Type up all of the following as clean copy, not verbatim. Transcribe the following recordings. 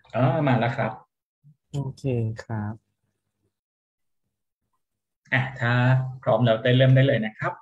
มาแล้วครับโอเคครับถ้าพร้อมเราได้เริ่มได้เลยนะครับ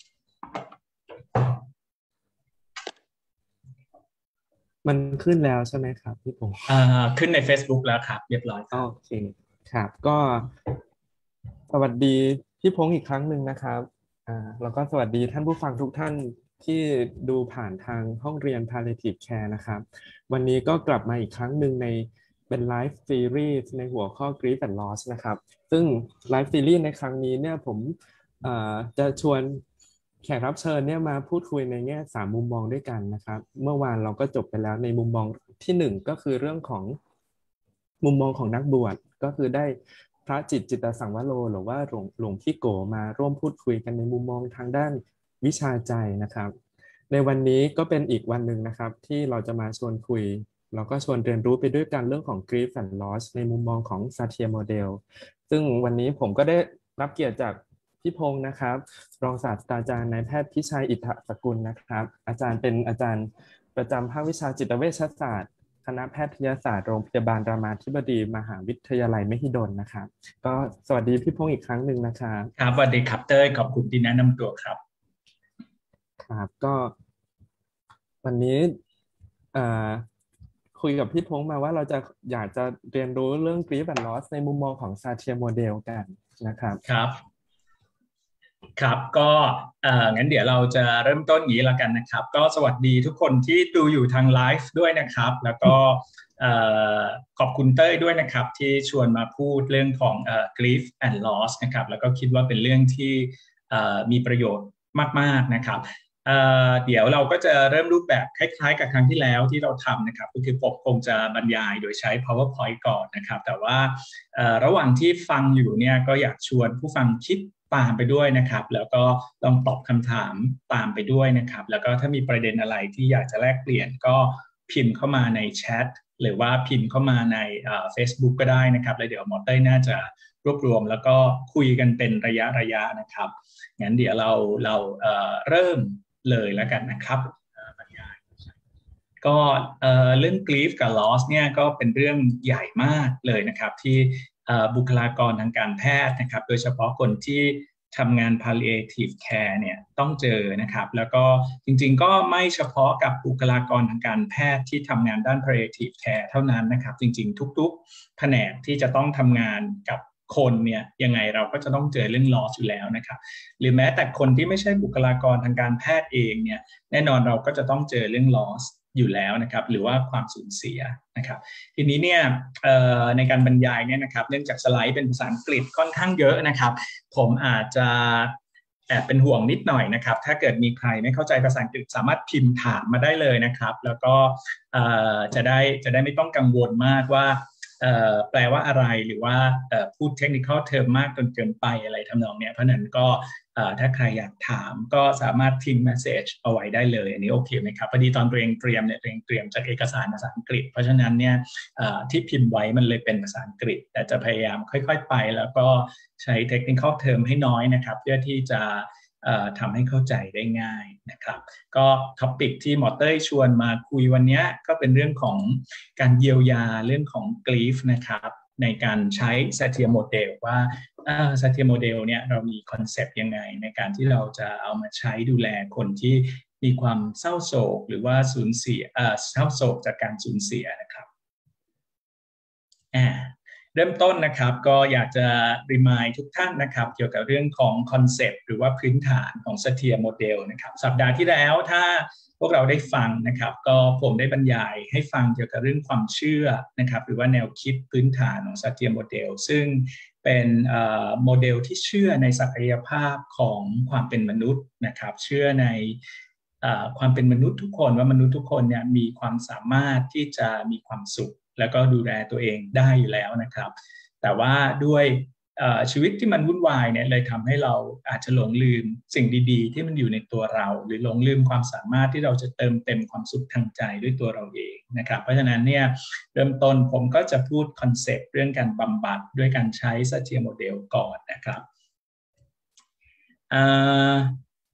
มันขึ้นแล้วใช่ไหมครับพี่พงศ์ขึ้นใน Facebook แล้วครับเรียบร้อยโอครับเคครับก็สวัสดีพี่พงศ์อีกครั้งหนึ่งนะครับแล้วก็สวัสดีท่านผู้ฟังทุกท่านที่ดูผ่านทางห้องเรียน Palliative Care นะครับวันนี้ก็กลับมาอีกครั้งหนึ่งในเป็นไลฟ์ซีรีส์ในหัวข้อ Grief and Loss นะครับซึ่งไลฟ์ซีรีส์ในครั้งนี้เนี่ยผมจะชวนแขกรับเชิญเนี่ยมาพูดคุยในแง่สามมุมมองด้วยกันนะครับเมื่อวานเราก็จบไปแล้วในมุมมองที่หนึ่งก็คือเรื่องของมุมมองของนักบวชก็คือได้พระจิตรจิตตสังวโรหรือว่าหลวงพี่โกมาร่วมพูดคุยกันในมุมมองทางด้านวิชาใจนะครับในวันนี้ก็เป็นอีกวันหนึ่งนะครับที่เราจะมาชวนคุยเราก็ชวนเรียนรู้ไปด้วยกันเรื่องของ grief and loss ในมุมมองของซาเทียโมเดลซึ่งวันนี้ผมก็ได้รับเกียรติจากพี่พงศ์นะครับรองศาสตราจารย์นายแพทย์พิชัยอิทธสกุลนะครับอาจารย์เป็นอาจารย์ประจำภาควิชาจิตเวชศาสตร์คณะแพทยศาสตร์โรงพยาบาลรามาธิบดีมหาวิทยาลัยมหิดลนะครับก็สวัสดีพี่พงศ์อีกครั้งหนึ่งนะครับครับสวัสดีครับเต้ยขอบคุณที่แนะนำตัวครับครับก็วันนี้เอ่อคุยกับพี่พงศ์มาว่าเราจะอยากจะเรียนรู้เรื่อง grief and loss ในมุมมองของซาเทียโมเดลกันนะครับครับครับก็งั้นเดี๋ยวเราจะเริ่มต้นอย่างนี้แล้วกันนะครับก็สวัสดีทุกคนที่ดูอยู่ทางไลฟ์ด้วยนะครับแล้วก็เอ่อขอบคุณเต้ยด้วยนะครับที่ชวนมาพูดเรื่องของgrief and loss นะครับแล้วก็คิดว่าเป็นเรื่องที่มีประโยชน์มากๆนะครับ เดี๋ยวเราก็จะเริ่มรูปแบบคล้ายๆกับครั้งที่แล้วที่เราทำนะครับก็คือผมคงจะบรรยายโดยใช้ PowerPoint ก่อนนะครับแต่ว่าระหว่างที่ฟังอยู่เนี่ยก็อยากชวนผู้ฟังคิดตามไปด้วยนะครับแล้วก็ลองตอบคำถามตามไปด้วยนะครับแล้วก็ถ้ามีประเด็นอะไรที่อยากจะแลกเปลี่ยนก็พิมพ์เข้ามาในแชทหรือว่าพิมพ์เข้ามาในFacebook ก็ได้นะครับแล้วเดี๋ยวหมอเต้ยน่าจะรวบรวมแล้วก็คุยกันเป็นระยะนะครับ งั้นเดี๋ยวเราเริ่มเลยแล้วกันนะครับบรรยายก็เรื่อง grief กับ loss เนี่ยก็เป็นเรื่องใหญ่มากเลยนะครับที่บุคลากรทางการแพทย์นะครับโดยเฉพาะคนที่ทำงาน palliative care เนี่ยต้องเจอนะครับแล้วก็จริงๆก็ไม่เฉพาะกับบุคลากรทางการแพทย์ที่ทำงานด้าน palliative care เท่านั้นนะครับจริงๆทุกๆแผนกที่จะต้องทำงานกับคนเนี่ยยังไงเราก็จะต้องเจอเรื่อง loss อยู่แล้วนะครับ หรือแม้แต่คนที่ไม่ใช่บุคลากรทางการแพทย์เองเนี่ยแน่นอนเราก็จะต้องเจอเรื่อง loss อยู่แล้วนะครับหรือว่าความสูญเสียนะครับทีนี้เนี่ยในการบรรยายเนี่ยนะครับเนื่องจากสไลด์เป็นภาษาอังกฤษค่อนข้างเยอะนะครับผมอาจจะแอบเป็นห่วงนิดหน่อยนะครับถ้าเกิดมีใครไม่เข้าใจภาษาอังกฤษสามารถพิมพ์ถามมาได้เลยนะครับแล้วก็จะได้ไม่ต้องกังวลมากว่าแปลว่าอะไรหรือว่าพูดเทคนิคอลเทอมมากจนเกินไปอะไรทำนองเนี้ยเพราะนั้นก็ถ้าใครอยากถามก็สามารถทิ้งเมสเซจเอาไว้ได้เลยอันนี้โอเคไหมครับพอดีตอนตัวเองเตรียมเนี่ยตัวเองเตรียมจากเอกสารภาษาอังกฤษเพราะฉะนั้นเนี่ยที่พิมพ์ไว้มันเลยเป็นภาษาอังกฤษแต่จะพยายามค่อยๆไปแล้วก็ใช้เทคนิคอลเทอมให้น้อยนะครับเพื่อที่จะทำให้เข้าใจได้ง่ายนะครับก็ท็อปิกที่หมอเต้ยชวนมาคุยวันนี้ก็เป็นเรื่องของการเยียวยาเรื่องของ grief นะครับในการใช้ Satir Model ว่าSatir Model เนี่ยเรามีคอนเซปต์ยังไงในการที่เราจะเอามาใช้ดูแลคนที่มีความเศร้าโศกหรือว่าสูญเสียเศร้าโศกจากการสูญเสียนะครับ อ่าเริ่มต้นนะครับก็อยากจะรีมายทุกท่านนะครับเกี่ยวกับเรื่องของคอนเซปต์หรือว่าพื้นฐานของเสถียรโมเดลนะครับสัปดาห์ที่แล้วถ้าพวกเราได้ฟังนะครับก็ผมได้บรรยายให้ฟังเกี่ยวกับเรื่องความเชื่อนะครับหรือว่าแนวคิดพื้นฐานของเสถียรโมเดลซึ่งเป็นโมเดลที่เชื่อในศักยภาพของความเป็นมนุษย์นะครับเชื่อในความเป็นมนุษย์ทุกคนว่ามนุษย์ทุกคนเนี่ยมีความสามารถที่จะมีความสุข แล้วก็ดูแลตัวเองได้อยู่แล้วนะครับแต่ว่าด้วยชีวิตที่มันวุ่นวายเนี่ยเลยทำให้เราอาจจะหลงลืมสิ่งดีๆที่มันอยู่ในตัวเราหรือหลงลืมความสามารถที่เราจะเติมเต็มความสุขทางใจด้วยตัวเราเองนะครับเพราะฉะนั้นเนี่ยเริ่มต้นผมก็จะพูดคอนเซปต์เรื่องการบำบัดด้วยการใช้สัจเจียโมเดลก่อนนะครับ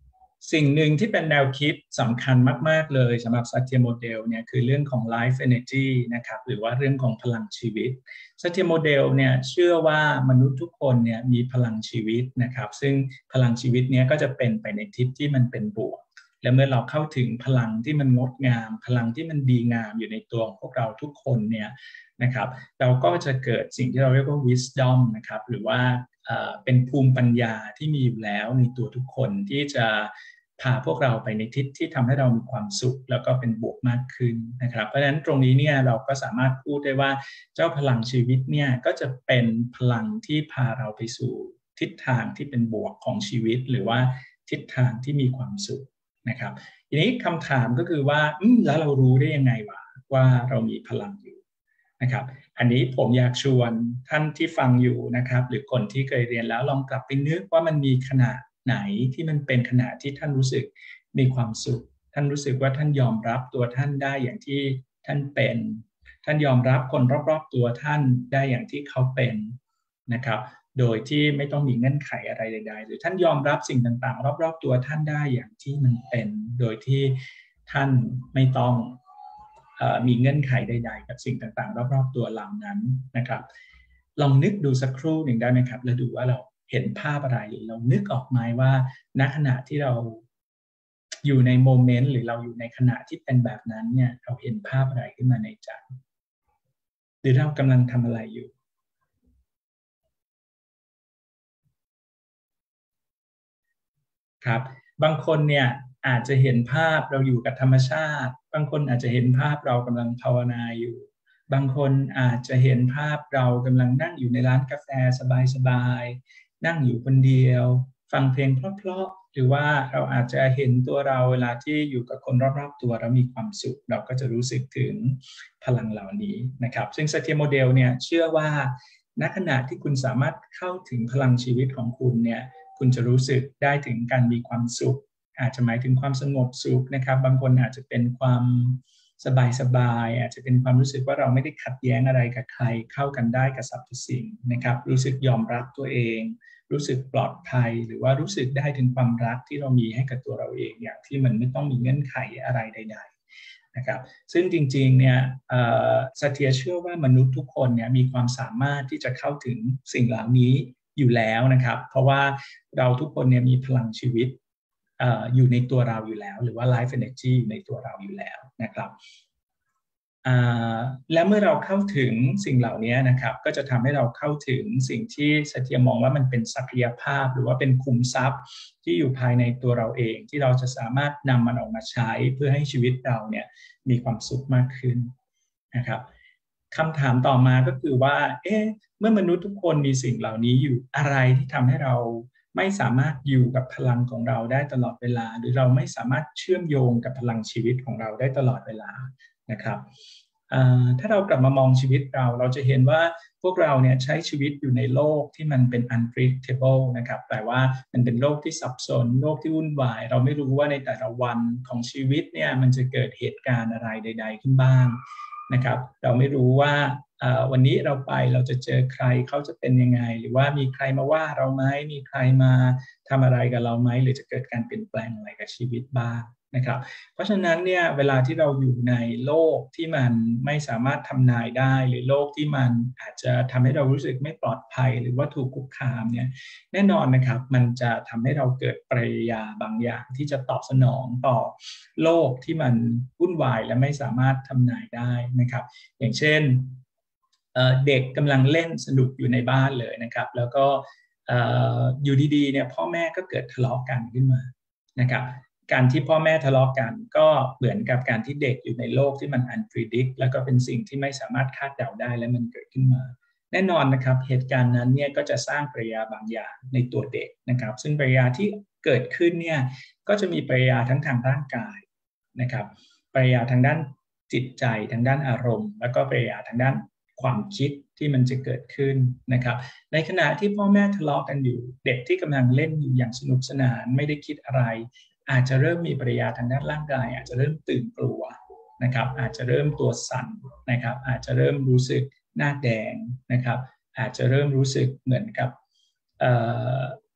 สิ่งหนึ่งที่เป็นแนวคิดสำคัญมากๆเลยสำหรับ Satya Model เนี่ยคือเรื่องของ Life Energy นะครับหรือว่าเรื่องของพลังชีวิต Satya Model เนี่ยเชื่อว่ามนุษย์ทุกคนเนี่ยมีพลังชีวิตนะครับซึ่งพลังชีวิตเนี้ยก็จะเป็นไปในทิศที่มันเป็นบวกและเมื่อเราเข้าถึงพลังที่มันงดงามพลังที่มันดีงามอยู่ในตัวของพวกเราทุกคนเนี่ยนะครับเราก็จะเกิดสิ่งที่เราเรียกว่า wisdom นะครับหรือว่าเป็นภูมิปัญญาที่มีอยู่แล้วในตัวทุกคนที่จะพาพวกเราไปในทิศที่ทำให้เรามีความสุขแล้วก็เป็นบวกมากขึ้นนะครับเพราะฉะนั้นตรงนี้เนี่ยเราก็สามารถพูดได้ว่าเจ้าพลังชีวิตเนี่ยก็จะเป็นพลังที่พาเราไปสู่ทิศทางที่เป็นบวกของชีวิตหรือว่าทิศทางที่มีความสุขนะครับทีนี้คำถามก็คือว่าแล้วเรารู้ได้ยังไงว่าเรามีพลังอยู่นะครับอันนี้ผมอยากชวนท่านที่ฟังอยู่นะครับหรือคนที่เคยเรียนแล้วลองกลับไปนึกว่ามันมีขณะไหนที่มันเป็นขณะที่ท่านรู้สึกมีความสุขท่านรู้สึกว่าท่านยอมรับตัวท่านได้อย่างที่ท่านเป็นท่านยอมรับคนรอบๆตัวท่านได้อย่างที่เขาเป็นนะครับโดยที่ไม่ต้องมีเงื่อนไขอะไรใดๆหรือท่านยอมรับสิ่งต่างๆรอบๆตัวท่านได้อย่างที่มันเป็นโดยที่ท่านไม่ต้องมีเงื่อนไขใดๆกับสิ่งต่างๆรอบๆตัวเหล่านั้นนะครับลองนึกดูสักครู่หนึ่งได้ไหมครับแล้วดูว่าเราเห็นภาพอะไรหรือเรานึกออกไหมว่าณขณะที่เราอยู่ในโมเมนต์หรือเราอยู่ในขณะที่เป็นแบบนั้นเนี่ยเราเห็นภาพอะไรขึ้นมาในใจหรือเรากำลังทำอะไรอยู่ครับบางคนเนี่ยอาจจะเห็นภาพเราอยู่กับธรรมชาติบางคนอาจจะเห็นภาพเรากำลังภาวนาอยู่บางคนอาจจะเห็นภาพเรากำลังนั่งอยู่ในร้านกาแฟสบายๆนั่งอยู่คนเดียวฟังเพลงเพราะๆหรือว่าเราอาจจะเห็นตัวเราเวลาที่อยู่กับคนรอบๆตัวเรามีความสุขเราก็จะรู้สึกถึงพลังเหล่านี้นะครับซึ่ง Satya Model เนี่ยเชื่อว่าณขณะที่คุณสามารถเข้าถึงพลังชีวิตของคุณเนี่ยคุณจะรู้สึกได้ถึงการมีความสุขอาจจะหมายถึงความสงบสุขนะครับบางคนอาจจะเป็นความสบายอาจจะเป็นความรู้สึกว่าเราไม่ได้ขัดแย้งอะไรกับใครเข้ากันได้กับสรรพสิ่งนะครับรู้สึกยอมรับตัวเองรู้สึกปลอดภัยหรือว่ารู้สึกได้ถึงความรักที่เรามีให้กับตัวเราเองอย่างที่มันไม่ต้องมีเงื่อนไขอะไรใดๆนะครับซึ่งจริงๆเนี่ยสัตยาเชื่อว่ามนุษย์ทุกคนเนี่ยมีความสามารถที่จะเข้าถึงสิ่งเหล่านี้อยู่แล้วนะครับเพราะว่าเราทุกคนเนี่ยมีพลังชีวิตอยู่ในตัวเราอยู่แล้วหรือว่า life energy อยู่ในตัวเราอยู่แล้วนะครับและเมื่อเราเข้าถึงสิ่งเหล่านี้นะครับก็จะทำให้เราเข้าถึงสิ่งที่สัตยามองว่ามันเป็นศักยภาพหรือว่าเป็นขุมทรัพย์ที่อยู่ภายในตัวเราเองที่เราจะสามารถนำมันออกมาใช้เพื่อให้ชีวิตเราเนี่ยมีความสุขมากขึ้นนะครับคำถามต่อมาก็คือว่าเมื่อมนุษย์ทุกคนมีสิ่งเหล่านี้อยู่อะไรที่ทำให้เราไม่สามารถอยู่กับพลังของเราได้ตลอดเวลาหรือเราไม่สามารถเชื่อมโยงกับพลังชีวิตของเราได้ตลอดเวลานะครับถ้าเรากลับมามองชีวิตเราจะเห็นว่าพวกเราเนี่ยใช้ชีวิตอยู่ในโลกที่มันเป็น unpredictable นะครับแปลว่ามันเป็นโลกที่สับสนโลกที่วุ่นวายเราไม่รู้ว่าในแต่ละวันของชีวิตเนี่ยมันจะเกิดเหตุการณ์อะไรใดๆขึ้นบ้างนะครับเราไม่รู้ว่าวันนี้เราไปเราจะเจอใครเขาจะเป็นยังไงหรือว่ามีใครมาว่าเราไหมมีใครมาทำอะไรกับเราไหมหรือจะเกิดการเปลี่ยนแปลงอะไรกับชีวิตบ้างนะครับเพราะฉะนั้นเนี่ยเวลาที่เราอยู่ในโลกที่มันไม่สามารถทำนายได้หรือโลกที่มันอาจจะทำให้เรารู้สึกไม่ปลอดภัยหรือว่าถูกคุกคามเนี่ยแน่นอนนะครับมันจะทำให้เราเกิดปฏิกิริยาบางอย่างที่จะตอบสนองต่อโลกที่มันวุ่นวายและไม่สามารถทำนายได้นะครับอย่างเช่นเด็กกำลังเล่นสนุกอยู่ในบ้านเลยนะครับแล้วก็อยู่ดีๆเนี่ยพ่อแม่ก็เกิดทะเลาะกันขึ้นมานะครับการที่พ่อแม่ทะเลาะกันก็เหมือนกับการที่เด็กอยู่ในโลกที่มัน unpredict แล้วก็เป็นสิ่งที่ไม่สามารถคาดเดาได้และมันเกิดขึ้นมาแน่นอนนะครับเหตุการณ์นั้นเนี่ยก็จะสร้างปฏิกิริยาบางอย่างในตัวเด็กนะครับซึ่งปฏิกิริยาที่เกิดขึ้นเนี่ยก็จะมีปฏิกิริยาทั้งทางร่างกายนะครับปฏิกิริยาทางด้านจิตใจทางด้านอารมณ์แล้วก็ปฏิกิริยาทางด้านความคิดที่มันจะเกิดขึ้นนะครับในขณะที่พ่อแม่ทะเลาะกันอยู่เด็กที่กำลังเล่นอยู่อย่างสนุกสนานไม่ได้คิดอะไรอาจจะเริ่มมีปฏิกิริยาทางด้านร่างกายอาจจะเริ่มตื่นกลัวนะครับอาจจะเริ่มตัวสั่นนะครับอาจจะเริ่มรู้สึกหน้าแดงนะครับอาจจะเริ่มรู้สึกเหมือนกับ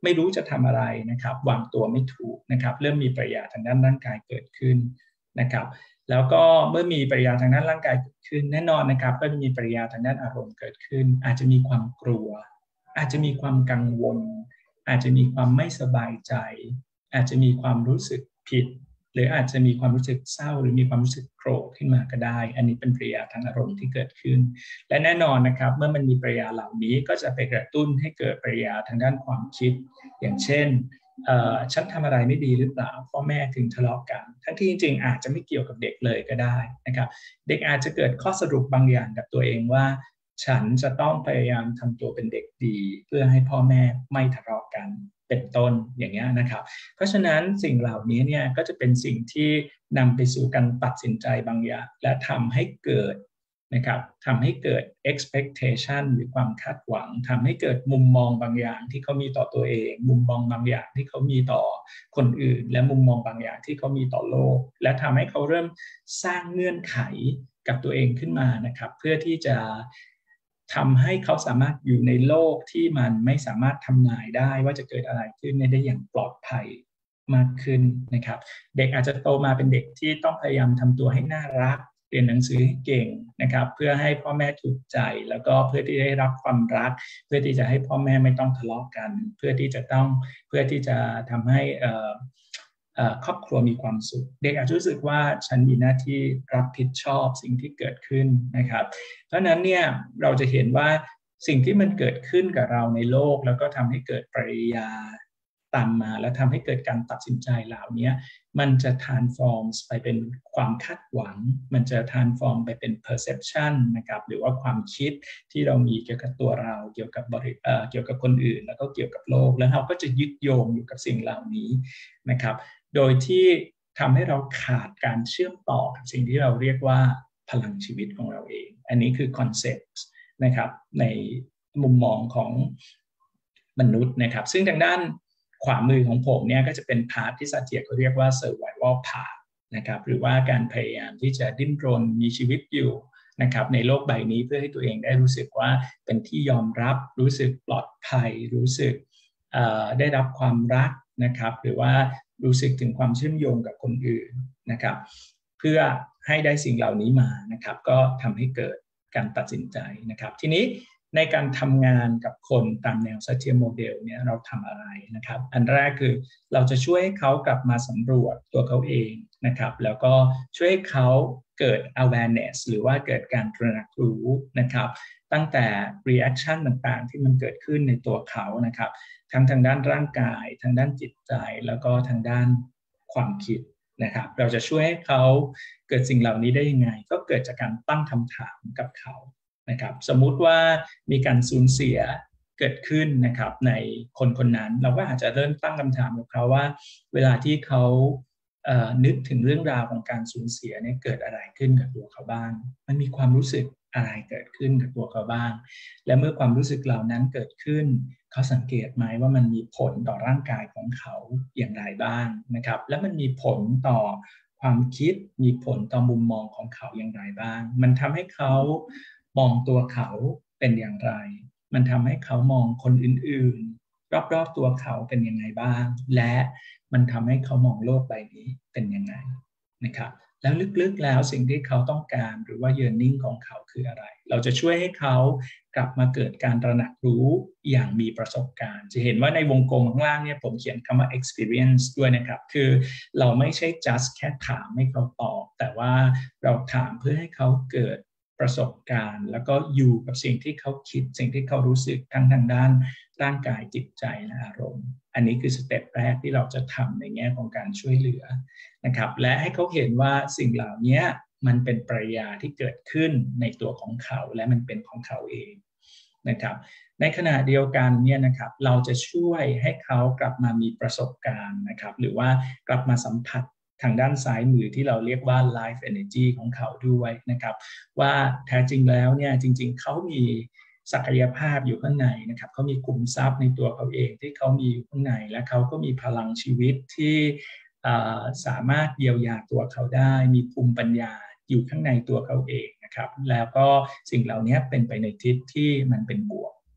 ไม่รู้จะทำอะไรนะครับวางตัวไม่ถูกนะครับเริ่มมีปฏิกิริยาทางด้านร่างกายเกิดขึ้นนะครับแล้วก็เมื่อมีปฏิกิริยาทางด้านร่างกายเกิดขึ้นแน่นอนนะครับก็จะมีปฏิกิริยาทางด้านอารมณ์เกิดขึ้นอาจจะมีความกลัวอาจจะมีความกังวลอาจจะมีความไม่สบายใจอาจจะมีความรู้สึกผิดหรืออาจจะมีความรู้สึกเศร้าหรือมีความรู้สึกโกรธขึ้นมาก็ได้อันนี้เป็นปฏิกิริยาทางอารมณ์ที่เกิดขึ้นและแน่นอนนะครับเมื่อมันมีปฏิกิริยาเหล่านี้ก็จะไปกระตุ้นให้เกิดปฏิกิริยาทางด้านความคิดอย่างเช่นฉันทำอะไรไม่ดีหรือเปล่าพ่อแม่ถึงทะเลาะกันทั้งที่จริงๆอาจจะไม่เกี่ยวกับเด็กเลยก็ได้นะครับเด็กอาจจะเกิดข้อสรุปบางอย่างกับตัวเองว่าฉันจะต้องพยายามทำตัวเป็นเด็กดีเพื่อให้พ่อแม่ไม่ทะเลาะกันเป็นต้นอย่างเงี้ยนะครับเพราะฉะนั้นสิ่งเหล่านี้เนี่ยก็จะเป็นสิ่งที่นำไปสู่การตัดสินใจบางอย่างและทำให้เกิดนะครับทำให้เกิด expectation หรือความคาดหวังทำให้เกิดมุมมองบางอย่างที่เขามีต่อตัวเองมุมมองบางอย่างที่เขามีต่อคนอื่นและมุมมองบางอย่างที่เขามีต่อโลกและทำให้เขาเริ่มสร้างเงื่อนไขกับตัวเองขึ้นมานะครับเพื่อที่จะทำให้เขาสามารถอยู่ในโลกที่มันไม่สามารถทำนายได้ว่าจะเกิดอะไรขึ้นได้อย่างปลอดภัยมากขึ้นนะครับเด็กอาจจะโตมาเป็นเด็กที่ต้องพยายามทำตัวให้น่ารักเรียนหนังสือให้เก่งนะครับเพื่อให้พ่อแม่ถูกใจแล้วก็เพื่อที่ได้รับความรักเพื่อที่จะให้พ่อแม่ไม่ต้องทะเลาะกันเพื่อที่จะทำให้ครอบครัวมีความสุขเด็กอาจจะรู้สึกว่าฉันมีหน้าที่รับผิดชอบสิ่งที่เกิดขึ้นนะครับเพราะฉะนั้นเนี่ยเราจะเห็นว่าสิ่งที่มันเกิดขึ้นกับเราในโลกแล้วก็ทำให้เกิดปฏิกิริยาตามมาแล้วทำให้เกิดการตัดสินใจเหล่านี้มันจะ transform ไปเป็นความคาดหวังมันจะ transform ไปเป็น perception นะครับหรือว่าความคิดที่เรามีเกี่ยวกับตัวเราเกี่ยวกับคนอื่นแล้วก็เกี่ยวกับโลกแล้วเราก็จะยึดโยงอยู่กับสิ่งเหล่านี้นะครับโดยที่ทำให้เราขาดการเชื่อมต่อกับสิ่งที่เราเรียกว่าพลังชีวิตของเราเองอันนี้คือคอนเซ็ปต์นะครับในมุมมองของมนุษย์นะครับซึ่งทางด้านขวามือของผมเนี่ยก็จะเป็นพาร์ทที่ซาเทียเขาเรียกว่า survival path นะครับหรือว่าการพยายามที่จะดิ้นรนมีชีวิตอยู่นะครับในโลกใบนี้เพื่อให้ตัวเองได้รู้สึกว่าเป็นที่ยอมรับรู้สึกปลอดภัยรู้สึกได้รับความรักนะครับหรือว่ารู้สึกถึงความเชื่อมโยงกับคนอื่นนะครับเพื่อให้ได้สิ่งเหล่านี้มานะครับก็ทำให้เกิดการตัดสินใจนะครับทีนี้ในการทำงานกับคนตามแนว Satir Model เนี่ยเราทำอะไรนะครับอันแรกคือเราจะช่วยให้เขากลับมาสำรวจตัวเขาเองนะครับแล้วก็ช่วยให้เขาเกิด awareness หรือว่าเกิดการตระหนักรู้นะครับตั้งแต่ reaction ต่างๆที่มันเกิดขึ้นในตัวเขานะครับทั้งทางด้านร่างกายทางด้านจิตใจแล้วก็ทางด้านความคิดนะครับเราจะช่วยให้เขาเกิดสิ่งเหล่านี้ได้ยังไงก็เกิดจากการตั้งคำถามกับเขานะครับสมมุติว่ามีการสูญเสียเกิดขึ้นนะครับในคนคนนั้นเราก็อาจจะเริ่มตั้งคำถามกับเขาว่าเวลาที่เขานึกถึงเรื่องราวของการสูญเสียเนี่ยเกิดอะไรขึ้นกับตัวเขาบ้างมันมีความรู้สึกอะไรเกิดขึ้นกับตัวเขาบ้างและเมื่อความรู้สึกเหล่านั้นเกิดขึ้นเขาสังเกตไหมว่ามันมีผลต่อร่างกายของเขาอย่างไรบ้างนะครับและมันมีผลต่อความคิดมีผลต่อมุมมองของเขาอย่างไรบ้างมันทำให้เขามองตัวเขาเป็นอย่างไรมันทำให้เขามองคนอื่นๆรอบๆตัวเขาเป็นยังไงบ้างและมันทำให้เขามองโลกใบนี้เป็นยังไงนะครับแล้วลึกๆแล้วสิ่งที่เขาต้องการหรือว่า yearning ของเขาคืออะไรเราจะช่วยให้เขากลับมาเกิดการตระหนักรู้อย่างมีประสบการณ์จะเห็นว่าในวงกลมข้างล่างเนี่ยผมเขียนคำว่า experience ด้วยนะครับคือเราไม่ใช่ just แค่ถามให้เขาตอบแต่ว่าเราถามเพื่อให้เขาเกิดประสบการณ์แล้วก็อยู่กับสิ่งที่เขาคิดสิ่งที่เขารู้สึกทั้งทางด้านร่างกายจิตใจและอารมณ์อันนี้คือสเต็ปแรกที่เราจะทำในแง่ของการช่วยเหลือนะครับและให้เขาเห็นว่าสิ่งเหล่านี้มันเป็นปริยาที่เกิดขึ้นในตัวของเขาและมันเป็นของเขาเองนะครับในขณะเดียวกันเนี่ยนะครับเราจะช่วยให้เขากลับมามีประสบการณ์นะครับหรือว่ากลับมาสัมผัสทางด้านซ้ายมือที่เราเรียกว่า life energy ของเขาด้วยนะครับว่าแท้จริงแล้วเนี่ยจริงๆเขามีศักยภาพอยู่ข้างในนะครับเขามีขุมทรัพย์ในตัวเขาเองที่เขามีอยู่ข้างในและเขาก็มีพลังชีวิตที่สามารถเยียวยาตัวเขาได้มีภูมิปัญญาอยู่ข้างในตัวเขาเองนะครับแล้วก็สิ่งเหล่านี้เป็นไปในทิศที่มันเป็นบวก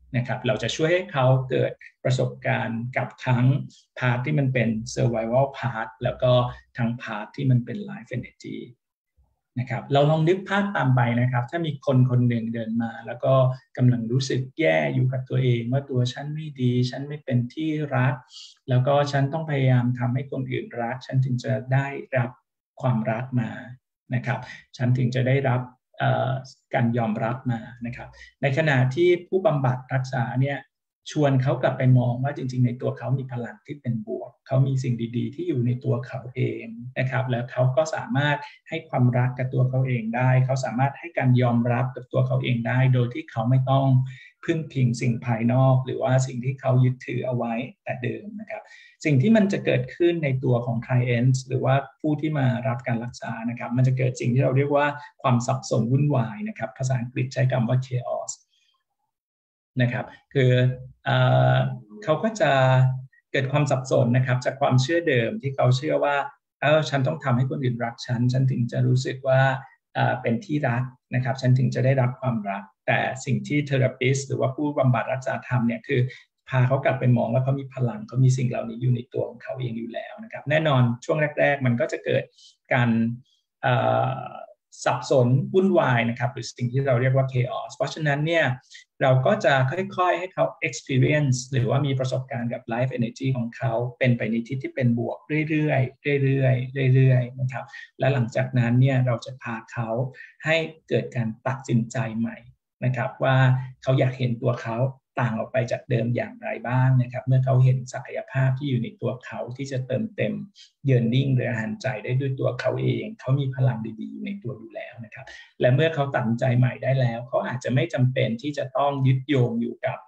นะครับเราจะช่วยให้เขาเกิดประสบการณ์กับทั้งพาร์ทที่มันเป็น survival part แล้วก็ทั้งพาร์ทที่มันเป็น life energy นะครับเราลองนึกภาพตามไปนะครับถ้ามีคนคนหนึ่งเดินมาแล้วก็กำลังรู้สึกแย่อยู่กับตัวเองว่าตัวฉันไม่ดีฉันไม่เป็นที่รักแล้วก็ฉันต้องพยายามทำให้คนอื่นรักฉันถึงจะได้รับความรักมานะครับฉันถึงจะได้รับการยอมรับมานะครับในขณะที่ผู้บำบัดรักษาเนี่ยชวนเขากลับไปมองว่าจริงๆในตัวเขามีพลังที่เป็นบวกเขามีสิ่งดีๆที่อยู่ในตัวเขาเองนะครับแล้วเขาก็สามารถให้ความรักกับตัวเขาเองได้เขาสามารถให้การยอมรับกับตัวเขาเองได้โดยที่เขาไม่ต้องพึ่งพิงสิ่งภายนอกหรือว่าสิ่งที่เขายึดถือเอาไว้แต่เดิมนะครับสิ่งที่มันจะเกิดขึ้นในตัวของ clients หรือว่าผู้ที่มารับการรักษานะครับมันจะเกิดสิ่งที่เราเรียกว่าความสับสนวุ่นวายนะครับภาษาอังกฤษใช้คำว่า chaosนะครับคือเขาก็จะเกิดความสับสนนะครับจากความเชื่อเดิมที่เขาเชื่อว่าฉันต้องทำให้คนอื่นรักฉันถึงจะรู้สึกว่าเป็นที่รักนะครับฉันถึงจะได้รับความรักแต่สิ่งที่เทอราปิสต์หรือว่าผู้บำบัดรักษาทำเนี่ยคือพาเขากลับไปมองว่าเขามีพลังเขามีสิ่งเหล่านี้อยู่ในตัวของเขาเองอยู่แล้วนะครับแน่นอนช่วงแรกๆมันก็จะเกิดการสับสนวุ่นวายนะครับหรือสิ่งที่เราเรียกว่า chaos เพราะฉะนั้นเนี่ยเราก็จะค่อยๆให้เขา experience หรือว่ามีประสบการณ์กับ life energy ของเขาเป็นไปในทิศที่เป็นบวกเรื่อยๆเรื่อยๆเรื่อยๆนะครับและหลังจากนั้นเนี่ยเราจะพาเขาให้เกิดการตัดสินใจใหม่นะครับว่าเขาอยากเห็นตัวเขาต่างออกไปจากเดิมอย่างไรบ้างนะครับเมื่อเขาเห็นศักยภาพที่อยู่ในตัวเขาที่จะเติมเต็มเยินนิ่งหรืออาหารใจได้ด้วยตัวเขาเองเขามีพลังดีๆอยู่ในตัวอยู่แล้วนะครับและเมื่อเขาตัดสินใจใหม่ได้แล้วเขาอาจจะไม่จำเป็นที่จะต้องยึดโยงอยู่กับ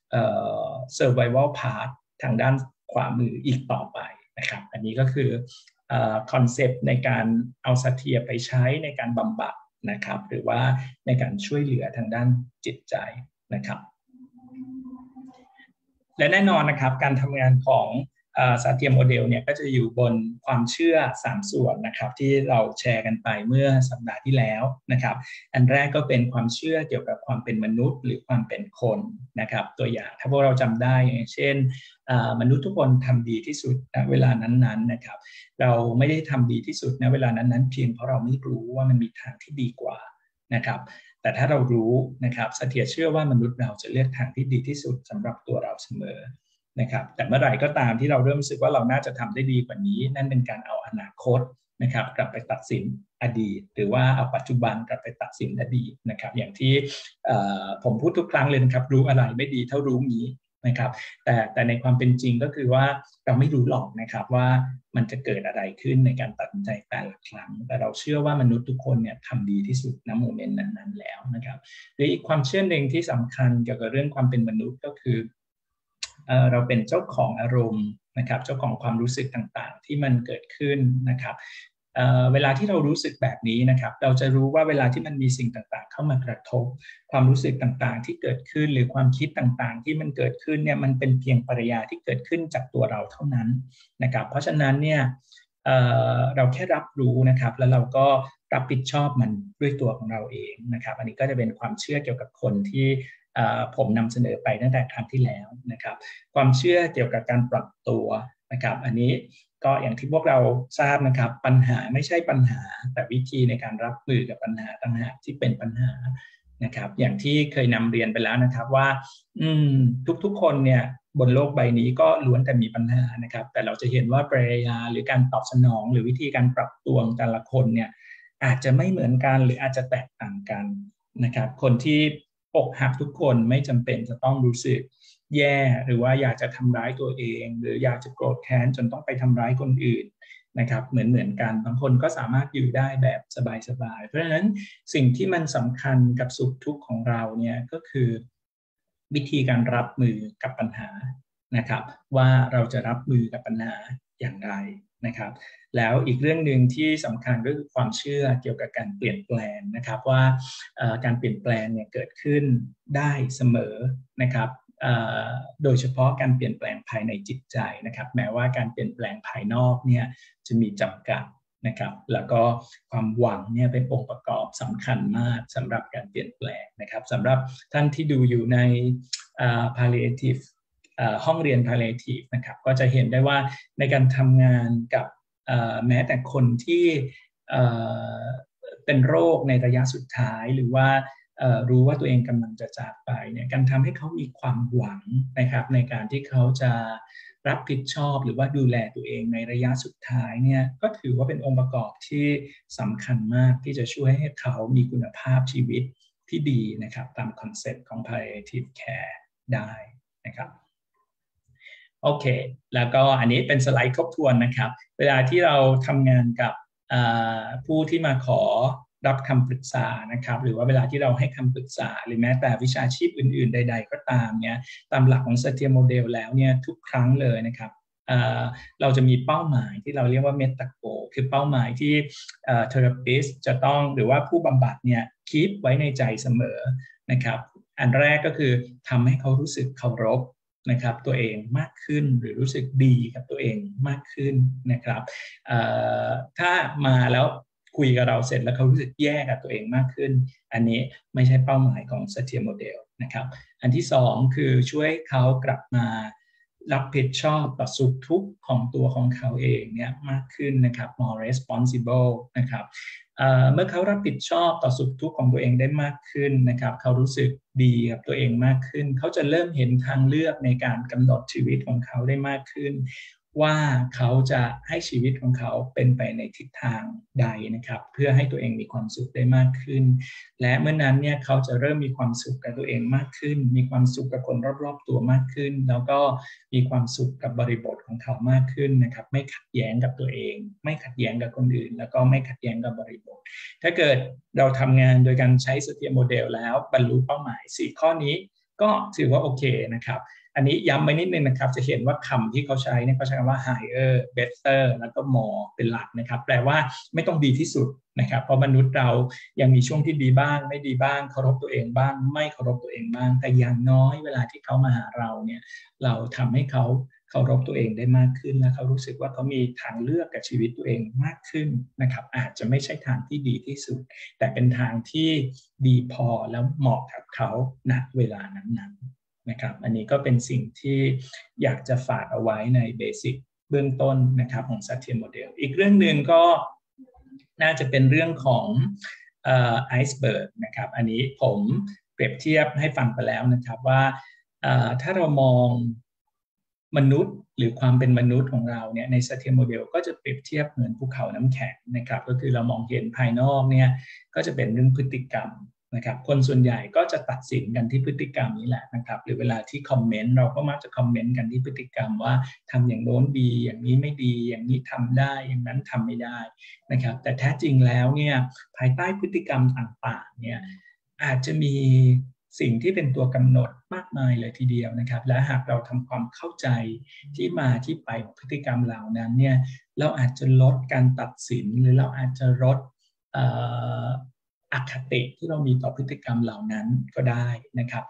survival part ทางด้านขวามืออีกต่อไปนะครับอันนี้ก็คือคอนเซปต์ในการเอาสัตเทียไปใช้ในการบำบัดนะครับหรือว่าในการช่วยเหลือทางด้านจิตใจนะครับและแน่นอนนะครับการทำงานของซาเทียโมเดลเนี่ยก็จะอยู่บนความเชื่อ3ส่วนนะครับที่เราแชร์กันไปเมื่อสัปดาห์ที่แล้วนะครับอันแรกก็เป็นความเชื่อเกี่ยวกับความเป็นมนุษย์หรือความเป็นคนนะครับตัวอย่างถ้าพวกเราจำได้อย่างเช่นมนุษย์ทุกคนทำดีที่สุดณเวลานั้นๆนะครับเราไม่ได้ทำดีที่สุดณเวลานั้นๆเพียงเพราะเราไม่รู้ว่ามันมีทางที่ดีกว่านะครับแต่ถ้าเรารู้นะครับเสถียรเชื่อว่ามนุษย์เราจะเลือกทางที่ดีที่สุดสำหรับตัวเราเสมอนะครับแต่เมื่อไหร่ก็ตามที่เราเริ่มรู้สึกว่าเราน่าจะทำได้ดีกว่านี้นั่นเป็นการเอาอนาคตนะครับกลับไปตัดสินอดีตหรือว่าเอาปัจจุบันกลับไปตัดสินอดีตนะครับอย่างที่ผมพูดทุกครั้งเลยนะครับรู้อะไรไม่ดีเท่ารู้งี้นะครับแต่ในความเป็นจริงก็คือว่าเราไม่รู้หรอกนะครับว่ามันจะเกิดอะไรขึ้นในการตัดสินใจแต่ละครั้งแต่เราเชื่อว่ามนุษย์ทุกคนเนี่ยทำดีที่สุดณโมเมนต์นั้นๆแล้วนะครับหรืออีกความเชื่อหนึ่งที่สำคัญเกี่ยวกับเรื่องความเป็นมนุษย์ก็คือเราเป็นเจ้าของอารมณ์นะครับเจ้าของความรู้สึกต่างๆที่มันเกิดขึ้นนะครับเวลาที่เรารู้สึกแบบนี้นะครับเราจะรู้ว่าเวลาที่มันมีสิ่งต่างๆเข้ามากระทบความรู้สึกต่างๆที่เกิดขึ้นหรือความคิดต่างๆที่มันเกิดขึ้นเนี่ยมันเป็นเพียงปริยาที่เกิดขึ้นจากตัวเราเท่านั้นนะครับเพราะฉะนั้นเนี่ยเราแค่รับรู้นะครับแล้วเราก็รับผิดชอบมันด้วยตัวของเราเองนะครับอันนี้ก็จะเป็นความเชื่อเกี่ยวกับคนที่ผมนำเสนอไปตั้งแต่ครั้งที่แล้วนะครับความเชื่อเกี่ยวกับการปรับตัวนะครับอันนี้ก็อย่างที่พวกเราทราบนะครับปัญหาไม่ใช่ปัญหาแต่วิธีในการรับมือกับปัญหาต่างหากที่เป็นปัญหานะครับอย่างที่เคยนำเรียนไปแล้วนะครับว่าทุกๆคนเนี่ยบนโลกใบนี้ก็ล้วนแต่มีปัญหานะครับแต่เราจะเห็นว่าปริยาหรือการตอบสนองหรือวิธีการปรับตัวของแต่ละคนเนี่ยอาจจะไม่เหมือนกันหรืออาจจะแตกต่างกันนะครับคนที่อกหักทุกคนไม่จำเป็นจะต้องรู้สึกแย่หรือว่าอยากจะทำร้ายตัวเองหรืออยากจะโกรธแค้นจนต้องไปทำร้ายคนอื่นนะครับเหมือนกันบางคนก็สามารถอยู่ได้แบบสบายๆเพราะฉะนั้นสิ่งที่มันสำคัญกับสุขทุกข์ของเราเนี่ยก็คือวิธีการรับมือกับปัญหานะครับว่าเราจะรับมือกับปัญหาอย่างไรนะครับแล้วอีกเรื่องหนึ่งที่สำคัญก็คือความเชื่อเกี่ยวกับการเปลี่ยนแปลงนะครับว่าการเปลี่ยนแปลงเนี่ยเกิดขึ้นได้เสมอนะครับโดยเฉพาะการเปลี่ยนแปลงภายในจิตใจนะครับแม้ว่าการเปลี่ยนแปลงภายนอกเนี่ยจะมีจำกัดนะครับแล้วก็ความหวังเนี่ยเป็นองค์ประกอบสำคัญมากสำหรับการเปลี่ยนแปลงนะครับสำหรับท่านที่ดูอยู่ในpalliative ห้องเรียน palliative นะครับก็จะเห็นได้ว่าในการทำงานกับแม้แต่คนที่เป็นโรคในระยะสุดท้ายหรือว่ารู้ว่าตัวเองกำลังจะจากไปเนี่ยการทำให้เขามีความหวังนะครับในการที่เขาจะรับผิดชอบหรือว่าดูแลตัวเองในระยะสุดท้ายเนี่ยก็ถือว่าเป็นองค์ประกอบที่สำคัญมากที่จะช่วยให้เขามีคุณภาพชีวิตที่ดีนะครับตามคอนเซ็ปต์ของ palliative care ได้นะครับโอเคแล้วก็อันนี้เป็นสไลด์ทบทวนนะครับเวลาที่เราทำงานกับผู้ที่มาขอรับคำปรึกษานะครับหรือว่าเวลาที่เราให้คำปรึกษาหรือแม้แต่วิชาชีพอื่นๆใดๆก็ตามเนี่ยตามหลักของ Satir Model แล้วเนี่ยทุกครั้งเลยนะครับเราจะมีเป้าหมายที่เราเรียกว่า Meta Goal คือเป้าหมายที่therapist จะต้องหรือว่าผู้บำบัดเนี่ยคีปไว้ในใจเสมอนะครับอันแรกก็คือทำให้เขารู้สึกเคารพนะครับตัวเองมากขึ้นหรือรู้สึกดีกับตัวเองมากขึ้นนะครับถ้ามาแล้วคุยกับเราเสร็จแล้วเขารู้สึกแย่กับตัวเองมากขึ้นอันนี้ไม่ใช่เป้าหมายของ Satir Model นะครับอันที่สองคือช่วยเขากลับมารับผิดชอบต่อสุขทุกข์ของตัวของเขาเองเนี่ยมากขึ้นนะครับ more responsible นะครับเมื่อเขารับผิดชอบต่อสุขทุกข์ของตัวเองได้มากขึ้นนะครับเขารู้สึกดีกับตัวเองมากขึ้นเขาจะเริ่มเห็นทางเลือกในการกำหนดชีวิตของเขาได้มากขึ้นว่าเขาจะให้ชีวิตของเขาเป็นไปในทิศทางใดนะครับเพื่อให้ตัวเองมีความสุขได้มากขึ้นและเมื่อนั้นเนี่ยเขาจะเริ่มมีความสุขกับตัวเองมากขึ้นมีความสุขกับคนรอบๆตัวมากขึ้นแล้วก็มีความสุขกับบริบทของเขามากขึ้นนะครับไม่ขัดแย้งกับตัวเองไม่ขัดแย้งกับคนอื่นแล้วก็ไม่ขัดแย้งกับบริบทถ้าเกิดเราทำงานโดยการใช้ Satir Model แล้วบรรลุเป้าหมาย4ข้อนี้ก็ถือว่าโอเคนะครับอันนี้ย้ำไปนิดนึงนะครับจะเห็นว่าคำที่เขาใช้เนี่ยเขาใช้คำว่า higher better แล้วก็ more เป็นหลักนะครับแปลว่าไม่ต้องดีที่สุดนะครับเพราะมนุษย์เรายังมีช่วงที่ดีบ้างไม่ดีบ้างเคารพตัวเองบ้างไม่เคารพตัวเองบ้างแต่อย่างน้อยเวลาที่เขามาหาเราเนี่ยเราทำให้เขาเคารพตัวเองได้มากขึ้นและเขารู้สึกว่าเขามีทางเลือกกับชีวิตตัวเองมากขึ้นนะครับอาจจะไม่ใช่ทางที่ดีที่สุดแต่เป็นทางที่ดีพอแล้วเหมาะกับเขาณเวลานั้นๆนะครับอันนี้ก็เป็นสิ่งที่อยากจะฝากเอาไว้ในเบสิกเบื้องต้นนะครับของ Satir Model อีกเรื่องหนึ่งก็น่าจะเป็นเรื่องของไอซ์เบิร์กนะครับอันนี้ผมเปรียบเทียบให้ฟังไปแล้วนะครับว่าถ้าเรามองมนุษย์หรือความเป็นมนุษย์ของเราเนี่ยใน Satir Model ก็จะเปรียบเทียบเหมือนภูเขาน้ำแข็งนะครับก็คือเรามองเห็นภายนอกเนี่ยก็จะเป็นเรื่องพฤติกรรมนะครับคนส่วนใหญ่ก็จะตัดสินกันที่พฤติกรรมนี้แหละนะครับหรือเวลาที่คอมเมนต์เราก็มักจะคอมเมนต์กันที่พฤติกรรมว่าทำอย่างโน้นดีอย่างนี้ไม่ดีอย่างนี้ทำได้อย่างนั้นทำไม่ได้นะครับแต่แท้จริงแล้วเนี่ยภายใต้พฤติกรรมต่างๆเนี่ยอาจจะมีสิ่งที่เป็นตัวกำหนดมากมายเลยทีเดียวนะครับและหากเราทำความเข้าใจที่มาที่ไปของพฤติกรรมเหล่านั้นเนี่ยเราอาจจะลดการตัดสินหรือเราอาจจะลดอคติที่เรามีต่อพฤติกรรมเหล่านั้นก็ได้นะครับ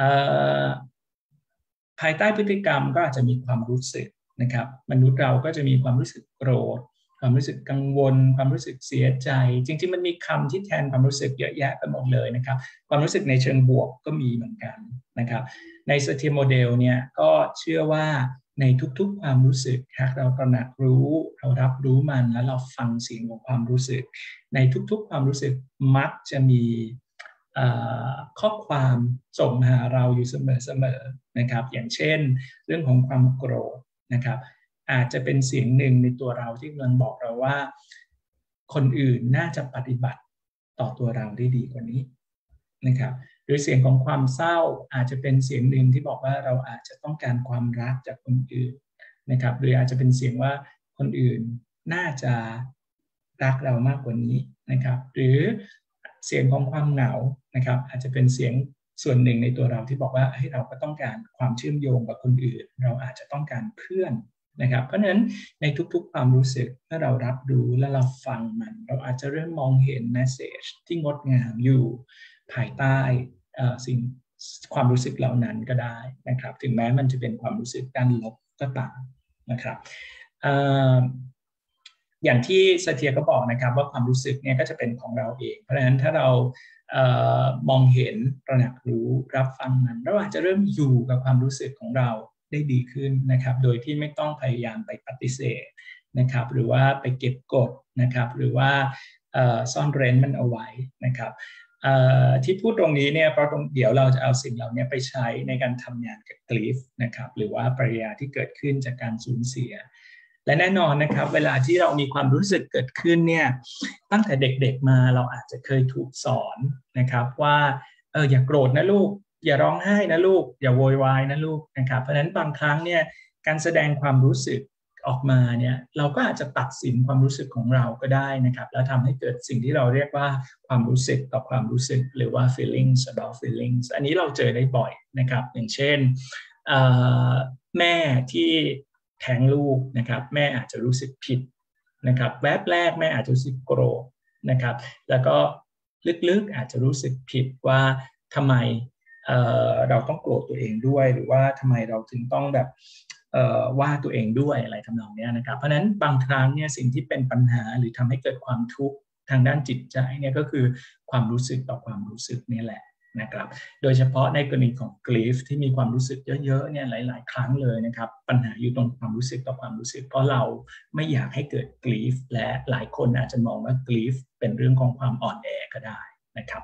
ภายใต้พฤติกรรมก็อาจจะมีความรู้สึกนะครับมนุษย์เราก็จะมีความรู้สึกโกรธความรู้สึกกังวลความรู้สึกเสียใจจริงๆมันมีคำที่แทนความรู้สึกเยอะแยะไปหมดเลยนะครับความรู้สึกในเชิงบวกก็มีเหมือนกันนะครับใน Satir Model เนี่ยก็เชื่อว่าในทุกๆความรู้สึกหากเราตระหนักรู้เรารับรู้มันแล้วเราฟังเสียงของความรู้สึกในทุกๆความรู้สึกมักจะมีข้อความส่งมาหาเราอยู่เสมอๆนะครับอย่างเช่นเรื่องของความโกรธนะครับอาจจะเป็นเสียงหนึ่งในตัวเราที่กำลังบอกเราว่าคนอื่นน่าจะปฏิบัติต่อตัวเราได้ดีกว่านี้นะครับหรือเสียงของความเศร้าอาจจะเป็นเสียงหนึ่งที่บอกว่าเราอาจจะต้องการความรักจากคนอื่นนะครับหรืออาจจะเป็นเสียงว่าคนอื่นน่าจะรักเรามากกว่านี้นะครับหรือเสียงของความเหงานะครับอาจจะเป็นเสียงส่วนหนึ่งในตัวเราที่บอกว่าให้เราก็ต้องการความเชื่อมโยงกับคนอื่นเราอาจจะต้องการเพื่อนนะครับเพราะฉะนั้นในทุกๆความรู้สึกถ้าเรารับรู้และเราฟังมันเราอาจจะเริ่มมองเห็น message ที่งดงามอยู่ภายใต้สิ่งความรู้สึกเหล่านั้นก็ได้นะครับถึงแม้มันจะเป็นความรู้สึกด้านลบก็ตามนะครับอย่างที่สเตียก็บอกนะครับว่าความรู้สึกเนี่ยก็จะเป็นของเราเองเพราะฉะนั้นถ้าเรามองเห็นตระหนักรู้รับฟังมันเราอาจจะเริ่มอยู่กับความรู้สึกของเราได้ดีขึ้นนะครับโดยที่ไม่ต้องพยายามไปปฏิเสธนะครับหรือว่าไปเก็บกดนะครับหรือว่าซ่อนเร้นมันเอาไว้นะครับที่พูดตรงนี้เนี่ยเพราะเดี๋ยวเราจะเอาสิ่งเหล่านี้ไปใช้ในการทำงานกับกรีฟนะครับหรือว่าปริยาที่เกิดขึ้นจากการสูญเสียและแน่นอนนะครับเวลาที่เรามีความรู้สึกเกิดขึ้นเนี่ยตั้งแต่เด็กๆมาเราอาจจะเคยถูกสอนนะครับว่าอย่าโกรธนะลูกอย่าร้องไห้นะลูกอย่าโวยวายนะลูกนะครับเพราะฉะนั้นบางครั้งเนี่ยการแสดงความรู้สึกออกมาเนี่ยเราก็อาจจะตัดสินความรู้สึกของเราก็ได้นะครับแล้วทำให้เกิดสิ่งที่เราเรียกว่าความรู้สึกต่อความรู้สึกหรือว่า feelings about feelings อันนี้เราเจอได้บ่อยนะครับอย่างเช่นแม่ที่แท้งลูกนะครับแม่อาจจะรู้สึกผิดนะครับแวบแรกแม่อาจจะรู้สึกโกรธนะครับแล้วก็ลึกๆอาจจะรู้สึกผิดว่าทำไมเราต้องโกรธตัวเองด้วยหรือว่าทำไมเราถึงต้องแบบว่าตัวเองด้วยอะไรทำนองนี้นะครับเพราะฉะนั้นบางครั้งเนี่ยสิ่งที่เป็นปัญหาหรือทำให้เกิดความทุกข์ทางด้านจิตใจเนี่ยก็คือความรู้สึกต่อความรู้สึกนี่แหละนะครับโดยเฉพาะในกรณีของกรีฟที่มีความรู้สึกเยอะๆเนี่ยหลายๆครั้งเลยนะครับปัญหาอยู่ตรงความรู้สึกต่อความรู้สึกเพราะเราไม่อยากให้เกิดกรีฟและหลายคนอาจจะมองว่ากรีฟเป็นเรื่องของความอ่อนแอก็ได้นะครับ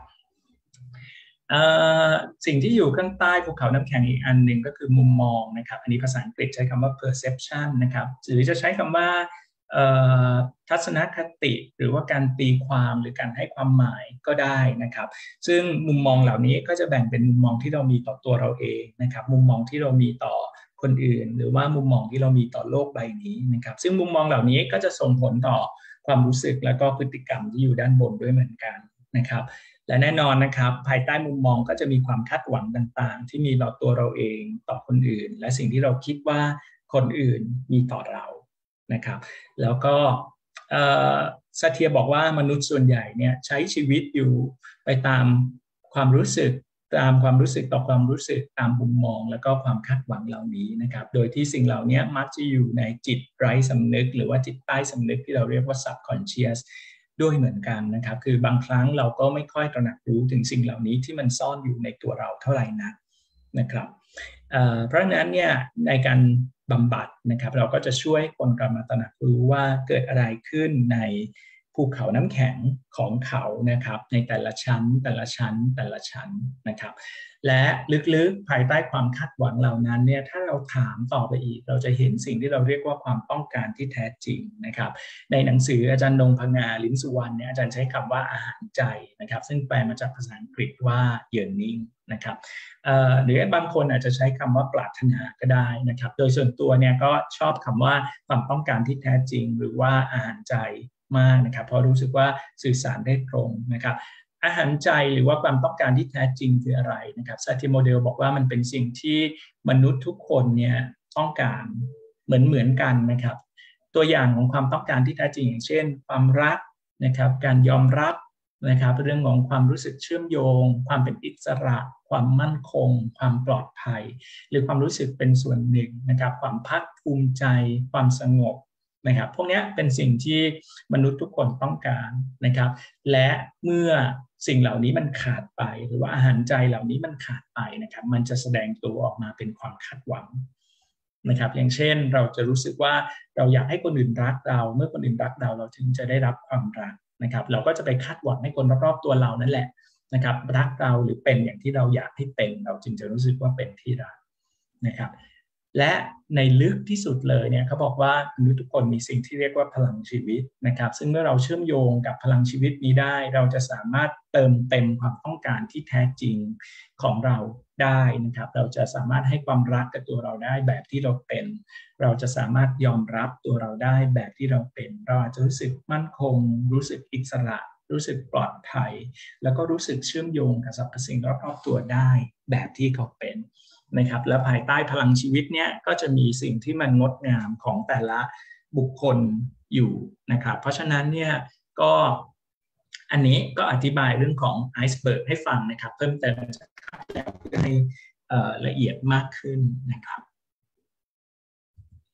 สิ่งที่อยู่ข้างใต้ภูเขาน้ำแข็งอีกอันหนึ่งก็คือมุมมองนะครับอันนี้ภาษาอังกฤษใช้คำว่า perception นะครับหรือจะใช้คำว่าทัศนคติหรือว่าการตีความหรือการให้ความหมายก็ได้นะครับซึ่งมุมมองเหล่านี้ก็จะแบ่งเป็นมุมมองที่เรามีต่อตัวเราเองนะครับมุมมองที่เรามีต่อคนอื่นหรือว่ามุมมองที่เรามีต่อโลกใบนี้นะครับซึ่งมุมมองเหล่านี้ก็จะส่งผลต่อความรู้สึกและก็พฤติกรรมที่อยู่ด้านบนด้วยเหมือนกันนะครับและแน่นอนนะครับภายใต้มุมมองก็จะมีความคาดหวังต่างๆที่มีต่อตัวเราเองต่อคนอื่นและสิ่งที่เราคิดว่าคนอื่นมีต่อเรานะครับแล้วก็ซาเทียบอกว่ามนุษย์ส่วนใหญ่เนี่ยใช้ชีวิตอยู่ไปตามความรู้สึกต่อความรู้สึกตามมุมมองแล้วก็ความคาดหวังเหล่านี้นะครับโดยที่สิ่งเหล่านี้มักจะอยู่ในจิตไร้สำนึกหรือว่าจิตใต้สำนึกที่เราเรียกว่า subconsciousด้วยเหมือนกันนะครับคือบางครั้งเราก็ไม่ค่อยตระหนักรู้ถึงสิ่งเหล่านี้ที่มันซ่อนอยู่ในตัวเราเท่าไหร่นะครับเพราะฉะนั้นเนี่ยในการบำบัดนะครับเราก็จะช่วยคนกลับมาตระหนักรู้ว่าเกิดอะไรขึ้นในภูเขาน้ำแข็งของเขานะครับในแต่ละชั้นนะครับและลึกๆภายใต้ความคาดหวังเหล่านั้นเนี่ยถ้าเราถามต่อไปอีกเราจะเห็นสิ่งที่เราเรียกว่าความต้องการที่แท้จริงนะครับในหนังสืออาจารย์นงพงาลิ้มสุวรรณเนี่ยอาจารย์ใช้คำว่าอาหารใจนะครับซึ่งแปลมาจากภาษาอังกฤษว่า yearning นะครับหรือบางคนอาจจะใช้คำว่าปรารถนาก็ได้นะครับโดยส่วนตัวเนี่ยก็ชอบคำว่าความต้องการที่แท้จริงหรือว่าอาหารใจมากนะครับเพราะรู้สึกว่าสื่อสารได้ตรงนะครับอาหารใจหรือว่าความต้องการที่แท้จริงคืออะไรนะครับซาติโมเดลบอกว่ามันเป็นสิ่งที่มนุษย์ทุกคนเนี่ยต้องการเหมือนกันนะครับตัวอย่างของความต้องการที่แท้จริงอย่างเช่นความรักนะครับการยอมรับนะครับเรื่องของความรู้สึกเชื่อมโยงความเป็นอิสระความมั่นคงความปลอดภัยหรือความรู้สึกเป็นส่วนหนึ่งนะครับความภาคภูมิใจความสงบนะครับพวกนี้เป็นสิ่งที่มนุษย์ทุกคนต้องการนะครับและเมื่อสิ่งเหล่านี้มันขาดไปหรือว่าอาหารใจเหล่านี้มันขาดไปนะครับมันจะแสดงตัวออกมาเป็นความคาดหวังนะครับอย่างเช่นเราจะรู้สึกว่าเราอยากให้คนอื่นรักเราเมื่อคนอื่นรักเราเราถึงจะได้รับความรักนะครับเราก็จะไปคาดหวังให้คนรอบๆตัวเรานั่นแหละนะครับรักเราหรือเป็นอย่างที่เราอยากให้เป็นเราจึงจะรู้สึกว่าเป็นที่รักนะครับและในลึกที่สุดเลยเนี่ยเขาบอกว่ามนุษย์ทุกคนมีสิ่งที่เรียกว่าพลังชีวิตนะครับซึ่งเมื่อเราเชื่อมโยงกับพลังชีวิตนี้ได้เราจะสามารถเติมเต็มความต้องการที่แท้จริงของเราได้นะครับเราจะสามารถให้ความรักกับตัวเราได้แบบที่เราเป็นเราจะสามารถยอมรับตัวเราได้แบบที่เราเป็นเราอาจจะรู้สึกมั่นคงรู้สึกอิสระรู้สึกปลอดภัยแล้วก็รู้สึกเชื่อมโยงกับสรรพสิ่งรอบๆตัวได้แบบที่เขาเป็นนะครับและภายใต้พลังชีวิตเนี้ยก็จะมีสิ่งที่มันงดงามของแต่ละบุคคลอยู่นะครับเพราะฉะนั้นเนี่ยก็อันนี้ก็อธิบายเรื่องของไอซ์เบิร์กให้ฟังนะครับเพิ่มเติมจากแล้วเพื่อให้ละเอียดมากขึ้นนะครับ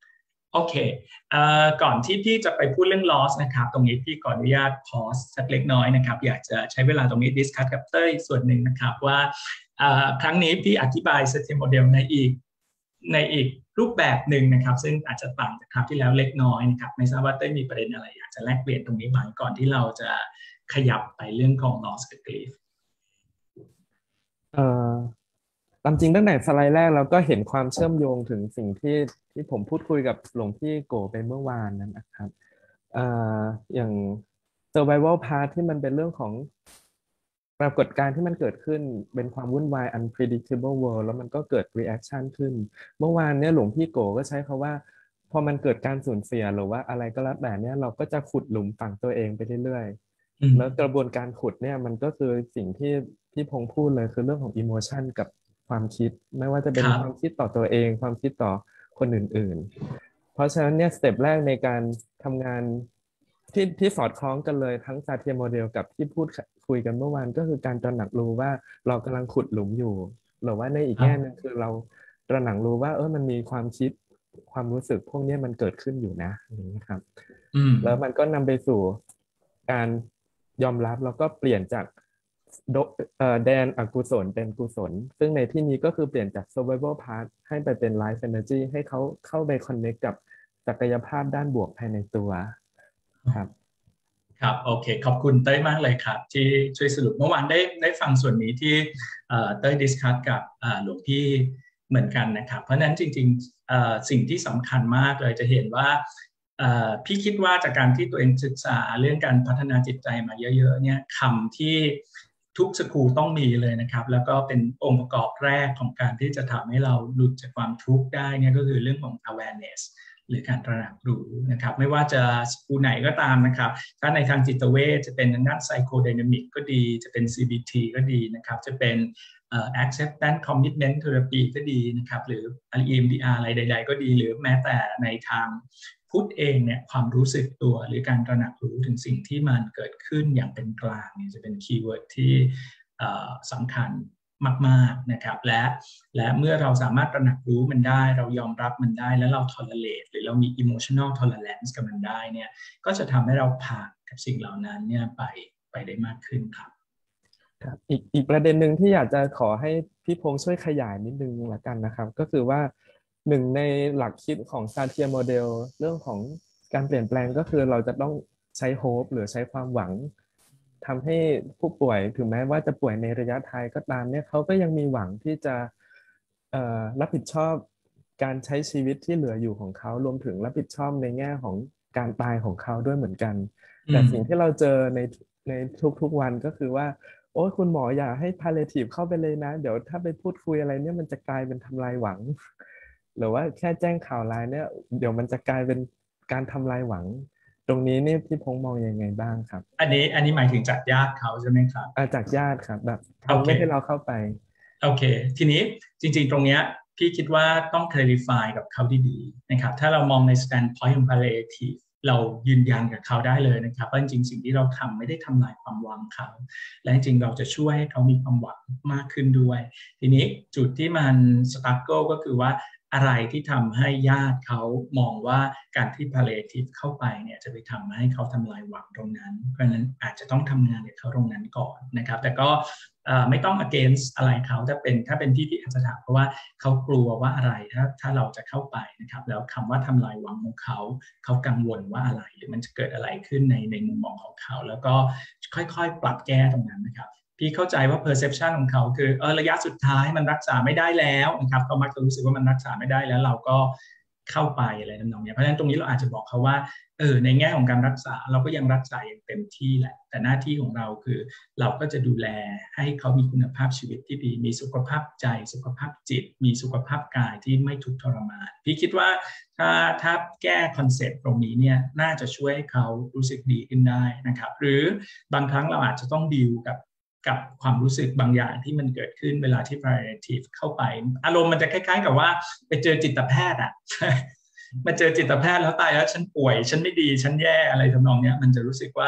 โอเคก่อนที่พี่จะไปพูดเรื่อง loss นะครับตรงนี้พี่ขออนุญาต pause สักเล็กน้อยนะครับอยากจะใช้เวลาตรงนี้ discuss กับเต้ยส่วนหนึ่งนะครับว่าครั้งนี้พี่อธิบาย Setting Model ในอีกรูปแบบหนึ่งนะครับซึ่งอาจจะต่างจากคราวที่แล้วเล็กน้อยนะครับไม่ทราบว่าเต้ยมีประเด็นอะไรอยากจะแลกเปลี่ยนตรงนี้ไหมก่อนที่เราจะขยับไปเรื่องของ loss กับ grief เอ่อตามจริงตั้งแต่สไลด์แรกเราก็เห็นความเชื่อมโยงถึงสิ่งที่ผมพูดคุยกับหลวงพี่โกไปเมื่อวานนั้นนะครับเอ่อย่าง survival part ที่มันเป็นเรื่องของปรากฏการณ์ที่มันเกิดขึ้นเป็นความวุ่นวาย unpredictable world แล้วมันก็เกิด reaction ขึ้นเมื่อวานเนี่ยหลวงพี่โกก็ใช้คำว่าพอมันเกิดการสูญเสียหรือว่าอะไรก็แล้วแต่เนี่ยเราก็จะขุดหลุมฝังตัวเองไปเรื่อยๆแล้วกระบวนการขุดเนี่ยมันก็คือสิ่งที่พี่พงษ์พูดเลยคือเรื่องของ emotion กับความคิดไม่ว่าจะเป็นความคิดต่อตัวเองความคิดต่อคนอื่นๆเพราะฉะนั้นเนี่ยสเต็ปแรกในการทำงานที่สอดคล้องกันเลยทั้งซาเทียโมเดลกับที่พูดคุยกันเมื่อวานก็คือการตระหนักรู้ว่าเรากำลังขุดหลุมอยู่หรือว่าในอีกแง่หนึ่งคือเราตระหนักรู้ว่ามันมีความคิดความรู้สึกพวกนี้มันเกิดขึ้นอยู่นะอย่างนี้ครับแล้วมันก็นำไปสู่การยอมรับแล้วก็เปลี่ยนจากแดนอกุศลเป็นกุศลซึ่งในที่นี้ก็คือเปลี่ยนจาก survival part ให้ไปเป็น life energy ให้เขาเข้าไป connect กับศักยภาพด้านบวกภายในตัวครับครับโอเคขอบคุณเต้ยมากเลยครับที่ช่วยสรุปเมื่อวานได้ฟังส่วนนี้ที่เต้ยดิสคัสกับหลวงพี่เหมือนกันนะครับเพราะนั้นจริงๆสิ่งที่สำคัญมากเลยจะเห็นว่าพี่คิดว่าจากการที่ตัวเองศึกษาเรื่องการพัฒนาจิตใจมาเยอะๆเนี่ยคำที่ทุกสกูลต้องมีเลยนะครับแล้วก็เป็นองค์ประกอบแรกของการที่จะทำให้เราหลุดจากความทุกข์ได้เนี่ยก็คือเรื่องของ awarenessหรือการตระหนักรู้นะครับไม่ว่าจะสกูลไหนก็ตามนะครับถ้าในทางจิตเวชจะเป็นด้าน psychodynamic ก็ดีจะเป็น CBT ก็ดีนะครับจะเป็นacceptance commitment therapy ก็ดีนะครับหรือ EMDR อะไรใดๆก็ดีหรือแม้แต่ในทางพุทธเองเนี่ยความรู้สึกตัวหรือการตระหนักรู้ถึงสิ่งที่มันเกิดขึ้นอย่างเป็นกลางเนี่ยจะเป็นคีย์เวิร์ดที่สำคัญมากๆนะครับและเมื่อเราสามารถตระหนักรู้มันได้เรายอมรับมันได้แล้วเรา tolerate หรือเรามี emotional tolerance กับมันได้เนี่ยก็จะทำให้เราผ่านกับสิ่งเหล่านั้นเนี่ยไปได้มากขึ้นครับครับอีกประเด็นหนึ่งที่อยากจะขอให้พี่พงษ์ช่วยขยายนิดนึงละกันนะครับก็คือว่าหนึ่งในหลักคิดของซาเทียโมเดลเรื่องของการเปลี่ยนแปลงก็คือเราจะต้องใช้โฮปหรือใช้ความหวังทำให้ผู้ป่วยถึงแม้ว่าจะป่วยในระยะท้ายก็ตามเนี่ยเขาก็ยังมีหวังที่จะรับผิดชอบการใช้ชีวิตที่เหลืออยู่ของเขารวมถึงรับผิดชอบในแง่ของการตายของเขาด้วยเหมือนกันแต่สิ่งที่เราเจอในทุกๆวันก็คือว่าโอ้ยคุณหมออย่าให้ palliative เข้าไปเลยนะเดี๋ยวถ้าไปพูดคุยอะไรเนี่ยมันจะกลายเป็นทำลายหวังหรือว่าแค่แจ้งข่าวร้ายเนี่ยเดี๋ยวมันจะกลายเป็นการทำลายหวังตรงนี้นี่พี่พงษ์มองยังไงบ้างครับอันนี้หมายถึงจากญาติเขาใช่ไหมครับจากญาติครับแบบเขาไม่ให้เราเข้าไปโอเคทีนี้จริงๆตรงเนี้ยพี่คิดว่าต้อง clarify กับเขาดีๆนะครับถ้าเรามองใน standpoint ของ palliative เรายืนยันกับเขาได้เลยนะครับว่าจริงๆสิ่งที่เราทำไม่ได้ทำลายความหวังเขาและจริงๆเราจะช่วยให้เขามีความหวังมากขึ้นด้วยทีนี้จุดที่มัน struggle ก็คือว่าอะไรที่ทำให้ญาติเขามองว่าการที่ palliative เข้าไปเนี่ยจะไปทำให้เขาทำลายหวังตรงนั้นเพราะฉะนั้นอาจจะต้องทำงานกับเขาตรงนั้นก่อนนะครับแต่ก็ไม่ต้อง against อะไรเขาถ้าเป็นที่อาจจะถามเพราะว่าเขากลัวว่าอะไรถ้าเราจะเข้าไปนะครับแล้วคำว่าทำลายหวังของเขากังวลว่าอะไรหรือมันจะเกิดอะไรขึ้นในมุมมองของเขาแล้วก็ค่อยๆปรับแก้ตรงนั้นนะครับพี่เข้าใจว่า perception ของเขาคือระยะสุดท้ายมันรักษาไม่ได้แล้วนะครับเขามักจะรู้สึกว่ามันรักษาไม่ได้แล้วเราก็เข้าไปอะไรทำนองนี้เพราะฉะนั้นตรงนี้เราอาจจะบอกเขาว่าในแง่ของการรักษาเราก็ยังรักษาอย่างเต็มที่แหละแต่หน้าที่ของเราคือเราก็จะดูแลให้เขามีคุณภาพชีวิตที่ดีมีสุขภาพใจสุขภาพจิตมีสุขภาพกายที่ไม่ทุกข์ทรมานพี่คิดว่าถ้าแก้คอนเซ็ปต์ตรงนี้เนี่ยน่าจะช่วยให้เขารู้สึกดีขึ้นได้นะครับหรือบางครั้งเราอาจจะต้องดีลกับความรู้สึกบางอย่างที่มันเกิดขึ้นเวลาที่ palliative เข้าไปอารมณ์มันจะคล้ายๆกับว่าไปเจอจิตแพทย์อ่ะ มาเจอจิตแพทย์แล้วตายแล้วฉันป่วยฉันไม่ดีฉันแย่อะไรทำนองเนี้ยมันจะรู้สึกว่า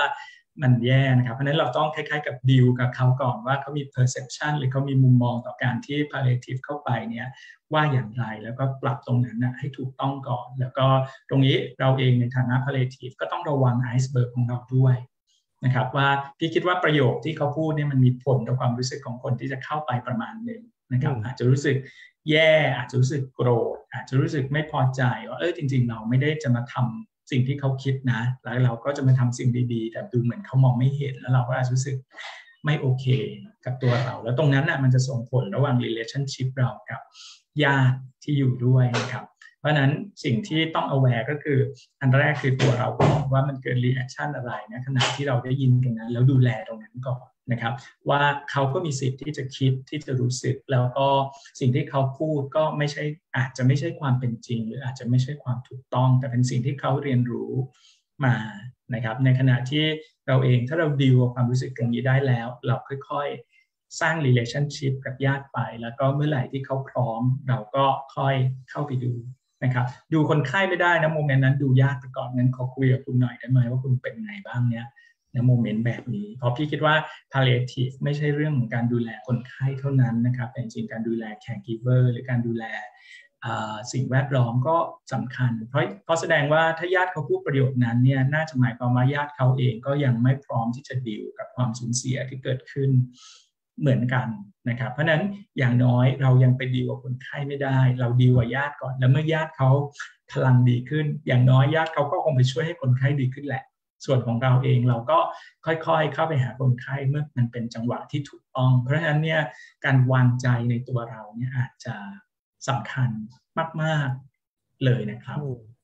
มันแย่นะครับเพราะฉะนั้นเราต้องคล้ายๆกับดีลกับเขาก่อนว่าเขามี perception หรือเขามีมุมมองต่อการที่ palliative เข้าไปเนี่ยว่าอย่างไรแล้วก็ปรับตรงนั้นนะให้ถูกต้องก่อนแล้วก็ตรงนี้เราเองในฐานะ palliative ก็ต้องระวัง iceberg ของเราด้วยนะครับว่าพี่คิดว่าประโยคที่เขาพูดเนี่ยมันมีผลต่อความรู้สึกของคนที่จะเข้าไปประมาณหนึ่งนะครับอาจจะรู้สึกแย่อาจจะรู้สึกโกรธอาจจะรู้สึกไม่พอใจว่าจริงๆเราไม่ได้จะมาทำสิ่งที่เขาคิดนะแล้วเราก็จะมาทำสิ่งดีๆแต่ดูเหมือนเขามองไม่เห็นแล้วเราก็อาจจะรู้สึกไม่โอเคกับตัวเราแล้วตรงนั้นน่ะมันจะส่งผลระหว่าง relationship เรากับญาติที่อยู่ด้วยนะครับเพราะนั้นสิ่งที่ต้อง aware ก็คืออันแรกคือตัวเราก่อนว่ามันเกิด reaction อะไรนะขณะที่เราได้ยินตรงนั้นแล้วดูแลตรงนั้นก่อนนะครับว่าเขาก็มีสิทธิ์ที่จะคิดที่จะรู้สึกแล้วก็สิ่งที่เขาพูดก็ไม่ใช่อาจจะไม่ใช่ความเป็นจริงหรืออาจจะไม่ใช่ความถูกต้องแต่เป็นสิ่งที่เขาเรียนรู้มานะครับในขณะที่เราเองถ้าเราดีลกับความรู้สึกตรงนี้ได้แล้วเราค่อยๆสร้าง relationship กับญาติไปแล้วก็เมื่อไหร่ที่เขาพร้อมเราก็ค่อยเข้าไปดูนะครับดูคนไข้ไม่ได้นะโมเมนต์นั้นดูญาติไปก่อนงั้นขอคุยกับคุณหน่อยได้ไหมว่าคุณเป็นไงบ้างเนี่ยในโมเมนต์แบบนี้เพราะพี่คิดว่า palliative ไม่ใช่เรื่องของการดูแลคนไข้เท่านั้นนะครับแต่จริงๆการดูแล caregiver หรือการดูแลสิ่งแวดล้อมก็สำคัญเพราะแสดงว่าถ้าญาติเขาพูดประโยคนั้นเนี่ยน่าจะหมายความว่าญาติเขาเองก็ยังไม่พร้อมที่จะดีลกับความสูญเสียที่เกิดขึ้นเหมือนกันนะครับเพราะนั้นอย่างน้อยเรายังไปดีลกับคนไข้ไม่ได้เราดีลกับญาติก่อนแล้วเมื่อญาติเขาพลังดีขึ้นอย่างน้อยญาติเขาก็คงไปช่วยให้คนไข้ดีขึ้นแหละส่วนของเราเองเราก็ค่อยๆเข้าไปหาคนไข้เมื่อมันเป็นจังหวะที่ถูกต้องเพราะฉะนั้นเนี่ยการวางใจในตัวเราเนี่ยอาจจะสำคัญมากๆเลยนะครับ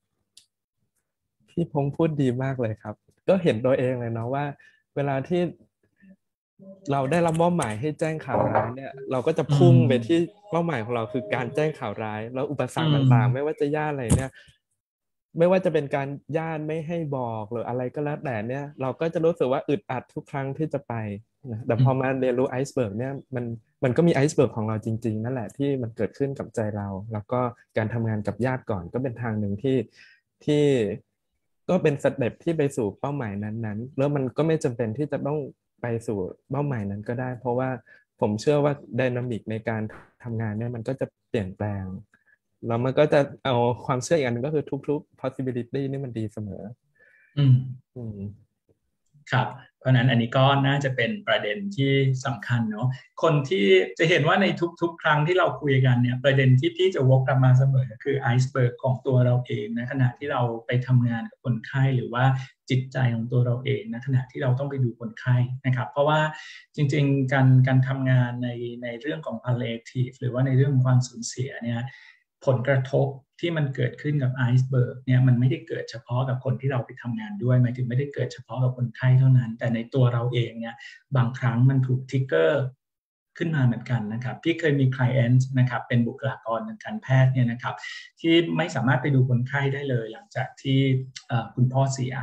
พี่พงษ์พูดดีมากเลยครับก็เห็นตัวเองเลยเนาะว่าเวลาที่เราได้รับมอบหมายให้แจ้งข่าวร้ายเนี่ยเราก็จะพุ่งไปที่เป้าหมายของเราคือการแจ้งข่าวร้ายแล้วอุปสรรคต่างๆไม่ว่าจะญาติอะไรเนี่ยไม่ว่าจะเป็นการญาติไม่ให้บอกหรืออะไรก็แล้วแต่เนี่ยเราก็จะรู้สึกว่าอึดอัดทุกครั้งที่จะไปนะแต่พอมาเรียนรู้ไอซ์เบิร์กเนี่ยมันก็มีไอซ์เบิร์กของเราจริงๆนั่นแหละที่มันเกิดขึ้นกับใจเราแล้วก็การทำงานกับญาติก่อนก็เป็นทางหนึ่งที่ก็เป็นสเต็ปที่ไปสู่เป้าหมายนั้นๆแล้วมันก็ไม่จำเป็นที่จะต้องไปสู่เป้าหมายนั้นก็ได้เพราะว่าผมเชื่อว่าไดนามิกในการทำงานเนี่ยมันก็จะเปลี่ยนแปลงแล้วมันก็จะเอาความเชื่ออีกอันนึงก็คือทุกๆ possibility นี่มันดีเสมอครับเพราะนั้นอันนี้ก็น่าจะเป็นประเด็นที่สำคัญเนาะคนที่จะเห็นว่าในทุกๆครั้งที่เราคุยกันเนี่ยประเด็นที่พี่จะวกกลับมาเสมอคือไอซ์เบิร์กของตัวเราเองนะขณะที่เราไปทำงานกับคนไข้หรือว่าจิตใจของตัวเราเองนะขณะที่เราต้องไปดูคนไข้นะครับเพราะว่าจริงๆการทำงานในเรื่องของ palliative หรือว่าในเรื่องของความสูญเสียเนี่ยผลกระทบที่มันเกิดขึ้นกับไอซ์เบิร์กเนี่ยมันไม่ได้เกิดเฉพาะกับคนที่เราไปทำงานด้วยหมายถึงไม่ได้เกิดเฉพาะกับคนไข้เท่านั้นแต่ในตัวเราเองเนี่ยบางครั้งมันถูกทริกเกอร์ขึ้นมาเหมือนกันนะครับพี่เคยมี client นะครับเป็นบุคลากรทางการแพทย์เนี่ยนะครับที่ไม่สามารถไปดูคนไข้ได้เลยหลังจากที่คุณพ่อเสีย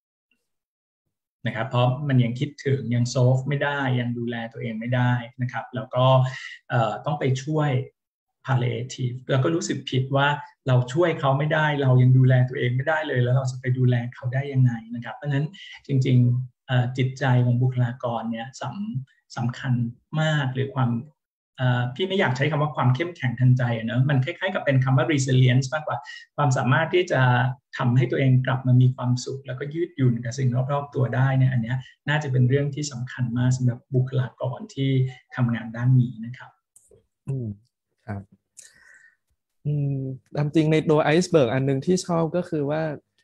นะครับเพราะมันยังคิดถึงยังโซฟไม่ได้ยังดูแลตัวเองไม่ได้นะครับแล้วก็ต้องไปช่วย palliative แล้วก็รู้สึกผิดว่าเราช่วยเขาไม่ได้เรายังดูแลตัวเองไม่ได้เลยแล้วเราจะไปดูแลเขาได้ยังไงนะครับเพราะฉะนั้นจริงๆจิตใจของบุคลากรเนี่ยสำคัญมากหรือความพี่ไม่อยากใช้คำว่าความเข้มแข็งทางใจเนอะมันคล้ายๆกับเป็นคำว่า resilience มากกว่าความสามารถที่จะทำให้ตัวเองกลับมามีความสุขแล้วก็ยืดหยุ่นกับสิ่งรอบๆตัวได้เนี่ยอันนี้น่าจะเป็นเรื่องที่สำคัญมากสำหรับบุคลากรที่ทำงานด้านนี้นะครับครับตามจริงในตัวไอซ์เบิร์กอันนึงที่ชอบก็คือว่า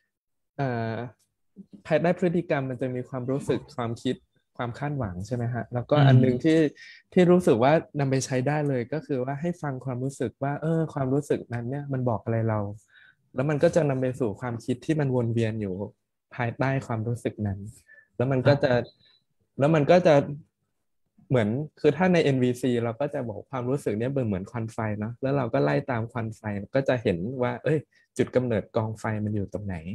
ภายใต้พฤติกรรมมันจะมีความรู้สึกความคิดความคาดหวังใช่ไหมฮะแล้วก็อันนึงที่รู้สึกว่านำไปใช้ได้เลยก็คือว่าให้ฟังความรู้สึกว่าความรู้สึกนั้นเนี่ยมันบอกอะไรเราแล้วมันก็จะนำไปสู่ความคิดที่มันวนเวียนอยู่ภายใต้ความรู้สึกนั้นแล้วมันก็จะเหมือนคือถ้าใน NVC เราก็จะบอกความรู้สึกเนี้ยเหมือนควันไฟเนาะแล้วเราก็ไล่ตามควันไฟก็จะเห็นว่าจุดกำเนิดกองไฟมันอยู่ตรงไหน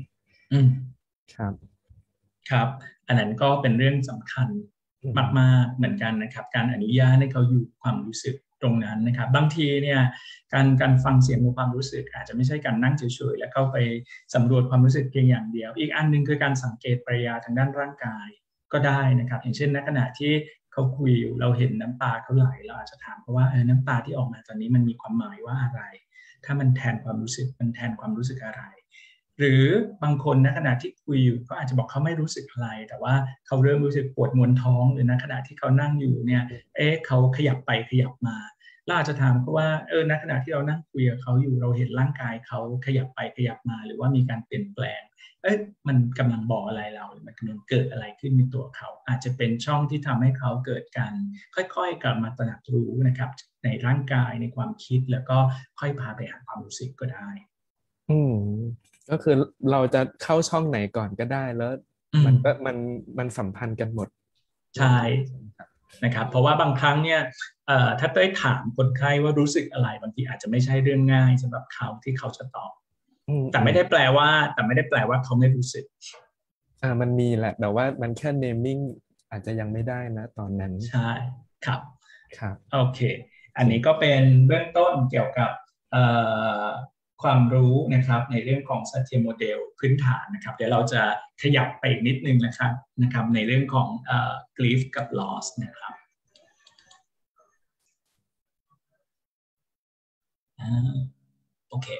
ครับอันนั้นก็เป็นเรื่องสำคัญมากๆเหมือนกันนะครับการอนุญาตให้เขาอยู่ความรู้สึกตรงนั้นนะครับบางทีเนี่ยการฟังเสียงของความรู้สึกอาจจะไม่ใช่การนั่งเฉยๆแล้วเข้าไปสำรวจความรู้สึกเพียงอย่างเดียวอีกอันนึงคือการสังเกตปริยาทางด้านร่างกายก็ได้นะครับอย่างเช่นในขณะที่เขาคุยอยู่เราเห็นน้ำตาเขาไหลเราอาจจะถามเขาว่าน้ำตาที่ออกมาตอนนี้มันมีความหมายว่าอะไรถ้ามันแทนความรู้สึกมันแทนความรู้สึกอะไรหรือบางคนในขณะที่คุยอยู่ก็อาจจะบอกเขาไม่รู้สึกอะไรแต่ว่าเขาเริ่มรู้สึกปวดมวนท้องหรือในขณะที่เขานั่งอยู่เนี่ยเขาขยับไปขยับมาเราอาจจะถามเขาว่าณขณะที่เรานั่งคุยกับเขาอยู่เราเห็นร่างกายเขาขยับไปขยับมาหรือว่ามีการเปลี่ยนแปลงมันกำลังบอกอะไรเราหรือมันกำลังเกิดอะไรขึ้นในตัวเขาอาจจะเป็นช่องที่ทำให้เขาเกิดการค่อยๆกลับมาตระหนักรู้นะครับในร่างกายในความคิดแล้วก็ค่อยพาไปหาความรู้สึกก็ได้ก็คือเราจะเข้าช่องไหนก่อนก็ได้แล้วมันสัมพันธ์กันหมดใช่นะครับเพราะว่าบางครั้งเนี่ยถ้าได้ถามคนไข้ว่ารู้สึกอะไรบางทีอาจจะไม่ใช่เรื่องง่ายสำหรับเขาที่เขาจะตอบแต่ไม่ได้แปลว่าเขาไม่รู้สึกมันมีแหละแต่ว่ามันแค่ naming อาจจะยังไม่ได้นะตอนนั้นใช่ครับครับโอเคอันนี้ก็เป็นเบื้องต้นเกี่ยวกับความรู้นะครับในเรื่องของ Satir Model พื้นฐานนะครับเดี๋ยวเราจะขยับไปอีกนิดนึงนะครับในเรื่องของgrief กับ loss นะครับโอเค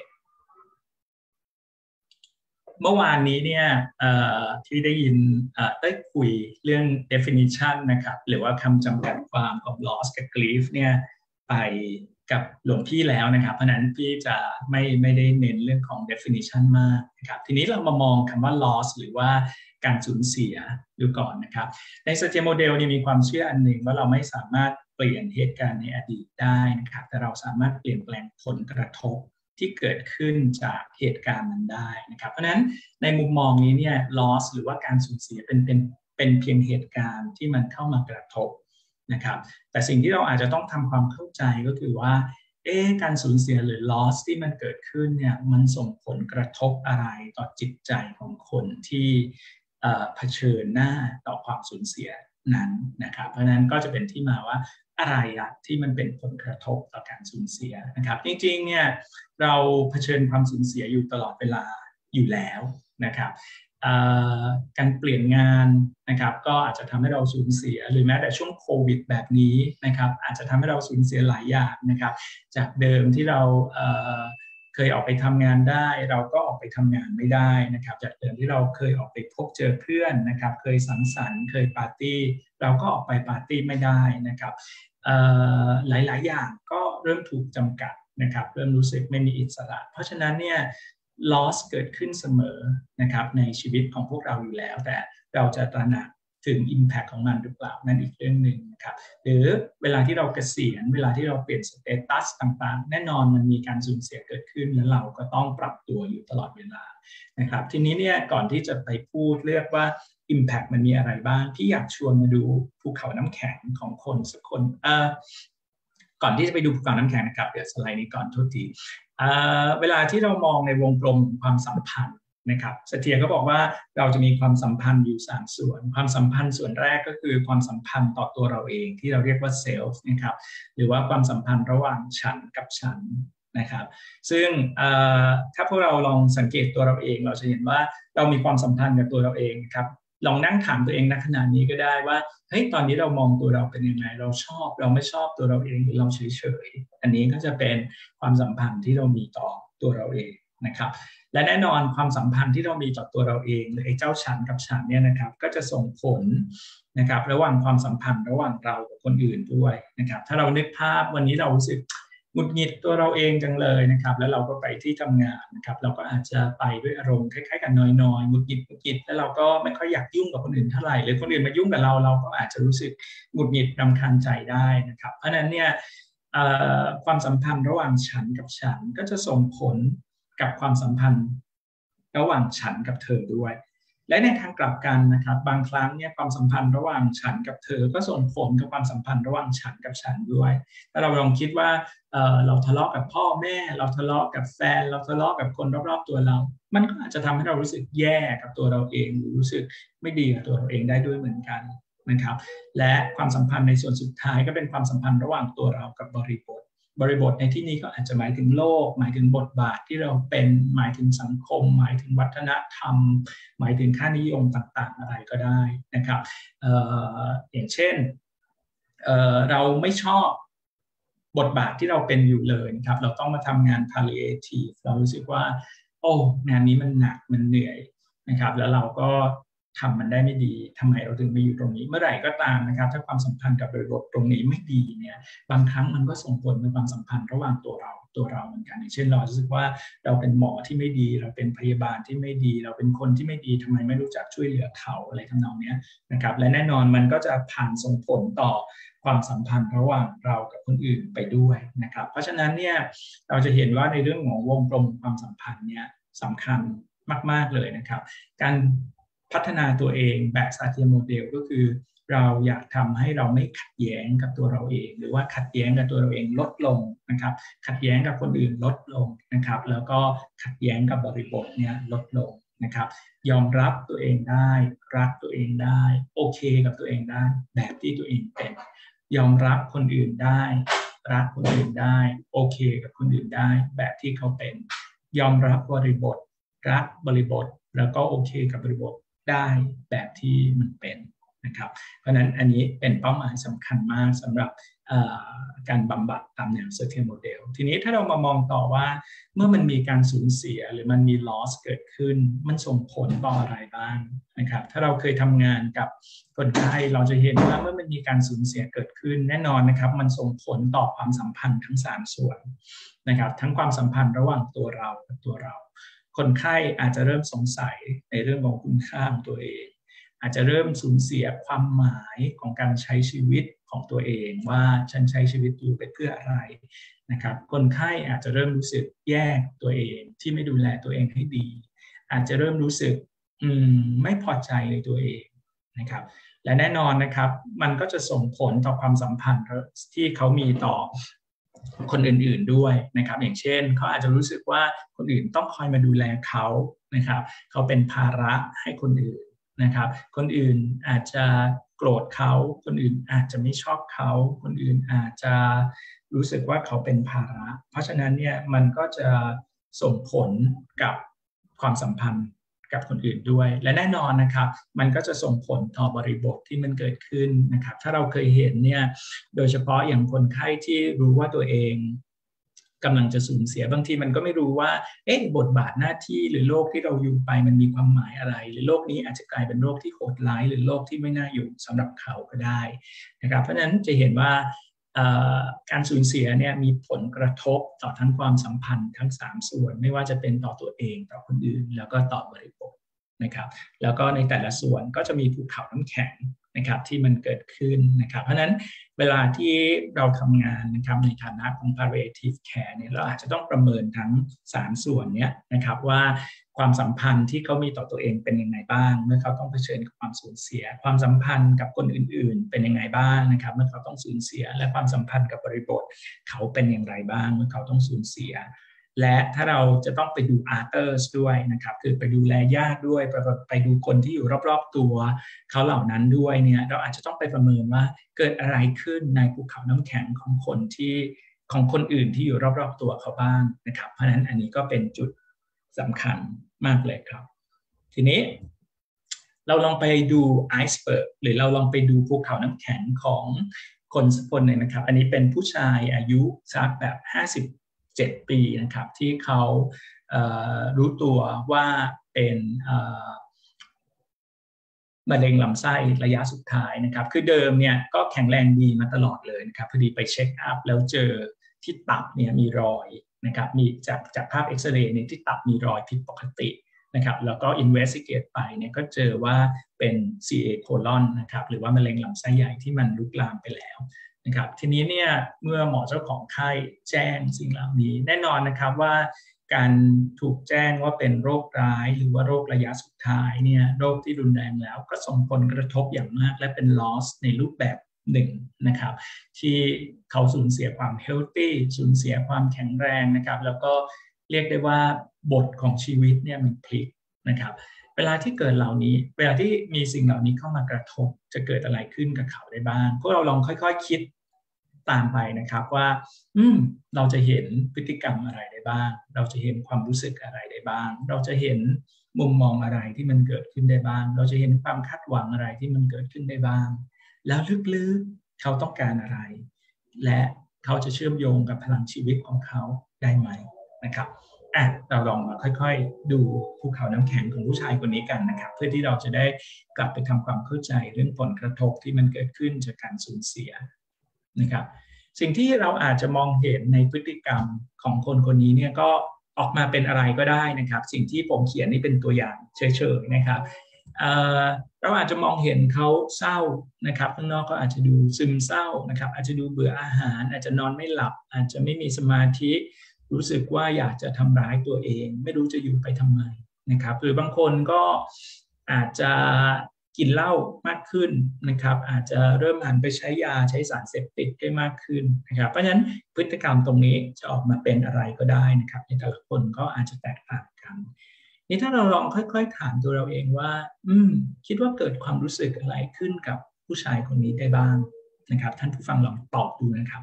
เมื่อวานนี้เนี่ยที่ได้ยินได้คุยเรื่อง definition นะครับหรือว่าคำจำกัดความของ loss กับ grief เนี่ยไปกับหลวงพี่แล้วนะครับเพราะนั้นพี่จะไม่ได้เน้นเรื่องของ definition มากนะครับทีนี้เรามามองคำว่า loss หรือว่าการสูญเสียดูก่อนนะครับใน Satir Model เนี่ยมีความเชื่ออันหนึ่งว่าเราไม่สามารถเปลี่ยนเหตุการณ์ในอดีตได้นะครับแต่เราสามารถเปลี่ยนแปลงผลกระทบที่เกิดขึ้นจากเหตุการณ์นั้นได้นะครับเพราะฉะนั้นในมุมมองนี้เนี่ย loss หรือว่าการสูญเสียเป็นเพียงเหตุการณ์ที่มันเข้ามากระทบนะครับแต่สิ่งที่เราอาจจะต้องทำความเข้าใจก็คือว่าการสูญเสียหรือ loss ที่มันเกิดขึ้นเนี่ยมันส่งผลกระทบอะไรต่อจิตใจของคนที่เผชิญหน้าต่อความสูญเสียนั้นนะครับเพราะฉะนั้นก็จะเป็นที่มาว่าอะไรที่มันเป็นผลกระทบต่อการสูญเสียนะครับจริงๆเนี่ยเราเผชิญความสูญเสียอยู่ตลอดเวลาอยู่แล้วนะครับการเปลี่ยนงานนะครับก็อาจจะทำให้เราสูญเสียหรือแม้แต่ช่วงโควิดแบบนี้นะครับอาจจะทำให้เราสูญเสียหลายอย่างนะครับจากเดิมที่เราเคยออกไปทำงานได้เราก็ออกไปทำงานไม่ได้นะครับจากเดิมที่เราเคยออกไปพบเจอเพื่อนนะครับเคยสังสรรค์เคยปาร์ตี้เราก็ออกไปปาร์ตี้ไม่ได้นะครับหลายๆอย่างก็เริ่มถูกจำกัดนะครับเริ่มรู้สึกไม่มีอิสระเพราะฉะนั้นเนี่ย loss เกิดขึ้นเสมอนะครับในชีวิตของพวกเราอยู่แล้วแต่เราจะตระหนักถึง impact ของมันหรือเปล่านั่นอีกเรื่องหนึ่งนะครับหรือเวลาที่เราเกษียณเวลาที่เราเปลี่ยนสเตตัสต่างๆแน่นอนมันมีการสูญเสียเกิดขึ้นและเราก็ต้องปรับตัวอยู่ตลอดเวลานะครับทีนี้เนี่ยก่อนที่จะไปพูดเลือกว่า impact มันมีอะไรบ้างที่อยากชวนมาดูภูเขาน้ำแข็งของคนสักคนก่อนที่จะไปดูภูเขาน้ำแข็งนะครับเดี๋ยวสไลด์นี้ก่อนโทษทีเวลาที่เรามองในวงกลมความสัมพันธ์นะครับเสถียรก็บอกว่าเราจะมีความสัมพันธ์อยู่3ส่วนความสัมพันธ์ส่วนแรกก็คือความสัมพันธ์ต่อตัวเราเองที่เราเรียกว่าเซลฟ์นะครับหรือว่าความสัมพันธ์ระหว่างฉันกับฉันนะครับซึ่งถ้าพวกเราลองสังเกตตัวเราเองเราจะเห็นว่าเรามีความสัมพันธ์กับตัวเราเองครับลองนั่งถามตัวเองณขณะนี้ก็ได้ว่าเฮ้ยตอนนี้เรามองตัวเราเป็นยังไงเราชอบเราไม่ชอบตัวเราเองหรือเราเฉยๆอันนี้ก็จะเป็นความสัมพันธ์ที่เรามีต่อตัวเราเองนะครับและแน่นอนความสัมพันธ์ที่เรามีต่อตัวเราเองหรือไอ้เจ้าฉันกับฉันเนี่ยนะครับก็จะส่งผลนะครับระหว่างความสัมพันธ์ระหว่างเรากับคนอื่นด้วยนะครับถ้าเรานึกภาพวันนี้เรารู้สึกหงุดหงิดตัวเราเองจังเลยนะครับแล้วเราก็ไปที่ทำงานนะครับเราก็อาจจะไปด้วยอารมณ์คล้ายๆกันน้อยๆหงุดหงิดแล้วเราก็ไม่ค่อยอยากยุ่งกับคนอื่นเท่าไหร่หรือคนอื่นมายุ่งกับเราเราก็อาจจะรู้สึกหงุดหงิดรำคาญใจได้นะครับเพราะฉะนั้นเนี่ยความสัมพันธ์ระหว่างฉันกับฉันก็จะส่งผลกับความสัมพันธ์ระหว่างฉันกับเธอด้วยและในทางกลับกันนะครับบางครั้งเนี่ยความสัมพันธ์ระหว่างฉันกับเธอก็ส่งผลกับความสัมพันธ์ระหว่างฉันกับฉันด้วยถ้าเราลองคิดว่าเราทะเลาะกับพ่อแม่เราทะเลาะกับแฟนเราทะเลาะกับคนรอบๆตัวเรามันก็อาจจะทำให้เรารู้สึกแย่กับตัวเราเองหรือรู้สึกไม่ดีกับตัวเราเองได้ด้วยเหมือนกันนะครับและความสัมพันธ์ในส่วนสุดท้ายก็เป็นความสัมพันธ์ระหว่างตัวเรากับบริบทบริบทในที่นี้ก็อาจจะหมายถึงโลกหมายถึงบทบาทที่เราเป็นหมายถึงสังคมหมายถึงวัฒนธรรมหมายถึงค่านิยมต่างๆอะไรก็ได้นะครับอย่างเช่นเราไม่ชอบบทบาทที่เราเป็นอยู่เลยนะครับเราต้องมาทำงาน palliative เรารู้สึกว่าโอ้งานนี้มันหนักมันเหนื่อยนะครับแล้วเราก็ทำมันได้ไม่ดีทำไมเราถึงไปอยู่ตรงนี้เมื่อไหร่ก็ตามนะครับถ้าความสัมพันธ์กับบริบทตรงนี้ไม่ดีเนี่ยบางครั้งมันก็ส่งผลในความสัมพันธ์ระหว่างตัวเราเหมือนกันอย่างเช่นเรารู้สึกว่าเราเป็นหมอที่ไม่ดีเราเป็นพยาบาลที่ไม่ดีเราเป็นคนที่ไม่ดีทำไมไม่รู้จักช่วยเหลือเขาอะไรทำนองนี้นะครับและแน่นอนมันก็จะผ่านส่งผลต่อความสัมพันธ์ระหว่างเรากับคนอื่นไปด้วยนะครับเพราะฉะนั้นเนี่ยเราจะเห็นว่าในเรื่องของวงกลมความสัมพันธ์เนี่ยสำคัญมากๆเลยนะครับการพัฒนาตัวเองแบบซาเทียโมเดลก็คือเราอยากทำให้เราไม่ขัดแย้งกับตัวเราเองหรือว่าขัดแย้งกับตัวเราเองลดลงนะครับขัดแย้งกับคนอื่นลดลงนะครับแล้วก็ขัดแย้งกับบริบทเนี่ยลดลงนะครับยอมรับตัวเองได้รักตัวเองได้โอเคกับตัวเองได้แบบที่ตัวเองเป็นยอมรับคนอื่นได้รักคนอื่นได้โอเคกับคนอื่นได้แบบที่เขาเป็นยอมรับบริบทรักบริบทแล้วก็โอเคกับบริบทได้แบบที่มันเป็นนะครับเพราะฉะนั้นอันนี้เป็นเป้าหมายสำคัญมากสำหรับการบำบัดตามแนว Certian Model ทีนี้ถ้าเรามามองต่อว่าเมื่อมันมีการสูญเสียหรือมันมี loss เกิดขึ้นมันส่งผลต่ออะไรบ้างนะครับถ้าเราเคยทำงานกับคนไข้เราจะเห็นว่าเมื่อมันมีการสูญเสียเกิดขึ้นแน่นอนนะครับมันส่งผลต่อความสัมพันธ์ทั้ง3ส่วนนะครับทั้งความสัมพันธ์ระหว่างตัวเรากับตัวเราคนไข้อาจจะเริ่มสงสัยในเรื่องของคุณค่าของตัวเองอาจจะเริ่มสูญเสียความหมายของการใช้ชีวิตของตัวเองว่าฉันใช้ชีวิตอยู่ไปเพื่ออะไรนะครับคนไข้อาจจะเริ่มรู้สึกแยกตัวเองที่ไม่ดูแลตัวเองให้ดีอาจจะเริ่มรู้สึกไม่พอใจในตัวเองนะครับและแน่นอนนะครับมันก็จะส่งผลต่อความสัมพันธ์ที่เขามีต่อคนอื่นๆด้วยนะครับอย่างเช่นเขาอาจจะรู้สึกว่าคนอื่นต้องคอยมาดูแลเขานะครับเขาเป็นภาระให้คนอื่นนะครับคนอื่นอาจจะโกรธเขาคนอื่นอาจจะไม่ชอบเขาคนอื่นอาจจะรู้สึกว่าเขาเป็นภาระเพราะฉะนั้นเนี่ยมันก็จะส่งผลกับความสัมพันธ์กับคนอื่นด้วยและแน่นอนนะครับมันก็จะส่งผลต่อบริบทที่มันเกิดขึ้นนะครับถ้าเราเคยเห็นเนี่ยโดยเฉพาะอย่างคนไข้ที่รู้ว่าตัวเองกำลังจะสูญเสียบางทีมันก็ไม่รู้ว่าบทบาทหน้าที่หรือโลกที่เราอยู่ไปมันมีความหมายอะไรหรือโลกนี้อาจจะกลายเป็นโลกที่โหดร้ายหรือโลกที่ไม่น่าอยู่สำหรับเขาก็ได้นะครับเพราะฉะนั้นจะเห็นว่าการสูญเสียเนี่ยมีผลกระทบต่อทั้งความสัมพันธ์ทั้ง3ส่วนไม่ว่าจะเป็นต่อตัวเองต่อคนอื่นแล้วก็ต่อบริบทนะครับแล้วก็ในแต่ละส่วนก็จะมีภูเขาน้ำแข็งนะครับที่มันเกิดขึ้นนะครับเพราะฉะนั้นเวลาที่เราทำงานนะครับในฐานะของ palliative care เนี่ยเราอาจจะต้องประเมินทั้ง3ส่วนนี้นะครับว่าความสัมพันธ์ที่เขามีต่อตัวเองเป็นยังไงบ้างเมื่อเขาต้องเผชิญกับความสูญเสียความสัมพันธ์กับคนอื่นๆเป็นยังไงบ้างนะครับเมื่อเขาต้องสูญเสียและความสัมพันธ์กับบริบทเขาเป็นอย่างไรบ้างเมื่อเขาต้องสูญเสียและถ้าเราจะต้องไปดู others ด้วยนะครับคือไปดูแลญาติด้วยไปดูคนที่อยู่รอบๆตัวเขาเหล่านั้นด้วยเนี่ยเราอาจจะต้องไปประเมินว่าเกิดอะไรขึ้นในภูเขาน้ำแข็งของคนอื่นที่อยู่รอบๆตัวเขาบ้างนะครับเพราะฉะนั้นอันนี้ก็เป็นจุดสำคัญมากเลยครับทีนี้เราลองไปดูไอซ์เบิร์กหรือเราลองไปดูภูเขาน้ำแข็งของคนสักคนหนึ่งนะครับอันนี้เป็นผู้ชายอายุสักแบบ57 ปีนะครับที่เขารู้ตัวว่าเป็นมะเร็งลำไส้ระยะสุดท้ายนะครับคือเดิมเนี่ยก็แข็งแรงดีมาตลอดเลยนะครับพอดีไปเช็คอัพแล้วเจอที่ตับเนี่ยมีรอยนะครับมีจากภาพเอ็กซเรย์เนี่ยที่ตับมีรอยผิดปกตินะครับแล้วก็ investigate ไปเนี่ยก็เจอว่าเป็น CA colon นะครับหรือว่ามะเร็งลำไส้ใหญ่ที่มันลุกลามไปแล้วนะครับทีนี้เนี่ยเมื่อหมอเจ้าของไข้แจ้งสิ่งเหล่านี้แน่นอนนะครับว่าการถูกแจ้งว่าเป็นโรคร้ายหรือว่าโรคระยะสุดท้ายเนี่ยโรคที่รุนแรงแล้วก็ส่งผลกระทบอย่างมากและเป็น loss ในรูปแบบหนึ่งนะครับที่เขาสูญเสียความ healthy สูญเสียความแข็งแรงนะครับแล้วก็เรียกได้ว่าบทของชีวิตเนี่ยมันพลิกนะครับเวลาที่เกิดเหล่านี้เวลาที่มีสิ่งเหล่านี้เข้ามากระทบจะเกิดอะไรขึ้นกับเขาได้บ้างพวกเราลองค่อยๆคิดตามไปนะครับว่าเราจะเห็นพฤติกรรมอะไรได้บ้างเราจะเห็นความรู้สึกอะไรได้บ้างเราจะเห็นมุมมองอะไรที่มันเกิดขึ้นได้บ้างเราจะเห็นความคาดหวังอะไรที่มันเกิดขึ้นได้บ้างแล้วลึกๆเขาต้องการอะไรและเขาจะเชื่อมโยงกับพลังชีวิตของเขาได้ไหมนะครับเราลองมาค่อยๆดูภูเขาน้ำแข็งของผู้ชายคนนี้กันนะครับเพื่อที่เราจะได้กลับไปทำความเข้าใจเรื่องผลกระทบที่มันเกิดขึ้นจากการสูญเสียนะครับสิ่งที่เราอาจจะมองเห็นในพฤติกรรมของคนคนนี้เนี่ยก็ออกมาเป็นอะไรก็ได้นะครับสิ่งที่ผมเขียนนี่เป็นตัวอย่างเฉยๆนะครับเราอาจจะมองเห็นเขาเศร้านะครับข้างนอกก็อาจจะดูซึมเศร้านะครับอาจจะดูเบื่ออาหารอาจจะนอนไม่หลับอาจจะไม่มีสมาธิรู้สึกว่าอยากจะทำร้ายตัวเองไม่รู้จะอยู่ไปทำไมนะครับหรือบางคนก็อาจจะกินเหล้ามากขึ้นนะครับอาจจะเริ่มหันไปใช้ยาใช้สารเสพติดได้มากขึ้นนะครับเพราะฉะนั้นพฤติกรรมตรงนี้จะออกมาเป็นอะไรก็ได้นะครับในแต่ละคนก็อาจจะแตกต่างกันนี่ถ้าเราลองค่อยๆถามตัวเราเองว่าคิดว่าเกิดความรู้สึกอะไรขึ้นกับผู้ชายคนนี้ได้บ้างนะครับท่านผู้ฟังลองตอบดูนะครับ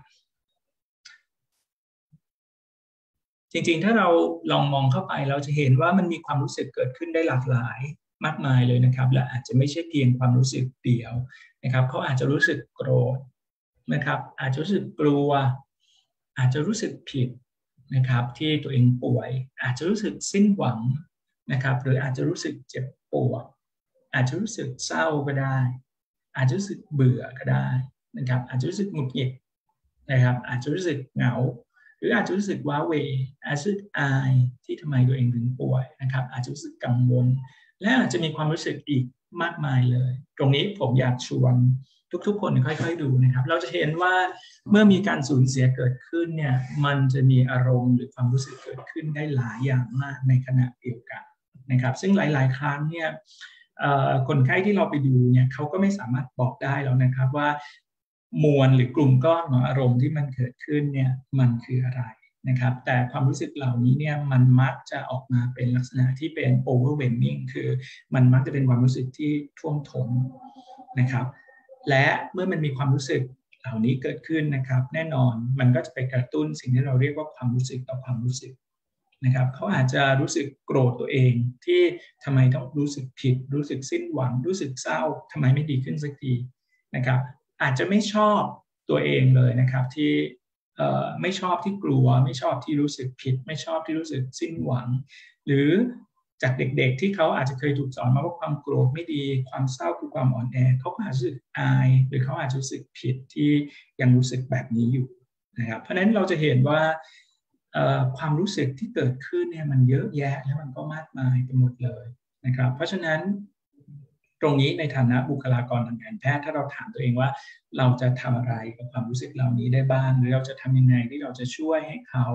จริงๆถ้าเราลองมองเข้าไปเราจะเห็นว่ามันมีความรู้สึกเกิดขึ้นได้หลากหลายมากมายเลยนะครับและอาจจะไม่ใช่เพียงความรู้สึกเดียวนะครับเขาอาจจะรู้สึกโกรธนะครับอาจจะรู้สึกกลัวอาจจะรู้สึกผิดนะครับที่ตัวเองป่วยอาจจะรู้สึกสิ้นหวังนะครับหรืออาจจะรู้สึกเจ็บปวดอาจจะรู้สึกเศร้าก็ได้อาจจะรู้สึกเบื่อก็ได้นะครับอาจจะรู้สึกหงุดหงิดนะครับอาจจะรู้สึกเหงาหรืออาจจะรู้สึกว้าเหวอาจจะรู้สึกอายที่ทำไมตัวเองถึงป่วยนะครับอาจจะรู้สึกกังวลและอาจจะมีความรู้สึกอีกมากมายเลยตรงนี้ผมอยากชวนทุกๆคนค่อยๆดูนะครับเราจะเห็นว่าเมื่อมีการสูญเสียเกิดขึ้นเนี่ยมันจะมีอารมณ์หรือความรู้สึกเกิดขึ้นได้หลายอย่างมากในขณะเดียวกันนะครับซึ่งหลายๆครั้งเนี่ยคนไข้ที่เราไปดูเนี่ยเขาก็ไม่สามารถบอกได้แล้วนะครับว่ามวลหรือกลุ่มก้อนของอารมณ์ที่มันเกิดขึ้นเนี่ยมันคืออะไรนะครับแต่ความรู้สึกเหล่านี้เนี่ยมันมักจะออกมาเป็นลักษณะที่เป็น overwhelming คือมันมักจะเป็นความรู้สึกที่ท่วมท้นนะครับและเมื่อมันมีความรู้สึกเหล่านี้เกิดขึ้นนะครับแน่นอนมันก็จะไปกระตุ้นสิ่งที่เราเรียกว่าความรู้สึกต่อความรู้สึกนะครับเขาอาจจะรู้สึกโกรธตัวเองที่ทำไมต้องรู้สึกผิดรู้สึกสิ้นหวังรู้สึกเศร้าทำไมไม่ดีขึ้นสักทีนะครับอาจจะไม่ชอบตัวเองเลยนะครับที่ไม่ชอบที่กลัวไม่ชอบที่รู้สึกผิดไม่ชอบที่รู้สึกสิ้นหวังหรือจากเด็กๆที่เขาอาจจะเคยถูกสอนมาว่าความโกรธไม่ดีความเศร้าคือความอ่อนแอเขาอาจจะรู้สึกอายหรือเขาอาจจะรู้สึกผิดที่ยังรู้สึกแบบนี้อยู่นะครับเพราะฉะนั้นเราจะเห็นว่าความรู้สึกที่เกิดขึ้นเนี่ยมันเยอะแยะและมันก็มากมายไปหมดเลยนะครับเพราะฉะนั้นตรงนี้ในฐานะบุคลากรทางการแพทย์ถ้าเราถามตัวเองว่าเราจะทำอะไรกับความรู้สึกเหล่านี้ได้บ้างหรือเราจะทำยังไงที่เราจะช่วยให้เขา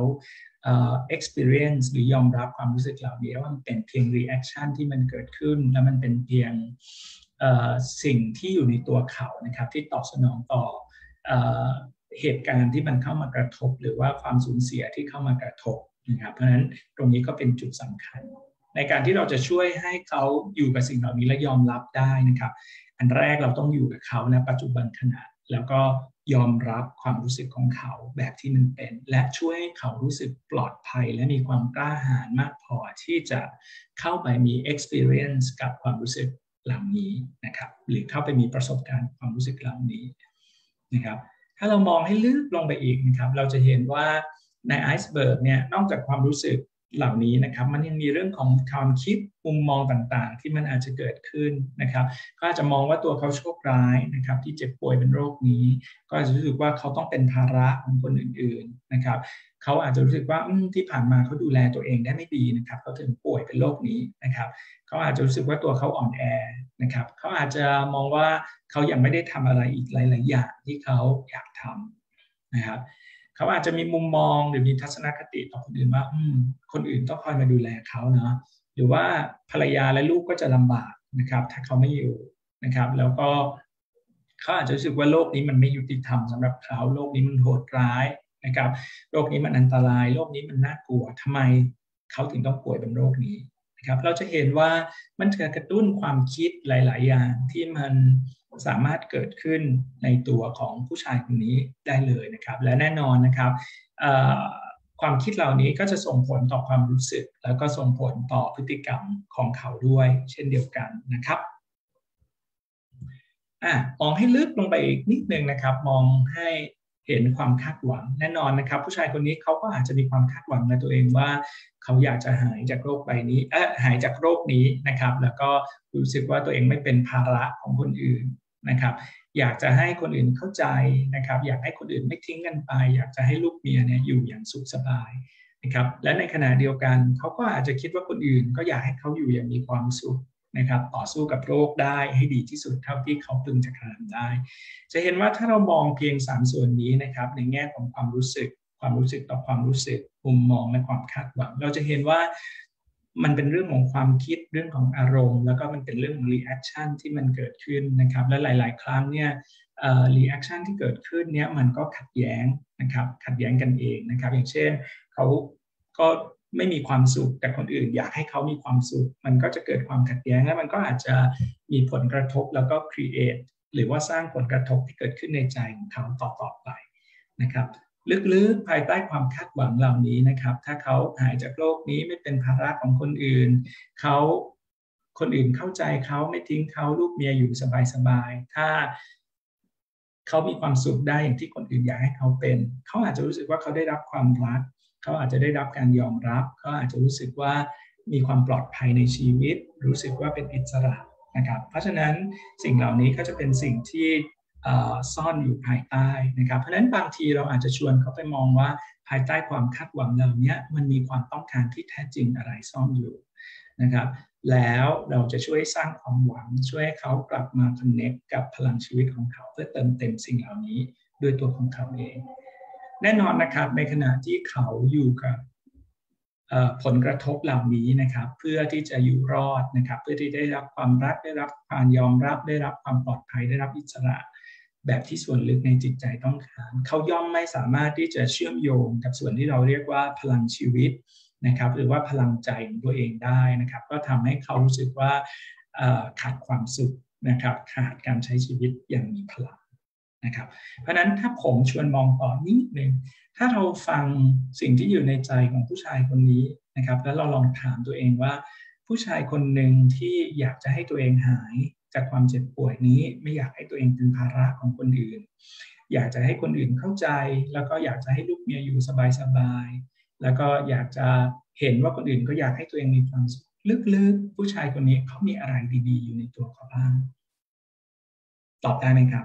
experience หรือยอมรับความรู้สึกเหล่านี้ว่ามันเป็นเพียง reaction ที่มันเกิดขึ้นและมันเป็นเพียงสิ่งที่อยู่ในตัวเขานะครับที่ตอบสนองต่อเหตุการณ์ที่มันเข้ามากระทบหรือว่าความสูญเสียที่เข้ามากระทบนะครับเพราะฉะนั้นตรงนี้ก็เป็นจุดสำคัญในการที่เราจะช่วยให้เขาอยู่กับสิ่งเหล่านี้และยอมรับได้นะครับอันแรกเราต้องอยู่กับเขาณปัจจุบันขณะแล้วก็ยอมรับความรู้สึกของเขาแบบที่มันเป็นและช่วยให้เขารู้สึกปลอดภัยและมีความกล้าหาญมากพอที่จะเข้าไปมี experience กับความรู้สึกเหล่านี้นะครับหรือเข้าไปมีประสบการณ์ความรู้สึกเหล่านี้นะครับถ้าเรามองให้ลึกลงไปอีกนะครับเราจะเห็นว่าในไอซ์เบิร์กเนี่ยนอกจากความรู้สึกเหล่านี้นะครับมันยังมีเรื่องของความคิดมุมมองต่างๆที่มันอาจจะเกิดขึ้นนะครับก็อาจจะมองว่าตัวเขาโชคร้ายนะครับที่เจ็บป่วยเป็นโรคนี้ก็อาจจะรู้สึกว่าเขาต้องเป็นภาระของคนอื่นๆนะครับเขาอาจจะรู้สึกว่าที่ผ่านมาเขาดูแลตัวเองได้ไม่ดีนะครับเขาถึงป่วยเป็นโรคนี้นะครับเขาอาจจะรู้สึกว่าตัวเขาอ่อนแอนะครับเขาอาจจะมองว่าเขายังไม่ได้ทำอะไรอีกหลายๆอย่างที่เขาอยากทำนะครับเขาอาจจะมีมุมมองหรือมีทัศนคติต่อคนอื่นว่าคนอื่นต้องคอยมาดูแลเขาเนาะหรือว่าภรรยาและลูกก็จะลำบากนะครับถ้าเขาไม่อยู่นะครับแล้วก็เขาอาจจะรู้สึกว่าโลกนี้มันไม่ยุติธรรมสำหรับเขาโลกนี้มันโหดร้ายนะครับโรคนี้มันอันตรายโรคนี้มันน่ากลัวทำไมเขาถึงต้องป่วยเป็นโรคนี้นะครับเราจะเห็นว่ามันจะกระตุ้นความคิดหลายๆอย่างที่มันสามารถเกิดขึ้นในตัวของผู้ชายคนนี้ได้เลยนะครับและแน่นอนนะครับความคิดเหล่านี้ก็จะส่งผลต่อความรู้สึกแล้วก็ส่งผลต่อพฤติกรรมของเขาด้วยเช่นเดียวกันนะครับมองให้ลึกลงไปอีกนิดนึงนะครับมองให้เห็นความคาดหวังแน่นอนนะครับผู้ชายคนนี้เขาก็อาจจะมีความคาดหวังในตัวเองว่าเขาอยากจะหายจากโรคใบนี้หายจากโรคนี้นะครับแล้วก็รู้สึกว่าตัวเองไม่เป็นภาระของคนอื่นนะครับอยากจะให้คนอื่นเข้าใจนะครับอยากให้คนอื่นไม่ทิ้งกันไปอยากจะให้ลูกเมียเนี่ยอยู่อย่างสุขสบายนะครับและในขณะเดียวกันเขาก็อาจจะคิดว่าคนอื่นก็อยากให้เขาอยู่อย่างมีความสุขนะครับต่อสู้กับโรคได้ให้ดีที่สุดเท่าที่เขาพึงจะทำได้จะเห็นว่าถ้าเรามองเพียง3ส่วนนี้นะครับในแง่ของความรู้สึกต่อความรู้สึกมุมมองและความคาดหวังเราจะเห็นว่ามันเป็นเรื่องของความคิดเรื่องของอารมณ์แล้วก็มันเป็นเรื่องของ reaction ที่มันเกิดขึ้นนะครับและหลายๆครั้งเนี่ยreaction ที่เกิดขึ้นเนี่ยมันก็ขัดแย้งนะครับขัดแย้งกันเองนะครับอย่างเช่นเขาก็ไม่มีความสุขแต่คนอื่นอยากให้เขามีความสุขมันก็จะเกิดความขัดแย้งและมันก็อาจจะมีผลกระทบแล้วก็ create หรือว่าสร้างผลกระทบที่เกิดขึ้นในใจของเขาต่อไปนะครับลึกๆภายใต้ความคาดหวังเหล่านี้นะครับถ้าเขาหายจากโรคนี้ไม่เป็นภาระของคนอื่นคนอื่นเข้าใจเขาไม่ทิ้งเขาลูกเมียอยู่สบายๆถ้าเขามีความสุขได้อย่างที่คนอื่นอยากให้เขาเป็นเขาอาจจะรู้สึกว่าเขาได้รับความรักเขาอาจจะได้รับการยอมรับเขาอาจจะรู้สึกว่ามีความปลอดภัยในชีวิตรู้สึกว่าเป็นอิสระนะครับเพราะฉะนั้นสิ่งเหล่านี้ก็จะเป็นสิ่งที่ซ่อนอยู่ภายใต้นะครับเพราะฉะนั้นบางทีเราอาจจะชวนเขาไปมองว่าภายใต้ความคาดหวังเหล่านี้มันมีความต้องการที่แท้จริงอะไรซ่อนอยู่นะครับแล้วเราจะช่วยสร้างความหวังช่วยให้เขากลับมาคอนเนคกับพลังชีวิตของเขาเพื่อเติมเต็มสิ่งเหล่านี้ด้วยตัวของเขาเองแน่นอนนะครับในขณะที่เขาอยู่กับผลกระทบเหล่านี้นะครับเพื่อที่จะอยู่รอดนะครับเพื่อที่ได้รับความรักได้รับการยอมรับได้รับความปลอดภัยได้รับอิสระแบบที่ส่วนลึกในจิตใจต้องการเขาย่อมไม่สามารถที่จะเชื่อมโยงกับส่วนที่เราเรียกว่าพลังชีวิตนะครับหรือว่าพลังใจของตัวเองได้นะครับก็ทำให้เขารู้สึกว่าขาดความสุขนะครับขาดการใช้ชีวิตอย่างมีพลังนะครับเพราะฉะนั้นถ้าผมชวนมองต่อนิดนึงถ้าเราฟังสิ่งที่อยู่ในใจของผู้ชายคนนี้นะครับแล้วเราลองถามตัวเองว่าผู้ชายคนหนึ่งที่อยากจะให้ตัวเองหายจากความเจ็บป่วยนี้ไม่อยากให้ตัวเองเป็นภาระของคนอื่นอยากจะให้คนอื่นเข้าใจแล้วก็อยากจะให้ลูกเมียอยู่สบายๆแล้วก็อยากจะเห็นว่าคนอื่นก็อยากให้ตัวเองมีความสุขลึกๆผู้ชายคนนี้เขามีอะไรดีๆอยู่ในตัวเขาบ้างตอบได้ไหมครับ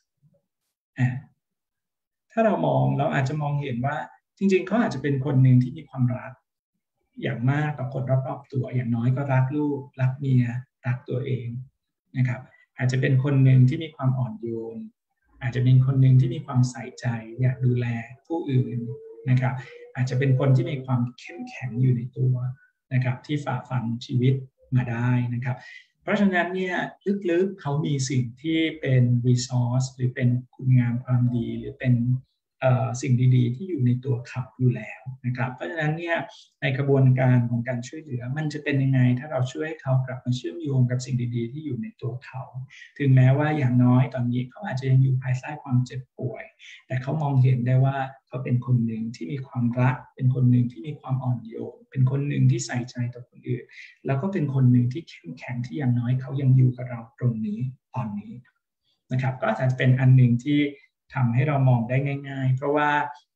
ถ้าเรามองเราอาจจะมองเห็นว่าจริงๆเขาอาจจะเป็นคนหนึ่งที่มีความรักอย่างมากกับคนรอบๆตัวอย่างน้อยก็รักลูกรักเมียรักตัวเองนะครับอาจจะเป็นคนหนึ่งที่มีความอ่อนโยนอาจจะเป็นคนหนึ่งที่มีความใส่ใจอยากดูแลผู้อื่นนะครับอาจจะเป็นคนที่มีความเข้มแข็งอยู่ในตัวนะครับที่ฝ่าฟันชีวิตมาได้นะครับเพราะฉะนั้นเนี่ยลึกๆเขามีสิ่งที่เป็น resource หรือเป็นคุณงามความดีหรือเป็นสิ่งดีๆที่อยู่ในตัวเขาอยู่แล้วนะครับเพราะฉะนั้นเนี่ยในกระบวนการของการช่วยเหลือมันจะเป็นยังไงถ้าเราช่วยให้เขากลับมาเชื่อมโยงกับสิ่งดีๆที่อยู่ในตัวเขาถึงแม้ว่าอย่างน้อยตอนนี้เขาอาจจะยังอยู่ภายใต้ความเจ็บป่วยแต่เขามองเห็นได้ว่าเขาเป็นคนหนึ่งที่มีความรักเป็นคนหนึ่งที่มีความอ่อนโยนเป็นคนหนึ่งที่ใส่ใจต่อคนอื่นแล้วก็เป็นคนหนึ่งที่เข้มแข็งที่อย่างน้อยเขายังอยู่กับเราตรงนี้ตอนนี้นะครับก็อาจจะเป็นอันหนึ่งที่ทำให้เรามองได้ง่ายๆเพราะว่า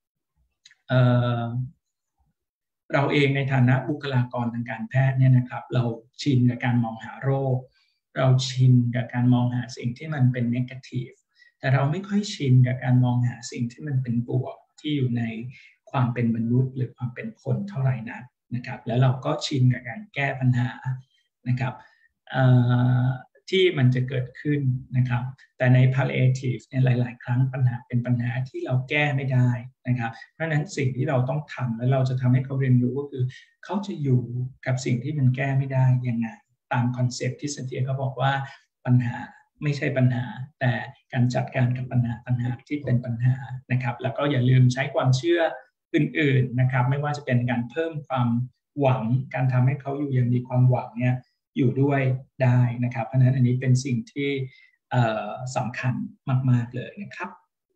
เราเองในฐานะบุคลากรทางการแพทย์เนี่ยนะครับเราชินกับการมองหาโรคเราชินกับการมองหาสิ่งที่มันเป็น negative แต่เราไม่ค่อยชินกับการมองหาสิ่งที่มันเป็นบวกที่อยู่ในความเป็นมนุษย์หรือความเป็นคนเท่าไหร่นักนะครับแล้วเราก็ชินกับการแก้ปัญหานะครับที่มันจะเกิดขึ้นนะครับแต่ใน palliative เนี่ยหลายๆครั้งปัญหาเป็นปัญหาที่เราแก้ไม่ได้นะครับเพราะฉะนั้นสิ่งที่เราต้องทำและเราจะทำให้เขาเรียนรู้ก็คือเขาจะอยู่กับสิ่งที่มันแก้ไม่ได้ยังไงตามคอนเซปต์ที่เซนเทียเขาบอกว่าปัญหาไม่ใช่ปัญหาแต่การจัดการกับปัญหาที่เป็นปัญหานะครับแล้วก็อย่าลืมใช้ความเชื่ออื่นๆนะครับไม่ว่าจะเป็นการเพิ่มความหวังการทำให้เขาอยู่อย่างมีความหวังเนี่ยอยู่ด้วยได้นะครับเพราะฉะนั้นอันนี้เป็นสิ่งที่สำคัญมากๆเลยนะครับ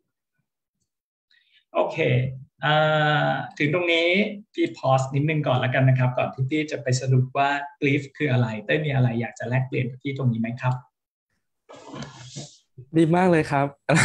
โอเคถึงตรงนี้พี่พอสนิดนึงก่อนแล้วกันนะครับก่อนที่พี่จะไปสรุปว่า grief คืออะไรเต้ยมีอะไรอยากจะแลกเปลี่ยนกับพี่ตรงนี้ไหมครับดีมากเลยครับ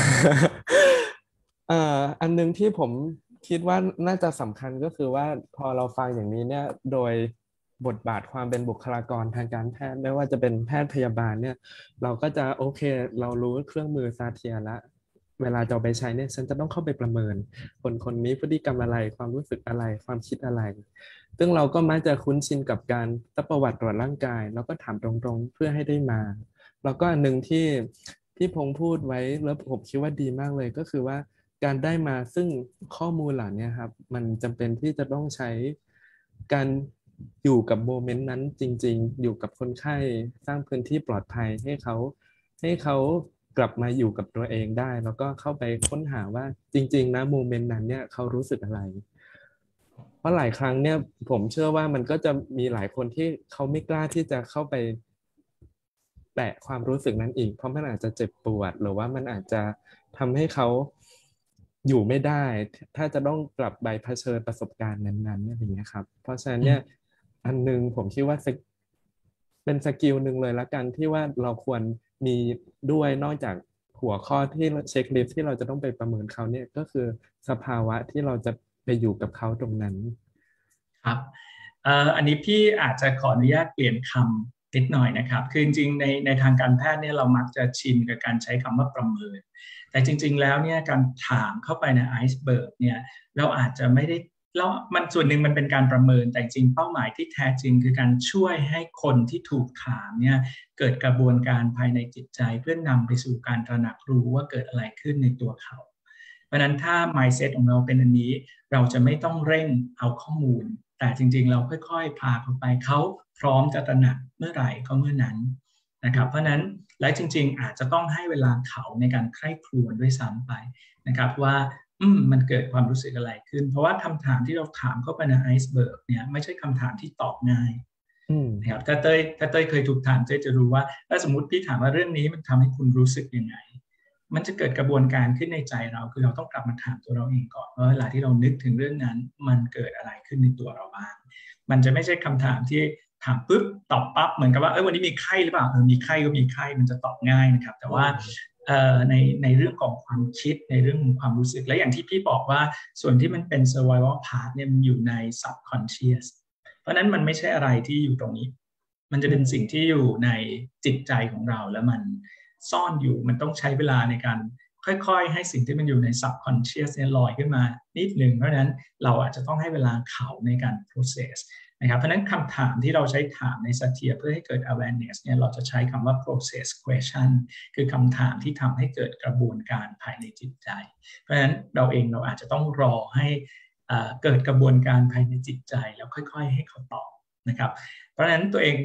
อันนึงที่ผมคิดว่าน่าจะสำคัญก็คือว่าพอเราฟังอย่างนี้เนี่ยโดยบทบาทความเป็นบุคลากรทางการแพทย์ไม่ว่าจะเป็นแพทย์พยาบาลเนี่ยเราก็จะโอเคเรารู้เครื่องมือซาเทียแล้วเวลาจะเอาไปใช้เนี่ยฉันจะต้องเข้าไปประเมินคนคนนี้พฤติกรรมอะไรความรู้สึกอะไรความคิดอะไรซึ่งเราก็มักจะคุ้นชินกับการซักประวัติตรวจร่างกายแล้วก็ถามตรงๆเพื่อให้ได้มาแล้วก็อันหนึ่งที่พี่พงษ์พูดไว้แล้วผมคิดว่าดีมากเลยก็คือว่าการได้มาซึ่งข้อมูลเหล่านี้ครับมันจำเป็นที่จะต้องใช้การอยู่กับโมเมนต์นั้นจริงๆอยู่กับคนไข้สร้างพื้นที่ปลอดภัยให้เขากลับมาอยู่กับตัวเองได้แล้วก็เข้าไปค้นหาว่าจริงๆนะโมเมนต์นั้นเนี่ยเขารู้สึกอะไรเพราะหลายครั้งเนี่ยผมเชื่อว่ามันก็จะมีหลายคนที่เขาไม่กล้าที่จะเข้าไปแตะความรู้สึกนั้นอีกเพราะมันอาจจะเจ็บปวดหรือว่ามันอาจจะทำให้เขาอยู่ไม่ได้ถ้าจะต้องกลับไปเผชิญประสบการณ์นั้นๆอะไรอย่างเงี้ยครับเพราะฉะนั้นเนี่ยอันนึงผมคิดว่าเป็นสกิลหนึ่งเลยละกันที่ว่าเราควรมีด้วยนอกจากหัวข้อที่เช็คลิสต์ที่เราจะต้องไปประเมินเขาเนี่ยก็คือสภาวะที่เราจะไปอยู่กับเขาตรงนั้นครับอันนี้พี่อาจจะขออนุญาตเปลี่ยนคำนิดหน่อยนะครับคือจริงๆในทางการแพทย์เนี่ยเรามักจะชินกับการใช้คำว่าประเมินแต่จริงๆแล้วเนี่ยการถามเข้าไปในไอซ์เบิร์กเนี่ยเราอาจจะไม่ได้แล้วมันส่วนหนึ่งมันเป็นการประเมินแต่จริงเป้าหมายที่แท้จริงคือการช่วยให้คนที่ถูกถามเนี่ยเกิดกระบวนการภายในจิตใจเพื่อนำไปสู่การตระหนักรู้ว่าเกิดอะไรขึ้นในตัวเขา เพราะนั้นถ้า mindset ของเราเป็นอันนี้เราจะไม่ต้องเร่งเอาข้อมูลแต่จริงๆเราค่อยๆพาเขาไปเขาพร้อมจะตระหนักเมื่อไหร่ก็เมื่อนั้นนะครับเพราะนั้นและจริงๆอาจจะต้องให้เวลาเขาในการใคร่ครวญด้วยซ้ำไปนะครับว่ามันเกิดความรู้สึกอะไรขึ้นเพราะว่าคำถามที่เราถามเข้าไปในไอซ์เบิร์กเนี่ยไม่ใช่คำถามที่ตอบง่ายนะครับถ้าเต้ยเคยถูกถามเต้ยจะรู้ว่าถ้าสมมติพี่ถามว่าเรื่องนี้มันทำให้คุณรู้สึกยังไง มันจะเกิดกระบวนการขึ้นในใจเราคือเราต้องกลับมาถามตัวเราเองก่อนว่าเวลาที่เรานึกถึงเรื่องนั้นมันเกิดอะไรขึ้นในตัวเราบ้างมันจะไม่ใช่คำถามที่ถามปุ๊บตอบปั๊บเหมือนกับว่าวันนี้มีไข้หรือเปล่ามีไข้ก็มีไข้มันจะตอบง่ายนะครับแต่ว่าในเรื่องของความคิดในเรื่องของความรู้สึกและอย่างที่พี่บอกว่าส่วนที่มันเป็น survival part เนี่ยมันอยู่ใน subconscious เพราะนั้นมันไม่ใช่อะไรที่อยู่ตรงนี้มันจะเป็นสิ่งที่อยู่ในจิตใจของเราแล้วมันซ่อนอยู่มันต้องใช้เวลาในการค่อยๆให้สิ่งที่มันอยู่ใน subconscious เนี่ยลอยขึ้นมานิดหนึ่งเพราะฉะนั้นเราอาจจะต้องให้เวลาเขาในการ process นะครับเพราะฉะนั้นคำถามที่เราใช้ถามในสัตยาเพื่อให้เกิด awareness เนี่ยเราจะใช้คำว่า process question คือคำถามที่ทำให้เกิดกระบวนการภายในจิตใจเพราะฉะนั้นเราอาจจะต้องรอให้เกิดกระบวนการภายในจิตใจแล้วค่อยๆให้เขาตอบนะครับเพราะฉะนั้นตัวเอง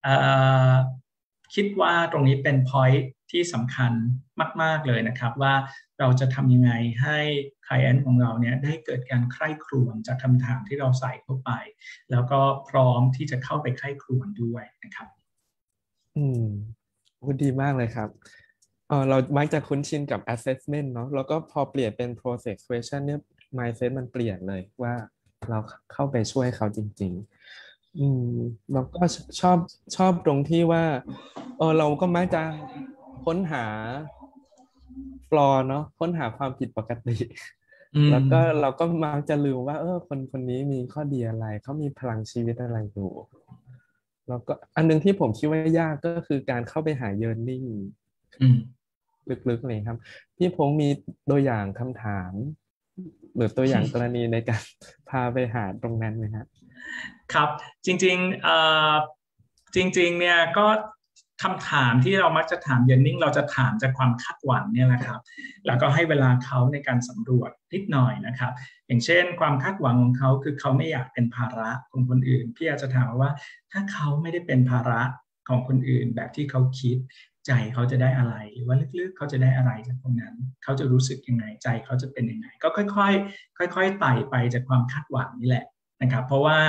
คิดว่าตรงนี้เป็น point ที่สำคัญมากๆเลยนะครับว่าเราจะทำยังไงให้ client ของเราเนี่ยได้เกิดการใคร่ครวญจากคำถามที่เราใส่เข้าไป แล้วก็พร้อมที่จะเข้าไปใคร่ครวญด้วยนะครับอืมดีมากเลยครับเรามักจะคุ้นชินกับ assessment เนาะแล้วก็พอเปลี่ยนเป็น process question เนี่ย mindset มันเปลี่ยนเลยว่าเราเข้าไปช่วยเขาจริงๆแล้วก็ชอบชอบตรงที่ว่าเราก็มักจะค้นหา flaw เนาะค้นหาความผิดปกติแล้วก็เราก็มักจะลืมว่าคนคนนี้มีข้อดีอะไรเขามีพลังชีวิตอะไรอยู่แล้วก็อันนึงที่ผมคิดว่ายากก็คือการเข้าไปหา yearning ลึกๆเลยครับพี่พงษ์มีตัวอย่างคำถามหรือตัวอย่างกรณีในการพาไปหาตรงนั้นไหมครับครับจริงๆเนี่ยก็คำถามที่เรามักจะถามเยนนิ่งเราจะถามจากความคาดหวังเนี่ยแหละครับแล้วก็ให้เวลาเขาในการสำรวจนิดหน่อยนะครับอย่างเช่นความคาดหวังของเขาคือเขาไม่อยากเป็นภาระของคนอื่นพี่อาจจะถามว่าถ้าเขาไม่ได้เป็นภาระของคนอื่นแบบที่เขาคิดใจเขาจะได้อะไรหรือว่าลึกๆเขาจะได้อะไรจากตรงนั้นเขาจะรู้สึกยังไงใจเขาจะเป็นยังไงก็ค่อยๆไต่ไปจากความคาดหวังนี่แหละนะครับเพราะว่า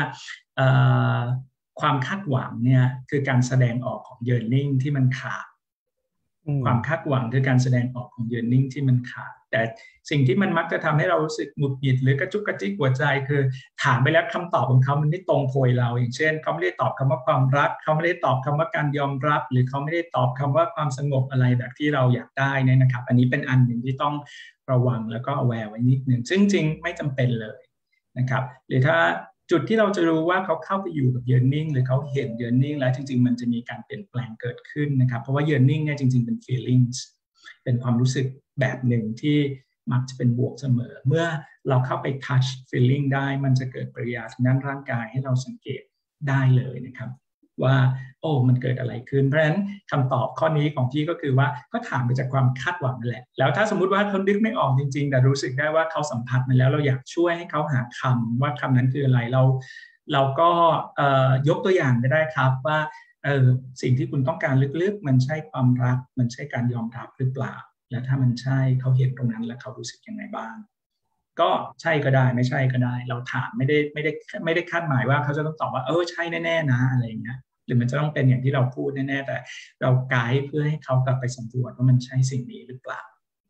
ความคาดหวังเนี่ยคือการแสดงออกของ yearning ที่มันขาดความคาดหวังคือการแสดงออกของ yearning ที่มันขาดแต่สิ่งที่มันมักจะทำให้เรารู้สึกหงุดหงิดหรือกระจุกกระจิกหัวใจคือถามไปแล้วคำตอบของเขามันไม่ตรงโพยเราอย่างเช่นเขาไม่ได้ตอบคำว่าความรักเขาไม่ได้ตอบคำว่าการยอมรับหรือเขาไม่ได้ตอบคำว่าความสงบอะไรแบบที่เราอยากได้เนี่ยนะครับอันนี้เป็นอันหนึ่งที่ต้องระวังแล้วก็ aware ไว้นิดหนึ่งซึ่งจริงไม่จำเป็นเลยนะครับหรือถ้าจุดที่เราจะรู้ว่าเขาเข้าไปอยู่กับ yearning หรือเขาเห็น yearning แล้วจริงๆมันจะมีการเปลี่ยนแปลงเกิดขึ้นนะครับเพราะว่า yearning เนี่ยจริงๆเป็น feelings เป็นความรู้สึกแบบหนึ่งที่มักจะเป็นบวกเสมอเมื่อเราเข้าไป touch feeling ได้มันจะเกิดปฏิกิริยาทางด้านร่างกายให้เราสังเกตได้เลยนะครับว่าโอ้มันเกิดอะไรขึ้นเพราะฉะนั้นคำตอบข้อนี้ของพี่ก็คือว่าก็ถามไปจากความคาดหวังนั่นแหละแล้วถ้าสมมุติว่าเขานึกไม่ออกจริงๆแต่รู้สึกได้ว่าเขาสัมผัสมาแล้วเราอยากช่วยให้เขาหาคำว่าคำนั้นคืออะไรเราก็ยกตัวอย่างก็ได้ครับว่าสิ่งที่คุณต้องการลึกๆมันใช่ความรักมันใช่การยอมรับหรือเปล่าและถ้ามันใช่เขาเห็นตรงนั้นแล้วเขารู้สึกยังไงบ้างก็ใช่ก็ได้ไม่ใช่ก็ได้เราถามไม่ได้คาดหมายว่าเขาจะต้องตอบว่าใช่แน่ๆนะอะไรอย่างเงี้ยหรือมันจะต้องเป็นอย่างที่เราพูดแน่ๆแต่เราไกด์เพื่อให้เขากลับไปสำรวจว่ามันใช่สิ่งนี้หรือเปล่า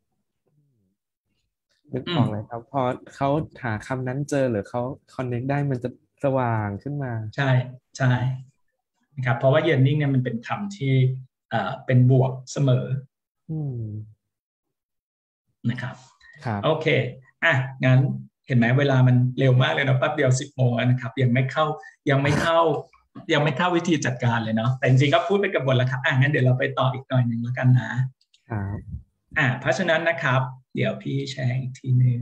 นึกออกเลยครับพอเขาหาคำนั้นเจอหรือเขาคอนเน c t ได้มันจะสว่างขึ้นมาใช่ใช่นะครับเพราะว่า yearning เนี่ยมันเป็นคำที่เป็นบวกเสมอนะครับโอเคงั้นเห็นไหมเวลามันเร็วมากเลยนะแป๊บเดียว10 โมงนะครับยังไม่เข้าวิธีจัดการเลยเนาะแต่จริงๆก็พูดไปกับบทแล้วครับงั้นเดี๋ยวเราไปต่ออีกหน่อยหนึ่งแล้วกันนะครับเพราะฉะนั้นนะครับเดี๋ยวพี่แชร์อีกทีหนึ่ง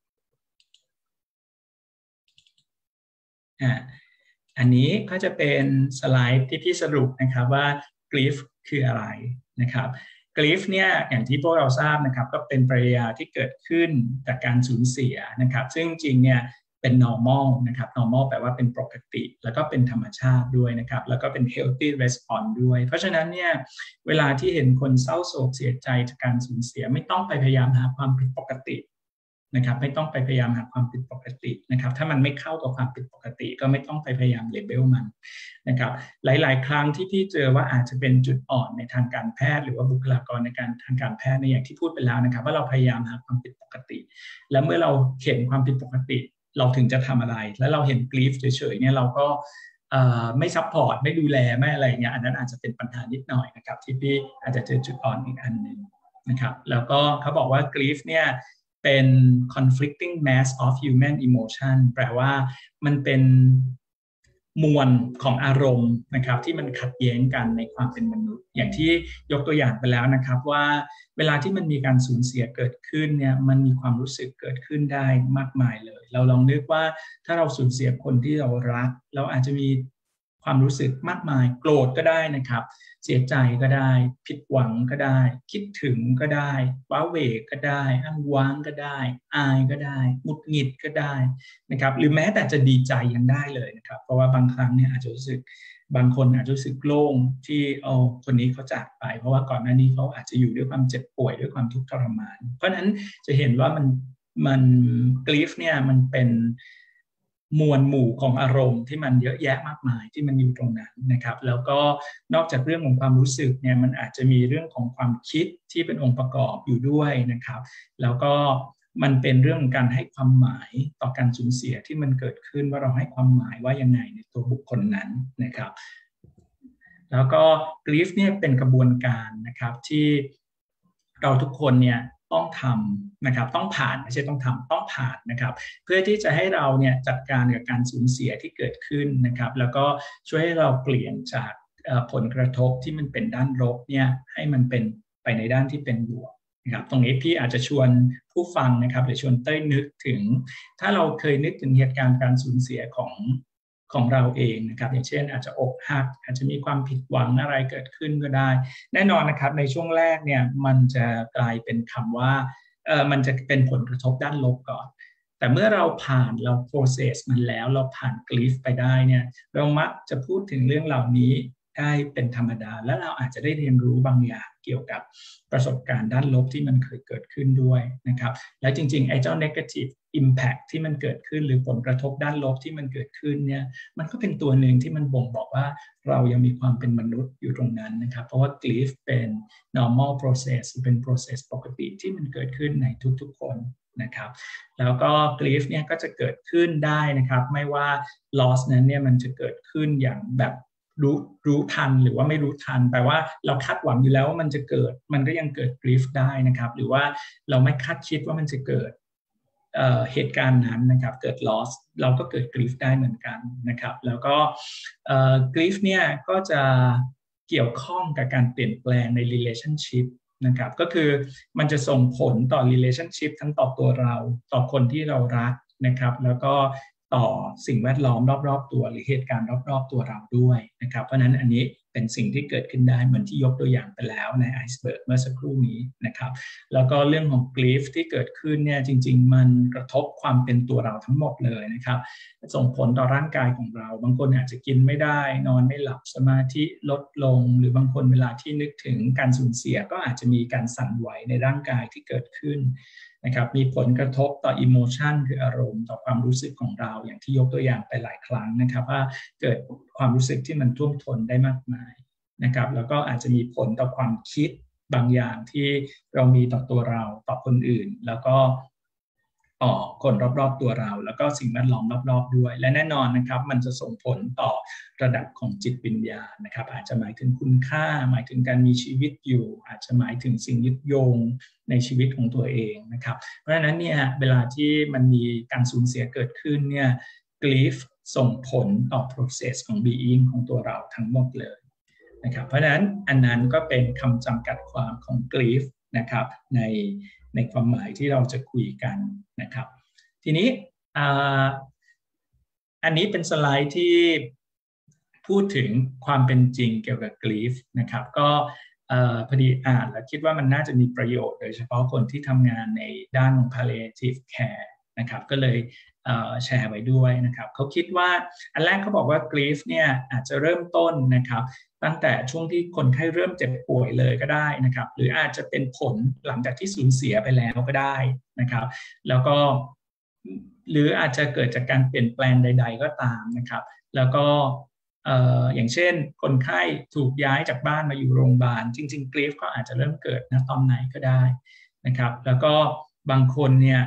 อันนี้ก็จะเป็นสไลด์ที่พี่สรุปนะครับว่า grief คืออะไรนะครับgrief เนี่ยอย่างที่พวกเราทราบนะครับก็เป็นปริยาที่เกิดขึ้นจากการสูญเสียนะครับซึ่งจริงเนี่ยเป็น normal นะครับ normal แปลว่าเป็นปกติแล้วก็เป็นธรรมชาติด้วยนะครับแล้วก็เป็น healthy response ด้วยเพราะฉะนั้นเนี่ยเวลาที่เห็นคนเศร้าโศกเสียใจจากการสูญเสียไม่ต้องไปพยายามหาความผิดปกตินะครับไม่ต้องไปพยายามหาความผิดปกตินะครับถ้ามันไม่เข้ากับความผิดปกติก็ไม่ต้องไปพยายามเลเบลมันนะครับหลายๆครั้งที่พี่เจอว่าอาจจะเป็นจุดอ่อนในทางการแพทย์หรือว่าบุคลากรในทางการแพทย์ในอย่างที่พูดไปแล้วนะครับว่าเราพยายามหาความผิดปกติและเมื่อเราเห็นความผิดปกติเราถึงจะทำอะไรและเราเห็นกรีฟเฉยๆเนี่ยเราก็ไม่ซัพพอร์ตไม่ดูแลไม่อะไรเงี้ยอันนั้นอาจจะเป็นปัญหานิดหน่อยนะครับที่พี่อาจจะเจอจุดอ่อนอีกอันหนึ่งนะครับแล้วก็เขาบอกว่ากรีฟเนี่ยเป็น conflicting mass of human emotion แปลว่ามันเป็นมวลของอารมณ์นะครับที่มันขัดแย้งกันในความเป็นมนุษย์อย่างที่ยกตัวอย่างไปแล้วนะครับว่าเวลาที่มันมีการสูญเสียเกิดขึ้นเนี่ยมันมีความรู้สึกเกิดขึ้นได้มากมายเลยเราลองนึกว่าถ้าเราสูญเสียคนที่เรารักเราอาจจะมีความรู้สึกมากมายโกรธก็ได้นะครับเสียใจก็ได้ผิดหวังก็ได้คิดถึงก็ได้ว้าเหวก็ได้อ้างว้างก็ได้อายก็ได้หงุดหงิดก็ได้นะครับหรือแม้แต่จะดีใจยังได้เลยนะครับเพราะว่าบางครั้งเนี่ยอาจจะรู้สึกบางคนอาจจะรู้สึกโล่งที่คนนี้เขาจากไปเพราะว่าก่อนหน้านี้เขาอาจจะอยู่ด้วยความเจ็บป่วยด้วยความทุกข์ทรมานเพราะฉะนั้นจะเห็นว่ามันกรีฟเนี่ยมันเป็นมวลหมู่ของอารมณ์ที่มันเยอะแยะมากมายที่มันอยู่ตรงนั้นนะครับแล้วก็นอกจากเรื่องของความรู้สึกเนี่ยมันอาจจะมีเรื่องของความคิดที่เป็นองค์ประกอบอยู่ด้วยนะครับแล้วก็มันเป็นเรื่องของการให้ความหมายต่อการสูญเสียที่มันเกิดขึ้นว่าเราให้ความหมายว่ายังไงในตัวบุคคลนั้นนะครับแล้วก็ grief เนี่ยเป็นกระบวนการนะครับที่เราทุกคนเนี่ยต้องทำนะครับต้องผ่านไม่ใช่ต้องทำต้องผ่านนะครับเพื่อที่จะให้เราเนี่ยจัดการกับการสูญเสียที่เกิดขึ้นนะครับแล้วก็ช่วยให้เราเปลี่ยนจากผลกระทบที่มันเป็นด้านลบเนี่ยให้มันเป็นไปในด้านที่เป็นบวกนะครับตรงนี้พี่อาจจะชวนผู้ฟังนะครับหรือชวนเต้ยนึกถึงถ้าเราเคยนึกถึงเหตุการณ์การสูญเสียของเราเองนะครับอย่างเช่นอาจจะอกหักอาจจะมีความผิดหวังอะไรเกิดขึ้นก็ได้แน่นอนนะครับในช่วงแรกเนี่ยมันจะกลายเป็นคำว่ามันจะเป็นผลกระทบด้านลบก่อนแต่เมื่อเราผ่านเรา process มันแล้วเราผ่านกรีฟไปได้เนี่ยเรามักจะพูดถึงเรื่องเหล่านี้ได้เป็นธรรมดาและเราอาจจะได้เรียนรู้บางอย่างเกี่ยวกับประสบการณ์ด้านลบที่มันเคยเกิดขึ้นด้วยนะครับและจริงๆไอ้เจ้า negative impact ที่มันเกิดขึ้นหรือผลกระทบด้านลบที่มันเกิดขึ้นเนี่ยมันก็เป็นตัวหนึ่งที่มันบ่งบอกว่าเรายังมีความเป็นมนุษย์อยู่ตรงนั้นนะครับเพราะว่า grief เป็น normal process เป็น process ปกติที่มันเกิดขึ้นในทุกๆคนนะครับแล้วก็ grief เนี่ยก็จะเกิดขึ้นได้นะครับไม่ว่า loss นั้นเนี่ยมันจะเกิดขึ้นอย่างแบบรู้ทันหรือว่าไม่รู้ทันแปลว่าเราคาดหวังอยู่แล้วว่ามันจะเกิดมันก็ยังเกิด grief ได้นะครับหรือว่าเราไม่คาดคิดว่ามันจะเกิดเหตุการณ์นั้นนะครับเกิด loss เราก็เกิด grief ได้เหมือนกันนะครับแล้วก็grief เนี่ยก็จะเกี่ยวข้องกับการเปลี่ยนแปลงใน relationship นะครับก็คือมันจะส่งผลต่อ relationship ทั้งต่อตัวเราต่อคนที่เรารักนะครับแล้วก็ต่อสิ่งแวดล้อมรอบๆตัวหรือเหตุการณ์รอบๆตัวเราด้วยนะครับเพราะฉะนั้นอันนี้เป็นสิ่งที่เกิดขึ้นได้เหมือนที่ยกตัวอย่างไปแล้วในไอซ์เบิร์กเมื่อสักครู่นี้นะครับแล้วก็เรื่องของ grief ที่เกิดขึ้นเนี่ยจริงๆมันกระทบความเป็นตัวเราทั้งหมดเลยนะครับส่งผลต่อร่างกายของเราบางคนอาจจะกินไม่ได้นอนไม่หลับสมาธิลดลงหรือบางคนเวลาที่นึกถึงการสูญเสียก็อาจจะมีการสั่นไหวในร่างกายที่เกิดขึ้นนะครับมีผลกระทบต่อ emotion คืออารมณ์ต่อความรู้สึกของเราอย่างที่ยกตัวอย่างไปหลายครั้งนะครับว่าเกิดความรู้สึกที่มันท่วมท้นได้มากมายนะครับแล้วก็อาจจะมีผลต่อความคิดบางอย่างที่เรามีต่อตัวเราต่อคนอื่นแล้วก็ต่อคนรอบๆตัวเราแล้วก็สิ่งแวดล้อมรอบๆด้วยและแน่นอนนะครับมันจะส่งผลต่อระดับของจิตวิญญาณนะครับอาจจะหมายถึงคุณค่าหมายถึงการมีชีวิตอยู่อาจจะหมายถึงสิ่งยึดโยงในชีวิตของตัวเองนะครับเพราะฉะนั้นเนี่ยเวลาที่มันมีการสูญเสียเกิดขึ้นเนี่ย grief ส่งผลต่อ process ของ being ของตัวเราทั้งหมดเลยนะครับเพราะฉะนั้นอันนั้นก็เป็นคำจำกัดความของ grief นะครับในความหมายที่เราจะคุยกันนะครับทีนี้อันนี้เป็นสไลด์ที่พูดถึงความเป็นจริงเกี่ยวกับ grief นะครับก็พอดีอ่านแล้วคิดว่ามันน่าจะมีประโยชน์โดยเฉพาะคนที่ทำงานในด้านของ palliative care นะครับก็เลยแชร์ไว้ด้วยนะครับเขาคิดว่าอันแรกเขาบอกว่า grief เนี่ยอาจจะเริ่มต้นนะครับตั้งแต่ช่วงที่คนไข้เริ่มเจ็บป่วยเลยก็ได้นะครับหรืออาจจะเป็นผลหลังจากที่สูญเสียไปแล้วก็ได้นะครับแล้วก็หรืออาจจะเกิดจากการเปลี่ยนแปลงใดๆก็ตามนะครับแล้วก็อย่างเช่นคนไข้ถูกย้ายจากบ้านมาอยู่โรงพยาบาลจริงๆ grief ก็อาจจะเริ่มเกิดณตอนไหนก็ได้นะครับแล้วก็บางคนเนี่ย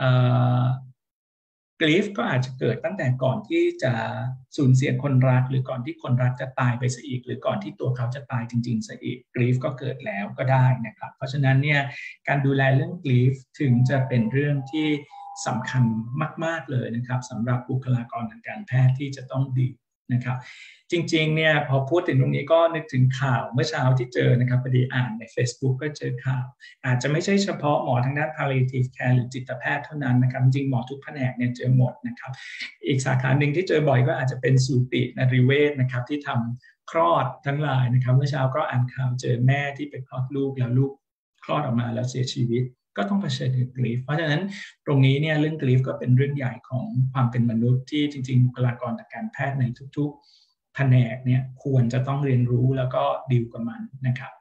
grief ก็อาจจะเกิดตั้งแต่ก่อนที่จะสูญเสียคนรักหรือก่อนที่คนรักจะตายไปซะอีกหรือก่อนที่ตัวเขาจะตายจริงๆซะอีก grief ก็เกิดแล้วก็ได้นะครับเพราะฉะนั้นเนี่ยการดูแลเรื่อง grief ถึงจะเป็นเรื่องที่สำคัญมากๆเลยนะครับสำหรับบุคลากรทางการแพทย์ที่จะต้องดีนะครับจริงๆเนี่ยพอพูดถึงตรงนี้ก็นึกถึงข่าวเมื่อเช้าที่เจอนะครับพอดีอ่านใน Facebook ก็เจอข่าวอาจจะไม่ใช่เฉพาะหมอทางด้าน palliative care หรือจิตแพทย์เท่านั้นนะครับจริงหมอทุกแผนกเนี่ยเจอหมดนะครับอีกสาขาหนึ่งที่เจอบ่อยก็อาจจะเป็นสูตินรีเวชนะครับที่ทำคลอดทั้งหลายนะครับเมื่อเช้าก็อ่านข่าวเจอแม่ที่ไปคลอดลูกแล้วลูกคลอดออกมาแล้วเสียชีวิตก็ต้องเผชิญกับ grief เพราะฉะนั้นตรงนี้เนี่ยเรื่อง grief ก็เป็นเรื่องใหญ่ของความเป็นมนุษย์ที่จริงๆบุคลากรทางการแพทย์ในทุกๆแผนกเนี่ยควรจะต้องเรียนรู้แล้วก็ดีลกับมันนะครับ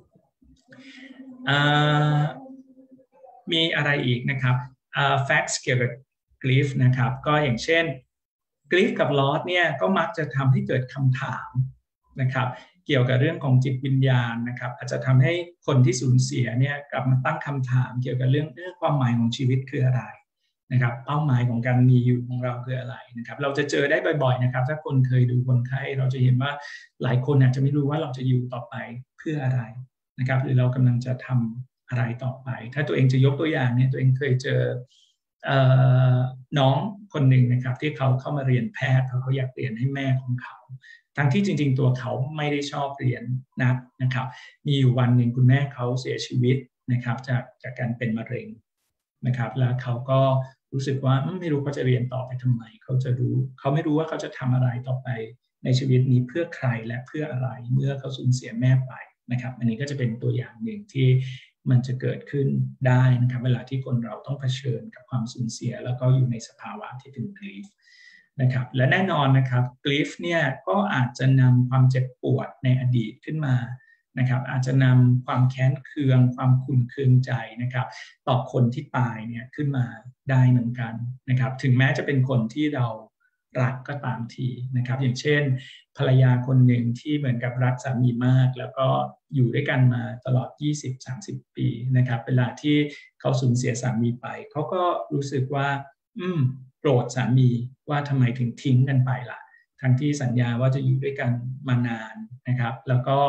มีอะไรอีกนะครับfacts เกี่ยวกับ grief นะครับก็อย่างเช่น grief กับ loss เนี่ยก็มักจะทำให้เกิดคำถามนะครับเกี่ยวกับเรื่องของจิตวิญญาณนะครับอาจจะทำให้คนที่สูญเสียเนี่ยกลับมาตั้งคำถามเกี่ยวกับเรื่องความหมายของชีวิตคืออะไรนะครับเป้าหมายของการมีอยู่ของเราคืออะไรนะครับเราจะเจอได้บ่อยๆนะครับถ้าคนเคยดูคนไข้เราจะเห็นว่าหลายคนอาจจะไม่รู้ว่าเราจะอยู่ต่อไปเพื่ออะไรนะครับหรือเรากำลังจะทำอะไรต่อไปถ้าตัวเองจะยกตัวอย่างเนี่ยตัวเองเคยเจอน้องคนหนึ่งนะครับที่เขาเข้ามาเรียนแพทย์เพราะเขาอยากเรียนให้แม่ของเขาทั้งที่จริงๆตัวเขาไม่ได้ชอบเรียนนะครับมีอยู่วันหนึ่งคุณแม่เขาเสียชีวิตนะครับจากการเป็นมะเร็งนะครับแล้วเขาก็รู้สึกว่าไม่รู้เขาจะเรียนต่อไปทำไมเขาไม่รู้ว่าเขาจะทำอะไรต่อไปในชีวิตนี้เพื่อใครและเพื่ออะไรเมื่อเขาสูญเสียแม่ไปนะครับอันนี้ก็จะเป็นตัวอย่างหนึ่งที่มันจะเกิดขึ้นได้นะครับเวลาที่คนเราต้องเผชิญกับความสูญเสียแล้วก็อยู่ในสภาวะที่เป็น grief นะครับและแน่นอนนะครับ grief เนี่ยก็อาจจะนำความเจ็บปวดในอดีตขึ้นมานะครับอาจจะนำความแค้นเคืองความขุ่นเคืองใจนะครับต่อคนที่ตายเนี่ยขึ้นมาได้เหมือนกันนะครับถึงแม้จะเป็นคนที่เรารักก็ตามทีนะครับอย่างเช่นภรรยาคนหนึ่งที่เหมือนกับรักสามีมากแล้วก็อยู่ด้วยกันมาตลอด 20-30 ปีนะครับเวลาที่เขาสูญเสียสามีไปเขาก็รู้สึกว่าโกรธสามีว่าทำไมถึงทิ้งกันไปล่ะทั้งที่สัญญาว่าจะอยู่ด้วยกันมานานนะครับแล้วก็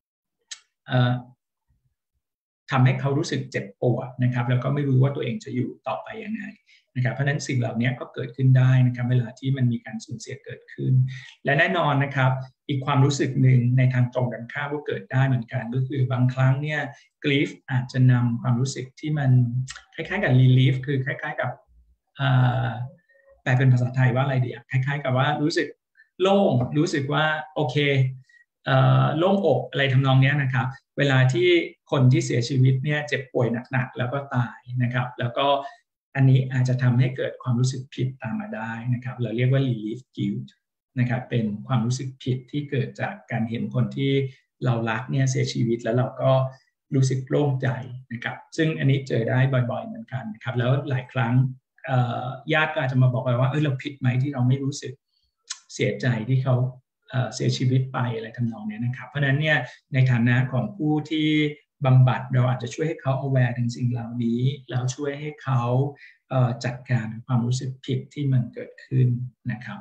ทำให้เขารู้สึกเจ็บปวดนะครับแล้วก็ไม่รู้ว่าตัวเองจะอยู่ต่อไปยังไงนะครับเพราะฉะนั้นสิ่งเหล่านี้ก็เกิดขึ้นได้นะครับเวลาที่มันมีการสูญเสียเกิดขึ้นและแน่นอนนะครับอีกความรู้สึกหนึ่งในทางตรงกันข้ามก็เกิดได้เหมือนกันก็คือบางครั้งเนี่ยกรีฟอาจจะนำความรู้สึกที่มันคล้ายๆกับรีลีฟคือคล้ายๆกับแปลเป็นภาษาไทยว่าอะไรดีคล้ายๆกับว่ารู้สึกโล่งรู้สึกว่าโอเคโล่งอกอะไรทำนองนี้นะครับเวลาที่คนที่เสียชีวิตเนี่ยเจ็บป่วยหนักๆแล้วก็ตายนะครับแล้วก็อันนี้อาจจะทำให้เกิดความรู้สึกผิดตามมาได้นะครับเราเรียกว่า relief guilt นะครับเป็นความรู้สึกผิดที่เกิดจากการเห็นคนที่เรารักเนี่ยเสียชีวิตแล้วเราก็รู้สึกโล่งใจนะครับซึ่งอันนี้เจอได้บ่อยๆเหมือนกันนะครับแล้วหลายครั้งญาติก็อาจจะมาบอกว่าเราผิดไหมที่เราไม่รู้สึกเสียใจที่เขาเสียชีวิตไปอะไรทำนองนี้นะครับเพราะฉะนั้นเนี่ยในฐานะของผู้ที่บำบัดเราอาจจะช่วยให้เขา aware ถึงสิ่งเหล่านี้แล้วช่วยให้เขาจัดการความรู้สึกผิดที่มันเกิดขึ้นนะครับ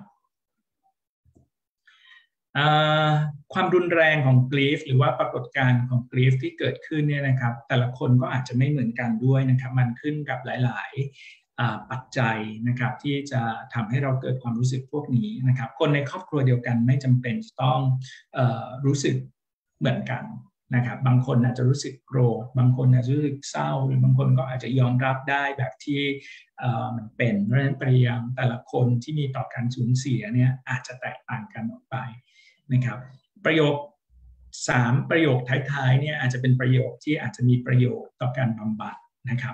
ความรุนแรงของ grief หรือว่าปรากฏการณ์ของ grief ที่เกิดขึ้นเนี่ยนะครับแต่ละคนก็อาจจะไม่เหมือนกันด้วยนะครับมันขึ้นกับหลายๆปัจจัยนะครับที่จะทำให้เราเกิดความรู้สึกพวกนี้นะครับคนในครอบครัวเดียวกันไม่จำเป็นจะต้องรู้สึกเหมือนกันนะครับบางคนอาจจะรู้สึกโกรธบางคนอาจจะรู้สึกเศร้าหรือบางคนก็อาจจะยอมรับได้แบบที่มันเป็นเพราะฉะนั้นพยายามแต่ละคนที่มีต่อการสูญเสียเนี่ยอาจจะแตกต่างกันออกไปนะครับประโยค3ประโยคท้ายๆเนี่ยอาจจะเป็นประโยคที่อาจจะมีประโยชน์ต่อการบำบัดนะครับ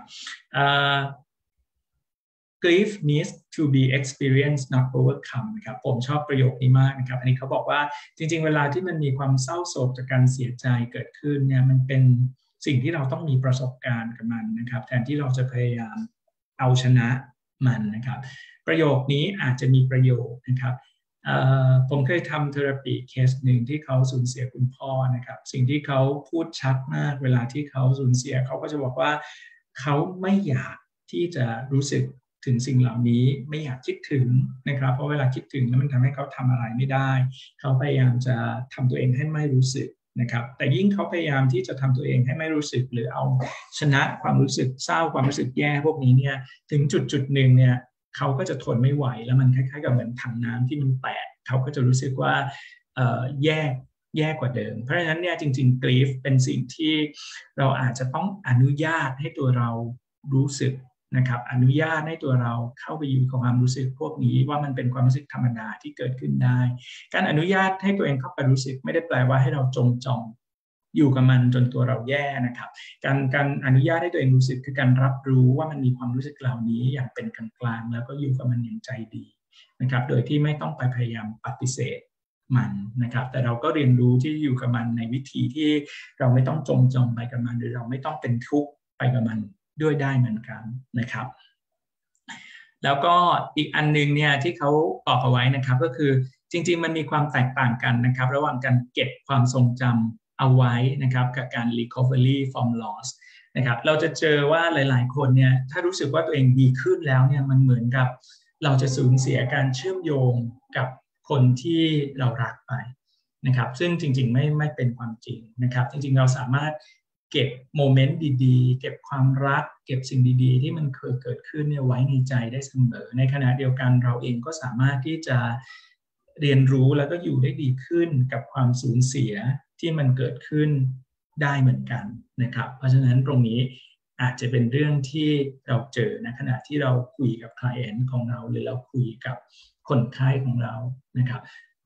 grief needs to be experienced not overcome นะครับผมชอบประโยคนี้มากนะครับอันนี้เขาบอกว่าจริงๆเวลาที่มันมีความเศร้าโศกจากการเสียใจเกิดขึ้นเนี่ยมันเป็นสิ่งที่เราต้องมีประสบการณ์กับมันนะครับแทนที่เราจะพยายามเอาชนะมันนะครับประโยคนี้อาจจะมีประโยชน์นะครับผมเคยทำเทอราปีเคสหนึ่งที่เขาสูญเสียคุณพ่อนะครับสิ่งที่เขาพูดชัดมากเวลาที่เขาสูญเสียเขาก็จะบอกว่าเขาไม่อยากที่จะรู้สึกถึงสิ่งเหล่านี้ไม่อยากคิดถึงนะครับเพราะเวลาคิดถึงแล้วมันทำให้เขาทำอะไรไม่ได้เขาพยายามจะทำตัวเองให้ไม่รู้สึกนะครับแต่ยิ่งเขาพยายามที่จะทำตัวเองให้ไม่รู้สึกหรือเอาชนะความรู้สึกเศร้าความรู้สึกแย่พวกนี้เนี่ยถึงจุดหนึ่งเนี่ยเขาก็จะทนไม่ไหวแล้วมันคล้ายๆกับเหมือนถังน้ำที่มันแตกเขาก็จะรู้สึกว่าแย่กว่าเดิมเพราะฉะนั้นเนี่ยจริงๆ grief เป็นสิ่งที่เราอาจจะต้องอนุญาตให้ตัวเรารู้สึกนะครับอนุญาตให้ตัวเราเข้าไปอยู่กับความรู้สึกพวกนี้ว่ามันเป็นความรู้สึกธรรมดาที่เกิดขึ้นได้การอนุญาตให้ตัวเองเข้าไปรู้สึกไม่ได้แปลว่าให้เราจงจองอยู่กับมันจนตัวเราแย่นะครับการอนุญาตให้ตัวเองรู้สึกคือการรับรู้ว่ามันมีความรู้สึกเหล่านี้อย่างเป็นกลางๆแล้วก็อยู่กับมันอย่างใจดีนะครับโดยที่ไม่ต้องไปพยายามปฏิเสธมันนะครับแต่เราก็เรียนรู้ที่อยู่กับมันในวิธีที่เราไม่ต้องจมไปกับมันหรือเราไม่ต้องเป็นทุกข์ไปกับมันด้วยได้เหมือนกันนะครับแล้วก็อีกอันนึงเนี่ยที่เขาบอกเอาไว้นะครับก็คือจริงๆมันมีความแตกต่างกันนะครับระหว่างการเก็บความทรงจำเอาไว้นะครับกับการ recovery from loss นะครับเราจะเจอว่าหลายๆคนเนี่ยถ้ารู้สึกว่าตัวเองดีขึ้นแล้วเนี่ยมันเหมือนกับเราจะสูญเสียการเชื่อมโยงกับคนที่เรารักไปนะครับซึ่งจริงๆไม่เป็นความจริงนะครับจริงๆเราสามารถเก็บโมเมนต์ดีๆเก็บความรักเก็บสิ่งดีๆที่มันเคยเกิดขึ้นเนี่ยไว้ในใจได้เสมอในขณะเดียวกันเราเองก็สามารถที่จะเรียนรู้แล้วก็อยู่ได้ดีขึ้นกับความสูญเสียที่มันเกิดขึ้นได้เหมือนกันนะครับเพราะฉะนั้นตรงนี้อาจจะเป็นเรื่องที่เราเจอในขณะที่เราคุยกับ client ของเราหรือเราคุยกับคนไข้ของเรานะครับ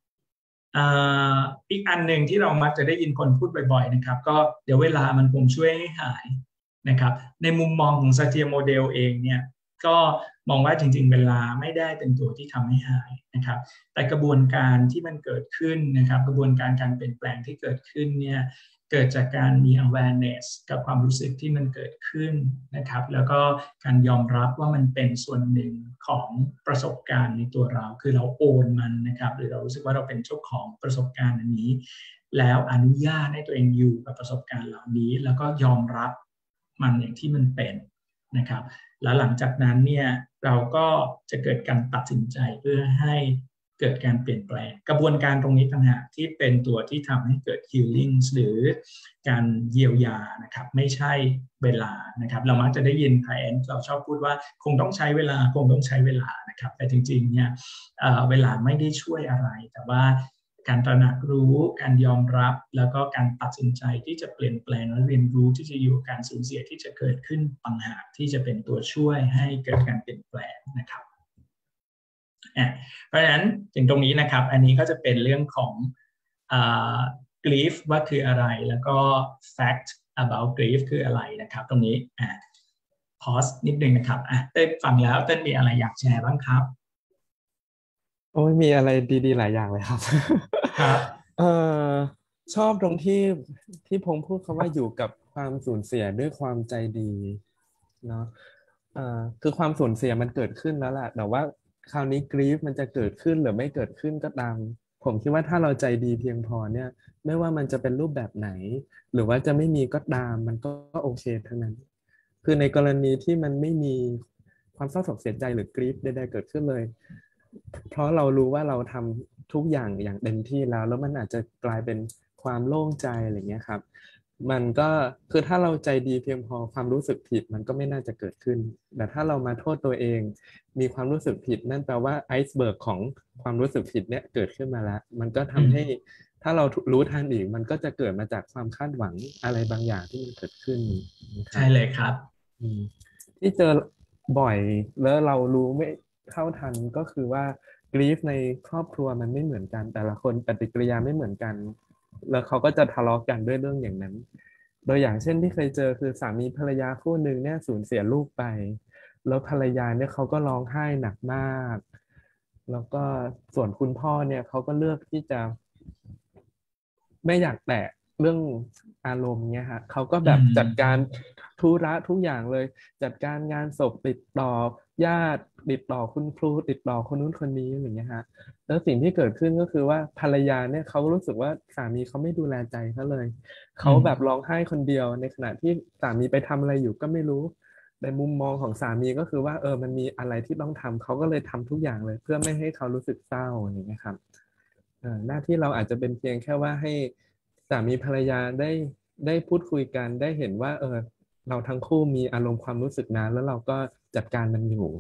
อีกอันหนึ่งที่เรามักจะได้ยินคนพูดบ่อยๆนะครับก็เดี๋ยวเวลามันคงช่วยให้หายนะครับในมุมมองของซาเทียโมเดลเองเนี่ยก็มองว่าจริงๆเวลาไม่ได้เป็นตัวที่ทำให้หายนะครับแต่กระบวนการที่มันเกิดขึ้นนะครับกระบวนการการเปลี่ยนแปลงที่เกิดขึ้นเนี่ยเกิดจากการมี awareness กับความรู้สึกที่มันเกิดขึ้นนะครับแล้วก็การยอมรับว่ามันเป็นส่วนหนึ่งของประสบการณ์ในตัวเราคือเราโอนมันนะครับหรือเรารู้สึกว่าเราเป็นเจ้าของประสบการณ์อันนี้แล้วอนุญาตให้ตัวเองอยู่กับประสบการณ์เหล่านี้แล้วก็ยอมรับมันอย่างที่มันเป็นนะครับแล้วหลังจากนั้นเนี่ยเราก็จะเกิดการตัดสินใจเพื่อให้เกิดการเปลี่ยนแปลงกระบวนการตรงนี้ต่างหากที่เป็นตัวที่ทำให้เกิด healing หรือการเยียวยานะครับไม่ใช่เวลานะครับเรามักจะได้ยิน client เราชอบพูดว่าคงต้องใช้เวลาคงต้องใช้เวลานะครับแต่จริงๆเนี่ยเวลาไม่ได้ช่วยอะไรแต่ว่าการตระหนักรู้การยอมรับแล้วก็การตัดสินใจที่จะเปลี่ยนแปลงและเรียนรู้ที่จะอยู่การสูญเสียที่จะเกิดขึ้นต่างหากที่จะเป็นตัวช่วยให้เกิดการเปลี่ยนแปลงนะครับเพราะฉะนั้นถึงตรงนี้นะครับอันนี้ก็จะเป็นเรื่องของgrief ว่าคืออะไรแล้วก็ fact about grief คืออะไรนะครับตรงนี้pause นิดนึงนะครับเต้นฟังแล้วเต้นมีอะไรอยากแชร์บ้างครับโอ้ยมีอะไรดีๆหลายอย่างเลยครับครับเออชอบตรงที่พงษ์พูดคำว่าอยู่กับความสูญเสียด้วยความใจดีเนาะคือความสูญเสียมันเกิดขึ้นแล้วแหละแต่ว่าคราวนี้กรีฟมันจะเกิดขึ้นหรือไม่เกิดขึ้นก็ตามผมคิดว่าถ้าเราใจดีเพียงพอเนี่ยไม่ว่ามันจะเป็นรูปแบบไหนหรือว่าจะไม่มีก็ตามมันก็โอเคทั้งนั้นคือในกรณีที่มันไม่มีความเศร้าโศกเสียใจหรือกรีฟใดๆเกิดขึ้นเลยเพราะเรารู้ว่าเราทำทุกอย่างอย่างเต็มที่แล้วมันอาจจะกลายเป็นความโล่งใจอะไรเงี้ยครับมันก็คือถ้าเราใจดีเพียงพอความรู้สึกผิดมันก็ไม่น่าจะเกิดขึ้นแต่ถ้าเรามาโทษตัวเองมีความรู้สึกผิดนั่นแปลว่าไอซ์เบิร์กของความรู้สึกผิดเนี่ยเกิดขึ้นมาแล้วมันก็ทำให้ถ้าเรารู้ทันอีกมันก็จะเกิดมาจากความคาดหวังอะไรบางอย่างที่มันเกิดขึ้นใช่เลยครับที่เจอบ่อยแล้วเรารู้ไม่เท่าทันก็คือว่ากรีฟในครอบครัวมันไม่เหมือนกันแต่ละคนปฏิกิริยาไม่เหมือนกันแล้วเขาก็จะทะเลาะกันด้วยเรื่องอย่างนั้นโดยอย่างเช่นที่เคยเจอคือสามีภรรยาคู่หนึ่งเนี่ยสูญเสียลูกไปแล้วภรรยาเนี่ยเขาก็ร้องไห้หนักมากแล้วก็ส่วนคุณพ่อเนี่ยเขาก็เลือกที่จะไม่อยากแตะเรื่องอารมณ์เนี่ยฮะเขาก็แบบจัดการธุระทุกอย่างเลยจัดการงานศพติดต่อญาติติดต่อคุณครูติดต่อคนนู้นคนนี้อย่างเงี้ยฮะแล้วสิ่งที่เกิดขึ้นก็คือว่าภรรยาเนี่ยเขารู้สึกว่าสามีเขาไม่ดูแลใจเขาเลยเขาแบบร้องไห้คนเดียวในขณะที่สามีไปทำอะไรอยู่ก็ไม่รู้ในมุมมองของสามีก็คือว่ามันมีอะไรที่ต้องทำเขาก็เลยทำทุกอย่างเลยเพื่อไม่ให้เขารู้สึกเศร้าอย่างเงี้ยครับหน้าที่เราอาจจะเป็นเพียงแค่ว่าให้สามีภรรยาได้พูดคุยกันได้เห็นว่าเราทั้งคู่มีอารมณ์ความรู้สึกนั้นแล้วเราก็จัดการมันอยู่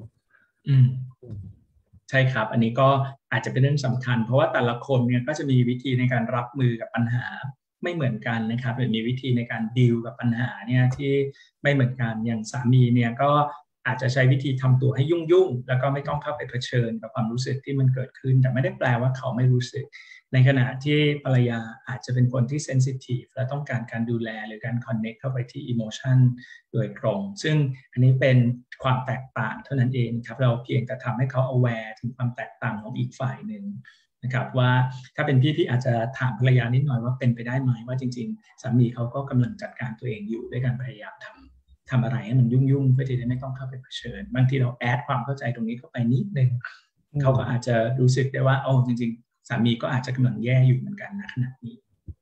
ใช่ครับอันนี้ก็อาจจะเป็นเรื่องสำคัญเพราะว่าแต่ละคนเนี่ยก็จะมีวิธีในการรับมือกับปัญหาไม่เหมือนกันนะครับหรือมีวิธีในการดีลกับปัญหาเนี่ยที่ไม่เหมือนกันอย่างสามีเนี่ยก็อาจจะใช้วิธีทำตัวให้ยุ่งๆแล้วก็ไม่ต้องเข้าไปเผชิญกับความรู้สึกที่มันเกิดขึ้นแต่ไม่ได้แปลว่าเขาไม่รู้สึกในขณะที่ภรรยาอาจจะเป็นคนที่เซนซิทีฟและต้องการการดูแลหรือการคอนเน c t เข้าไปที่อิโมชันโดยตรงซึ่งอันนี้เป็นความแตกต่างเท่านั้นเองครับเราเพียงแต่ทำให้เขา aware ถึงความแตกต่างของอีกฝ่ายหนึ่งนะครับว่าถ้าเป็นพี่อาจจะถามภรรยานิดหน่อยว่าเป็นไปได้ไหมว่าจริงๆสามีเขาก็กำลังจัดการตัวเองอยู่ด้วยการพยายามทำอะไรให้มันยุ่งๆเพื่อที่จะไม่ต้องเข้าไปเผชิญบางทีเราแอดความเข้าใจตรงนี้เข้าไปนิดนึงเขาก็อาจจะรู้สึกได้ว่าจริงๆสามีก็อาจจะกำลังแย่อยู่เหมือนกันนะขณะนี้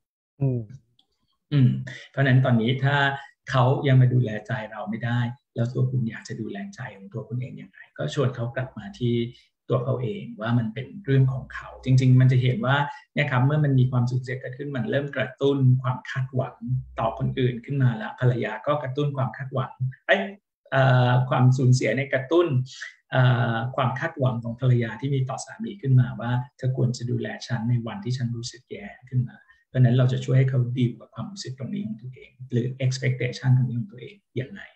เพราะนั้นตอนนี้ถ้าเขายังมาดูแลใจเราไม่ได้แล้วตัวคุณอยากจะดูแลใจของตัวคุณเองอย่างไรก็ชวนเขากลับมาที่ตัวเขาเองว่ามันเป็นเรื่องของเขาจริงๆมันจะเห็นว่าเนี่ยครับเมื่อมันมีความสูญเสียเกิดขึ้นมันเริ่มกระตุ้นความคาดหวังต่อคนอื่นขึ้นมาแล้วภรรยาก็กระตุ้นความคาดหวังความสูญเสียในกระตุ้นความคาดหวังของภรรยาที่มีต่อสามีขึ้นมาว่าเธอควรจะดูแลฉันในวันที่ฉันรู้สึกแย่ขึ้นมาเพราะนั้นเราจะช่วยให้เขาดีลกับความรู้สึกตรงนี้ของตัวเองหรือ expectation ตรงนี้ของตัวเองอย่างไร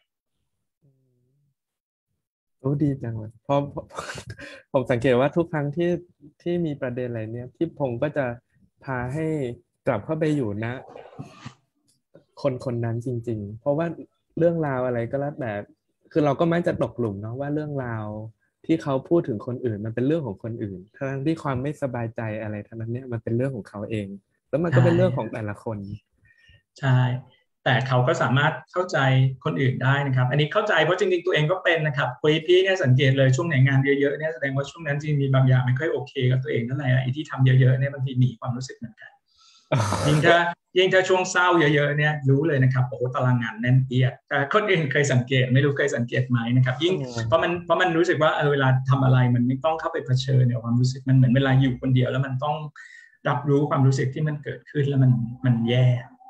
ดีจังเลยเพราะผมสังเกตว่าทุกครั้งที่มีประเด็นอะไรเนี่ยพี่พงศ์ก็จะพาให้กลับเข้าไปอยู่นะคนนั้นจริงๆเพราะว่าเรื่องราวอะไรก็แล้วแต่คือเราก็มักจะตกหลุมเนาะว่าเรื่องราวที่เขาพูดถึงคนอื่นมันเป็นเรื่องของคนอื่นทั้งที่ความไม่สบายใจอะไรทั้งนั้นเนี่ยมันเป็นเรื่องของเขาเองแล้วมันก็เป็นเรื่องของแต่ละคนใช่แต่เขาก็สามารถเข้าใจคนอื่นได้นะครับอันนี้เข้าใจเพราะจริงๆตัวเองก็เป็นนะครับคุยพี่เนี่ยสังเกตเลยช่วงไหนงานเยอะๆเนี่ยแสดงว่าช่วงนั้นจริงมีบางอย่างไม่ค่อยโอเคกับตัวเองเท่าไหร่ไอ้ที่ทำเยอะๆเนี่ยบางทีหนีความรู้สึกเหมือนกันยิ่งถ้ายิ่งถ้าช่วงเศร้าเยอะๆเนี่ยรู้เลยนะครับโอ้โหตารางงานแน่นเอียดแต่คนอื่นเคยสังเกตไม่รู้เคยสังเกตไหมนะครับยิ่งเพราะมันรู้สึกว่าเวลาทำอะไรมันไม่ต้องเข้าไปเผชิญเนี่ยความรู้สึกมันเหมือนเวลาอยู่คนเดียวแล้วมันต้องรับรู้ความรู้สึกที่มันเกิดขึ้นแล้วมันแย่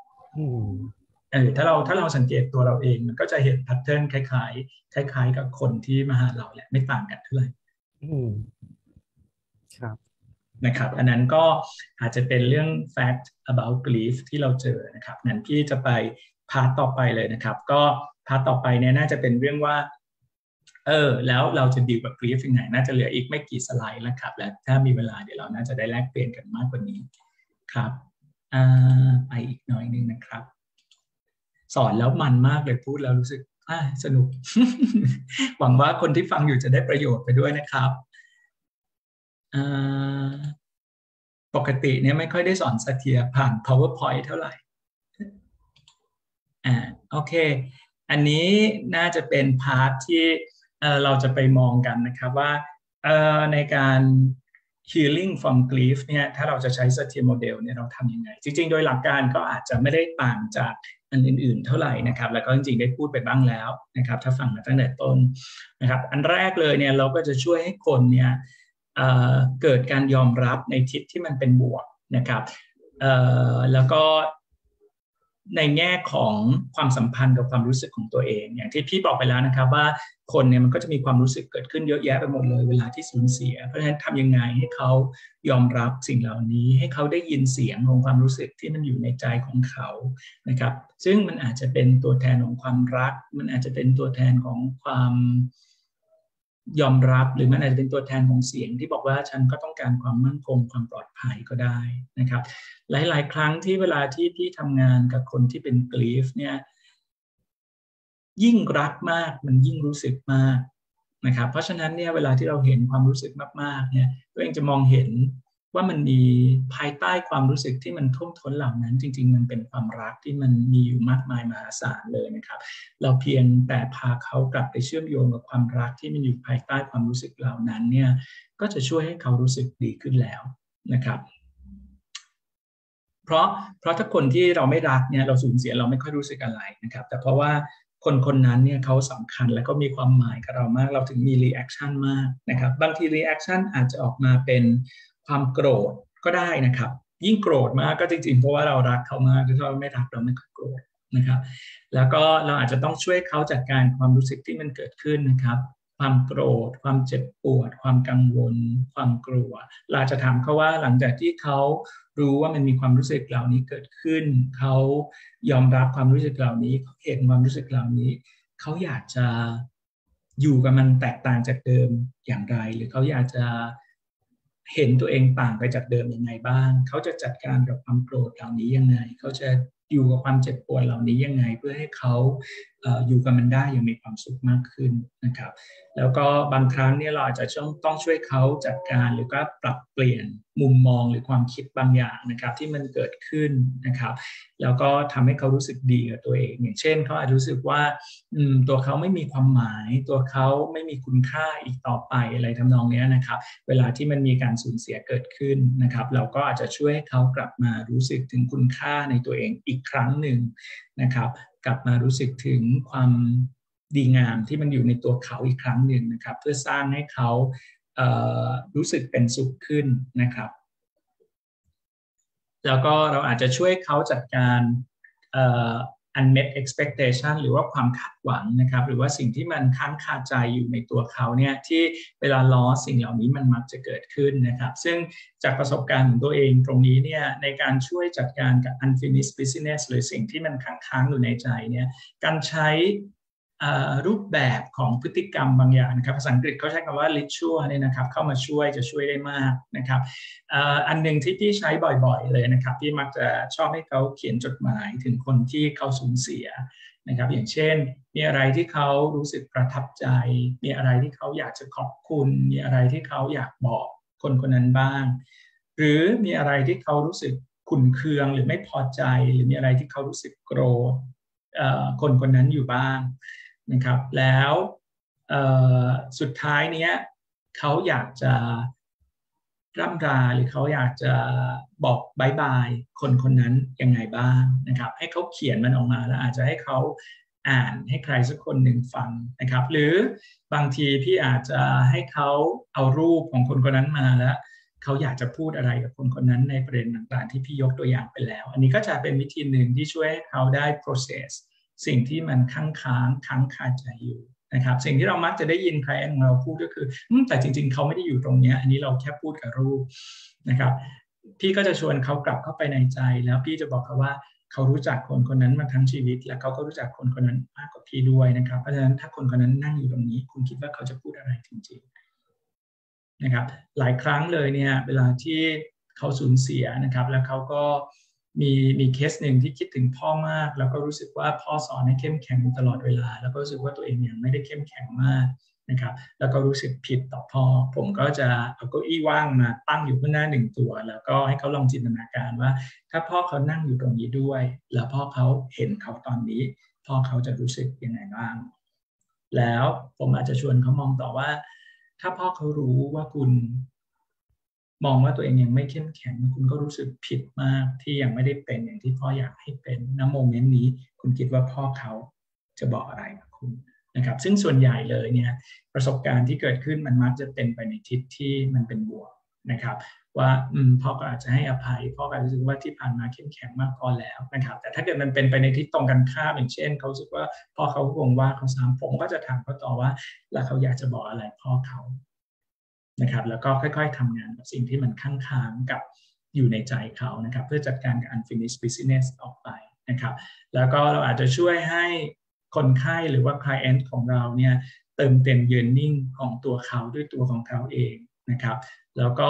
ถ้าเราสังเกตตัวเราเองมันก็จะเห็นแพทเทิร์นคล้ายกับคนที่มาหาเราแหละไม่ต่างกันเท่าไหร่ครับนะครับอันนั้นก็อาจจะเป็นเรื่อง fact about grief ที่เราเจอนะครับงั้นพี่จะไปพาร์ทต่อไปเลยนะครับก็พาร์ทต่อไปเนี่ยน่าจะเป็นเรื่องว่าแล้วเราจะดีลกับ grief ยังไงน่าจะเหลืออีกไม่กี่สไลด์แล้วครับและถ้ามีเวลาเดี๋ยวเราน่าจะได้แลกเปลี่ยนกันมากกว่านี้ครับไปอีกหน่อยนึงนะครับสอนแล้วมันมากเลยพูดแล้วรู้สึกสนุก หวังว่าคนที่ฟังอยู่จะได้ประโยชน์ไปด้วยนะครับปกติเนี่ยไม่ค่อยได้สอนสเทียผ่าน PowerPoint เท่าไหร่โอเคอันนี้น่าจะเป็นพาร์ทที่เราจะไปมองกันนะครับว่าในการ healing from grief เนี่ยถ้าเราจะใช้ Satir model เนี่ยเราทำยังไงจริงๆโดยหลักการก็อาจจะไม่ได้ต่างจากอันอื่นๆเท่าไหร่นะครับแล้วก็จริงๆได้พูดไปบ้างแล้วนะครับถ้าฟังมาตั้งแต่ต้นนะครับอันแรกเลยเนี่ยเราก็จะช่วยให้คนเนี่ยเกิดการยอมรับในทิศที่มันเป็นบวกนะครับแล้วก็ในแง่ของความสัมพันธ์กับความรู้สึกของตัวเองอย่างที่พี่บอกไปแล้วนะครับว่าคนเนี่ยมันก็จะมีความรู้สึกเกิดขึ้นเยอะแยะไปหมดเลยเวลาที่สูญเสียเพราะฉะนั้นทำยังไงให้เขายอมรับสิ่งเหล่านี้ให้เขาได้ยินเสียงของความรู้สึกที่มันอยู่ในใจของเขานะครับซึ่งมันอาจจะเป็นตัวแทนของความรักมันอาจจะเป็นตัวแทนของความยอมรับหรือมันอาจจะเป็นตัวแทนของเสียงที่บอกว่าฉันก็ต้องการความมั่นคงความปลอดภัยก็ได้นะครับหลายๆครั้งที่เวลาที่พี่ทำงานกับคนที่เป็นกรีฟเนี่ยยิ่งรักมากมันยิ่งรู้สึกมากนะครับเพราะฉะนั้นเนี่ยเวลาที่เราเห็นความรู้สึกมากๆเนี่ยตัวเองจะมองเห็นว่ามันมีภายใต้ความรู้สึกที่มันท่วมท้นเหล่านั้นจริงๆมันเป็นความรักที่มันมีอยู่มากมายมหาศาลเลยนะครับเราเพียงแต่พาเขากลับไปเชื่อมโยงกับความรักที่มันอยู่ภายใต้ความรู้สึกเหล่านั้นเนี่ยก็จะช่วยให้เขารู้สึกดีขึ้นแล้วนะครับเพราะถ้าคนที่เราไม่รักเนี่ยเราสูญเสียเราไม่ค่อยรู้สึกอะไรนะครับแต่เพราะว่าคนคนนั้นเนี่ยเขาสำคัญและก็มีความหมายกับเรามากเราถึงมีรีแอคชั่นมากนะครับบางทีรีแอคชั่นอาจจะออกมาเป็นความโกรธก็ได้นะครับยิ่งโกรธมากก็จริงๆเพราะว่าเรารักเขามากถ้าเราไม่รักเราไม่ค่อยโกรธนะครับแล้วก็เราอาจจะต้องช่วยเขาจัดการความรู้สึกที่มันเกิดขึ้นนะครับความโกรธความเจ็บปวดความกังวลความกลัวเราจะถามเขาว่าหลังจากที่เขารู้ว่ามันมีความรู้สึกเหล่านี้เกิดขึ้นเขายอมรับความรู้สึกเหล่านี้เขาเห็นความรู้สึกเหล่านี้เขาอยากจะอยู่กับมันแตกต่างจากเดิมอย่างไรหรือเขาอยากจะเห็นตัวเองต่างไปจากเดิมยังไงบ้างเขาจะจัดการกับความโกรธเหล่านี้ยังไงเขาจะอยู่กับความเจ็บปวดเหล่านี้ยังไงเพื่อให้เขาอยู่กับมันได้อย่างมีความสุขมากขึ้นนะครับแล้วก็บางครั้งเนี่ยเราอาจจะต้องช่วยเขาจัดการหรือก็ปรับเปลี่ยนมุมมองหรือความคิดบางอย่างนะครับที่มันเกิดขึ้นนะครับแล้วก็ทำให้เขารู้สึกดีกับตัวเองอย่างเช่นเขาอาจจะรู้สึกว่าตัวเขาไม่มีความหมายตัวเขาไม่มีคุณค่าอีกต่อไปอะไรทำนองนี้นะครับเวลาที่มันมีการสูญเสียเกิดขึ้นนะครับเราก็อาจจะช่วยให้เขากลับมารู้สึกถึงคุณค่าในตัวเองอีกครั้งหนึ่งนะครับกลับมารู้สึกถึงความดีงามที่มันอยู่ในตัวเขาอีกครั้งหนึ่งนะครับเพื่อสร้างให้เขารู้สึกเป็นสุขขึ้นนะครับแล้วก็เราอาจจะช่วยเขาจัดการ unmet expectation หรือว่าความคาดหวังนะครับหรือว่าสิ่งที่มันค้างคาใจอยู่ในตัวเขาเนี่ยที่เวลาล้อสิ่งเหล่านี้มันมักจะเกิดขึ้นนะครับซึ่งจากประสบการณ์ของตัวเองตรงนี้เนี่ยในการช่วยจัดการกับ unfinished business หรือสิ่งที่มันค้างอยู่ในใจเนี่ยการใช้รูปแบบของพฤติกรรมบางอย่างนะครับภาษาอังกฤษเขาใช้คำว่า ritual เนี่ยนะครับเข้ามาช่วยจะช่วยได้มากนะครับอันหนึ่งที่พี่ใช้บ่อยๆเลยนะครับพี่มักจะชอบให้เขาเขียนจดหมายถึงคนที่เขาสูญเสียนะครับอย่างเช่นมีอะไรที่เขารู้สึกประทับใจมีอะไรที่เขาอยากจะขอบคุณมีอะไรที่เขาอยากบอกคนคนนั้นบ้างหรือมีอะไรที่เขารู้สึกขุ่นเคืองหรือไม่พอใจหรือมีอะไรที่เขารู้สึกโกรธคนคนนั้นอยู่บ้างนะครับแล้วสุดท้ายเนี้ยเขาอยากจะร่ำราหรือเขาอยากจะบอกบายบายคนคนนั้นยังไงบ้างนะครับให้เขาเขียนมันออกมาแล้วอาจจะให้เขาอ่านให้ใครสักคนหนึ่งฟังนะครับหรือบางทีพี่อาจจะให้เขาเอารูปของคนคนนั้นมาแล้วเขาอยากจะพูดอะไรกับคนคนนั้นในประเด็นต่างๆที่พี่ยกตัวอย่างไปแล้วอันนี้ก็จะเป็นวิธีหนึ่งที่ช่วยให้เขาได้ process สิ่งที่มันค้างคาใจอยู่นะครับสิ่งที่เรามักจะได้ยินใครของเราพูดก็คือแต่จริงๆเขาไม่ได้อยู่ตรงนี้อันนี้เราแค่พูดกับรูปนะครับพี่ก็จะชวนเขากลับเข้าไปในใจแล้วพี่จะบอกเขาว่าเขารู้จักคนคนนั้นมาทั้งชีวิตและเขาก็รู้จักคนคนนั้นมากกว่าพี่ด้วยนะครับเพราะฉะนั้นถ้าคนคนนั้นนั่งอยู่ตรงนี้คุณคิดว่าเขาจะพูดอะไรจริงๆนะครับหลายครั้งเลยเนี่ยเวลาที่เขาสูญเสียนะครับแล้วเขาก็มีเคสหนึ่งที่คิดถึงพ่อมากแล้วก็รู้สึกว่าพ่อสอนให้เข้มแข็งตลอดเวลาแล้วก็รู้สึกว่าตัวเองเนี่ยไม่ได้เข้มแข็งมากนะครับแล้วก็รู้สึกผิดต่อพ่อผมก็จะเอาเก้าอี้ว่างมาตั้งอยู่ข้างหน้าหนึ่งตัวแล้วก็ให้เขาลองจินตนาการว่าถ้าพ่อเขานั่งอยู่ตรงนี้ด้วยแล้วพ่อเขาเห็นเขาตอนนี้พ่อเขาจะรู้สึกยังไงบ้างแล้วผมอาจจะชวนเขามองต่อว่าถ้าพ่อเขารู้ว่าคุณมองว่าตัวเองยังไม่เข้มแข็งคุณก็รู้สึกผิดมากที่ยังไม่ได้เป็นอย่างที่พ่ออยากให้เป็นณโมเมนต์นี้คุณคิดว่าพ่อเขาจะบอกอะไรกับคุณนะครับซึ่งส่วนใหญ่เลยเนี่ยประสบการณ์ที่เกิดขึ้นมันมักจะเป็นไปในทิศที่มันเป็นบวกนะครับว่าพ่อก็อาจจะให้อภัยพ่อก็รู้สึกว่าที่ผ่านมาเข้มแข็งมากพอแล้วนะครับแต่ถ้าเกิดมันเป็นไปในทิศตรงกันข้ามอย่างเช่นเขารู้สึกว่าพ่อเขาคงว่าเขาซ้ำผมก็จะถามเขาต่อว่าแล้วเขาอยากจะบอกอะไรพ่อเขานะครับแล้วก็ค่อยๆทำงานกับสิ่งที่มันค้างๆกับอยู่ในใจเขานะครับเพื่อจัดการกับ unfinished business ออกไปนะครับแล้วก็เราอาจจะช่วยให้คนไข้หรือว่า client ของเราเนี่ยเติมเต็ม yearning ของตัวเขาด้วยตัวของเขาเองนะครับแล้วก็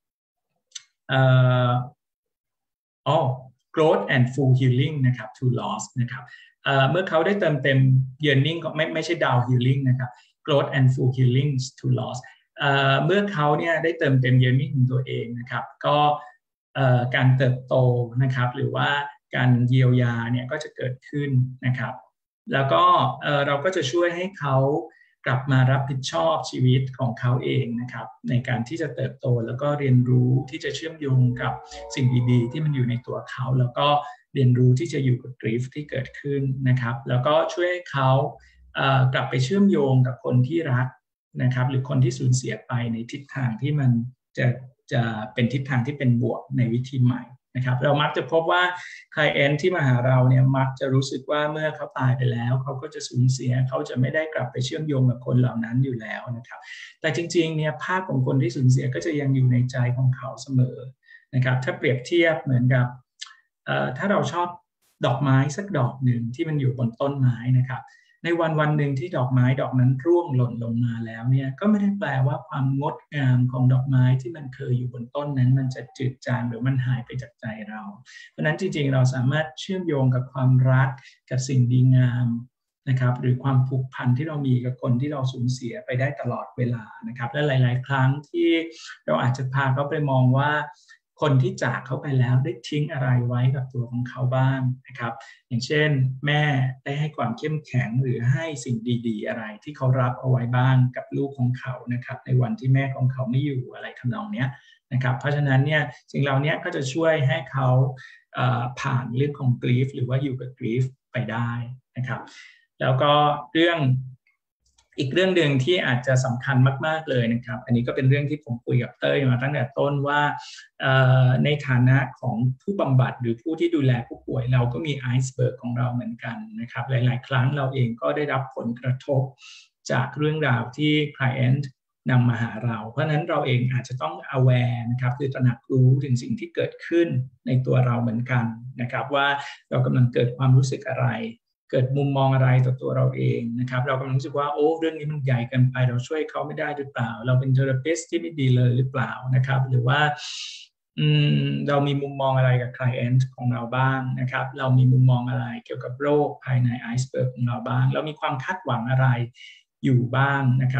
growth and full healing นะครับ to loss นะครับเมื่อเขาได้เติมเต็ม yearning ก็ไม่ใช่ down healing นะครับ growth and full healing to lossเมื่อเขาเนี่ยได้เติมเต็ม yearning ของตัวเองนะครับก็การเติบโตนะครับหรือว่าการเยียวยาเนี่ยก็จะเกิดขึ้นนะครับแล้วก็เราก็จะช่วยให้เขากลับมารับผิดชอบชีวิตของเขาเองนะครับในการที่จะเติบโตแล้วก็เรียนรู้ที่จะเชื่อมโยงกับสิ่งดีๆที่มันอยู่ในตัวเขาแล้วก็เรียนรู้ที่จะอยู่กับกรีฟที่เกิดขึ้นนะครับแล้วก็ช่วยให้เขากลับไปเชื่อมโยงกับคนที่รักนะครับหรือคนที่สูญเสียไปในทิศทางที่มันจะเป็นทิศทางที่เป็นบวกในวิธีใหม่นะครับเรามักจะพบว่า client ที่มาหาเราเนี่ยมักจะรู้สึกว่าเมื่อเขาตายไปแล้วเขาก็จะสูญเสียเขาจะไม่ได้กลับไปเชื่อมโยงกับคนเหล่านั้นอยู่แล้วนะครับแต่จริงๆเนี่ยภาพของคนที่สูญเสียก็จะยังอยู่ในใจของเขาเสมอนะครับถ้าเปรียบเทียบเหมือนกับถ้าเราชอบดอกไม้สักดอกหนึ่งที่มันอยู่บนต้นไม้นะครับในวันหนึ่งที่ดอกไม้ดอกนั้นร่วงหล่นลงมาแล้วเนี่ยก็ไม่ได้แปลว่าความงดงามของดอกไม้ที่มันเคยอยู่บนต้นนั้นมันจะจืดจางหรือมันหายไปจากใจเราเพราะนั้นจริงๆเราสามารถเชื่อมโยงกับความรักกับสิ่งดีงามนะครับหรือความผูกพันที่เรามีกับคนที่เราสูญเสียไปได้ตลอดเวลานะครับและหลายๆครั้งที่เราอาจจะพาเขาไปมองว่าคนที่จากเขาไปแล้วได้ทิ้งอะไรไว้กับตัวของเขาบ้างนะครับอย่างเช่นแม่ได้ให้ความเข้มแข็งหรือให้สิ่งดีๆอะไรที่เขารับเอาไว้บ้างกับลูกของเขานะครับในวันที่แม่ของเขาไม่อยู่อะไรทำนองนี้นะครับเพราะฉะนั้นเนี่ยสิ่งเหล่านี้ก็จะช่วยให้เขาผ่านเรื่องของ grief หรือว่าอยู่กับ grief ไปได้นะครับแล้วก็อีกเรื่องหนึ่งที่อาจจะสำคัญมากๆเลยนะครับอันนี้ก็เป็นเรื่องที่ผมคุยกับเต้ยมาตั้งแต่ต้นว่าในฐานะของผู้บำบัดหรือผู้ที่ดูแลผู้ป่วยเราก็มีไอซ์เบิร์กของเราเหมือนกันนะครับหลายๆครั้งเราเองก็ได้รับผลกระทบจากเรื่องราวที่ client นำมาหาเราเพราะนั้นเราเองอาจจะต้อง aware นะครับคือตระหนักรู้ถึงสิ่งที่เกิดขึ้นในตัวเราเหมือนกันนะครับว่าเรากำลังเกิดความรู้สึกอะไรเกิดมุมมองอะไรต่อตัวเราเองนะครับเรากำลังรู้สึกว่าโอ้เรื่องนี้มันใหญ่เกินไปเราช่วยเขาไม่ได้หรือเปล่าเราเป็นเทอราปิสที่ไม่ดีเลยหรือเปล่านะครับหรือว่าเรามีมุมมองอะไรกับ client ของเราบ้างนะครับเรามีมุมมองอะไรเกี่ยวกับโรคภายในไอซ์เบิร์กของเราบ้างเรามีความคาดหวังอะไรอยู่บ้างนะครับ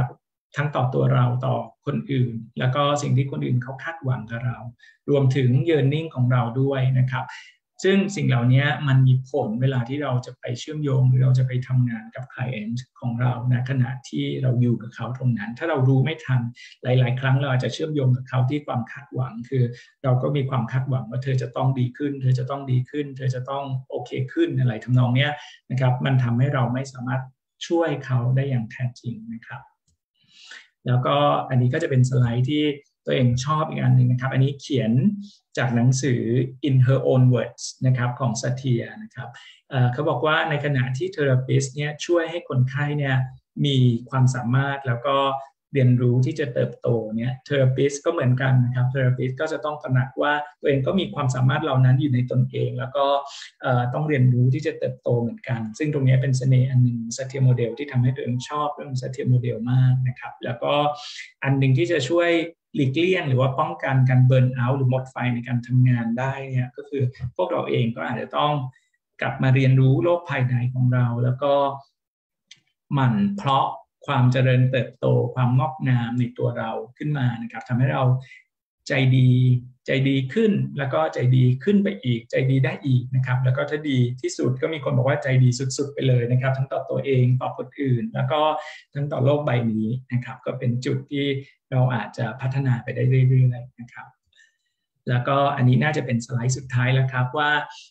ทั้งต่อตัวเราต่อคนอื่นแล้วก็สิ่งที่คนอื่นเขาคาดหวังกับเรารวมถึง yearning ของเราด้วยนะครับซึ่งสิ่งเหล่านี้มันมีผลเวลาที่เราจะไปเชื่อมโยงหรือเราจะไปทำงานกับ client ของเราในขณะที่เราอยู่กับเขาตรงนั้นถ้าเรารู้ไม่ทันหลายๆครั้งเราอาจจะเชื่อมโยงกับเขาที่ความคาดหวังคือเราก็มีความคาดหวังว่าเธอจะต้องดีขึ้นเธอจะต้องดีขึ้นเธอจะต้องโอเคขึ้นอะไรทำนองเนี้ยนะครับมันทำให้เราไม่สามารถช่วยเขาได้อย่างแท้จริงนะครับแล้วก็อันนี้ก็จะเป็นสไลด์ที่ตัวเองชอบอีกอันหนึ่งนะครับอันนี้เขียนจากหนังสือ In Her Own Words นะครับของซาเทียนะครับเขาบอกว่าในขณะที่เทอราปิสต์เนี่ยช่วยให้คนไข้เนี่ยมีความสามารถแล้วก็เรียนรู้ที่จะเติบโตเนี่ยเทอราปิสต์ก็เหมือนกันนะครับเทอราปิสต์ก็จะต้องตระหนักว่าตัวเองก็มีความสามารถเหล่านั้นอยู่ในตนเองแล้วก็ต้องเรียนรู้ที่จะเติบโตเหมือนกันซึ่งตรงนี้เป็นเสน่ห์อันหนึ่งซาเทียโมเดลที่ทำให้ตัวเองชอบเรื่องซาเทียโมเดลมากนะครับแล้วก็อันหนึ่งที่จะช่วยหลีกเลี่ยงหรือว่าป้องกันการเบิร์นเอาท์หรือหมดไฟในการทำงานได้เนี่ยก็คือพวกเราเองก็อาจจะต้องกลับมาเรียนรู้โลกภายในของเราแล้วก็หมั่นเพาะความเจริญเติบโตความงอกงามในตัวเราขึ้นมานะครับทำให้เราใจดีขึ้นแล้วก็ใจดีขึ้นไปอีกใจดีได้อีกนะครับแล้วก็ถ้าดีที่สุดก็มีคนบอกว่าใจดีสุดๆไปเลยนะครับทั้งต่อตัวเองต่อคนอื่นแล้วก็ทั้งต่อโลกใบนี้นะครับก็เป็นจุดที่เราอาจจะพัฒนาไปได้เรื่อยๆนะครับแล้วก็อันนี้น่าจะเป็นสไลด์สุดท้ายแล้วครับว่า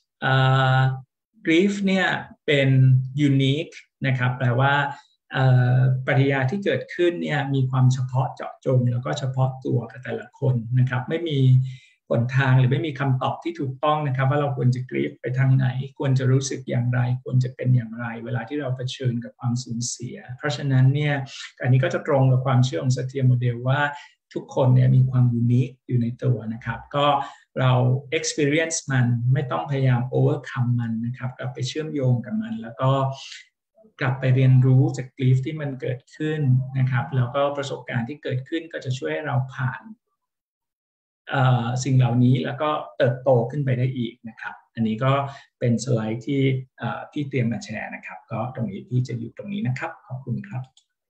grief เนี่ยเป็น unique นะครับแปลว่าปฏิกิริยาที่เกิดขึ้นเนี่ยมีความเฉพาะเจาะจงแล้วก็เฉพาะตัวกับแต่ละคนนะครับไม่มีหนทางหรือไม่มีคำตอบที่ถูกต้องนะครับว่าเราควรจะกรีฟไปทางไหนควรจะรู้สึกอย่างไรควรจะเป็นอย่างไรเวลาที่เราเผชิญกับความสูญเสียเพราะฉะนั้นเนี่ยอันนี้ก็จะตรงกับความเชื่อของซาเทียโมเดลว่าทุกคนเนี่ยมีความยูนิคอยู่ในตัวนะครับก็เรา experience มันไม่ต้องพยายาม overcome มันนะครับกลับไปเชื่อมโยงกับมันแล้วก็กลับไปเรียนรู้จากกรีฟที่มันเกิดขึ้นนะครับแล้วก็ประสบการณ์ที่เกิดขึ้นก็จะช่วยให้เราผ่านสิ่งเหล่านี้แล้วก็เติบโตขึ้นไปได้อีกนะครับอันนี้ก็เป็นสไลด์ที่พี่เตรียมมาแชร์นะครับก็ตรงนี้พี่จะอยู่ตรงนี้นะครับขอบคุณครับ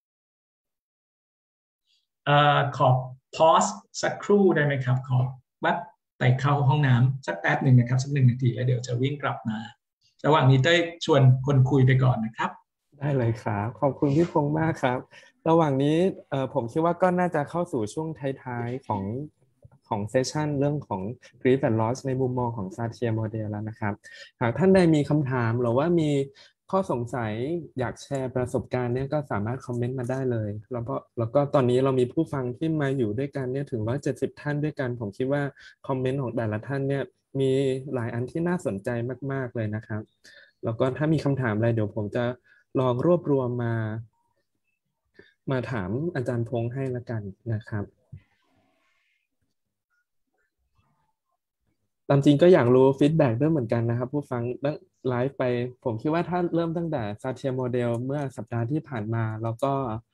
ขอพอสสักครู่ได้ไหมครับขอแวบไปเข้าห้องน้ำสักแป๊บหนึ่งนะครับสัก1 นาทีแล้วเดี๋ยวจะวิ่งกลับมาระหว่างนี้เต้ยชวนคนคุยไปก่อนนะครับได้เลยครับขอบคุณพี่พงษ์มากครับระหว่างนี้ผมคิดว่าก็น่าจะเข้าสู่ช่วงท้ายๆของเซสชันเรื่องของ Grief and Loss ในมุมมองของซาเทียโมเดลแล้วนะครับหากท่านใดมีคำถามหรือว่ามีข้อสงสัยอยากแชร์ประสบการณ์เนี่ยก็สามารถคอมเมนต์มาได้เลยแล้วก็ตอนนี้เรามีผู้ฟังที่มาอยู่ด้วยกันเนี่ยถึง170ท่านด้วยกันผมคิดว่าคอมเมนต์ของแต่ละท่านเนี่ยมีหลายอันที่น่าสนใจมากๆเลยนะครับแล้วก็ถ้ามีคำถามอะไรเดี๋ยวผมจะลองรวบรวมมาถามอาจารย์พงษ์ให้ละกันนะครับตามจริงก็อยากรู้ฟีดแบ็กด้วยเหมือนกันนะครับผู้ฟังตั้งไลฟ์ไปผมคิดว่าถ้าเริ่มตั้งแต่ซาเทียโมเดลเมื่อสัปดาห์ที่ผ่านมาแล้วก็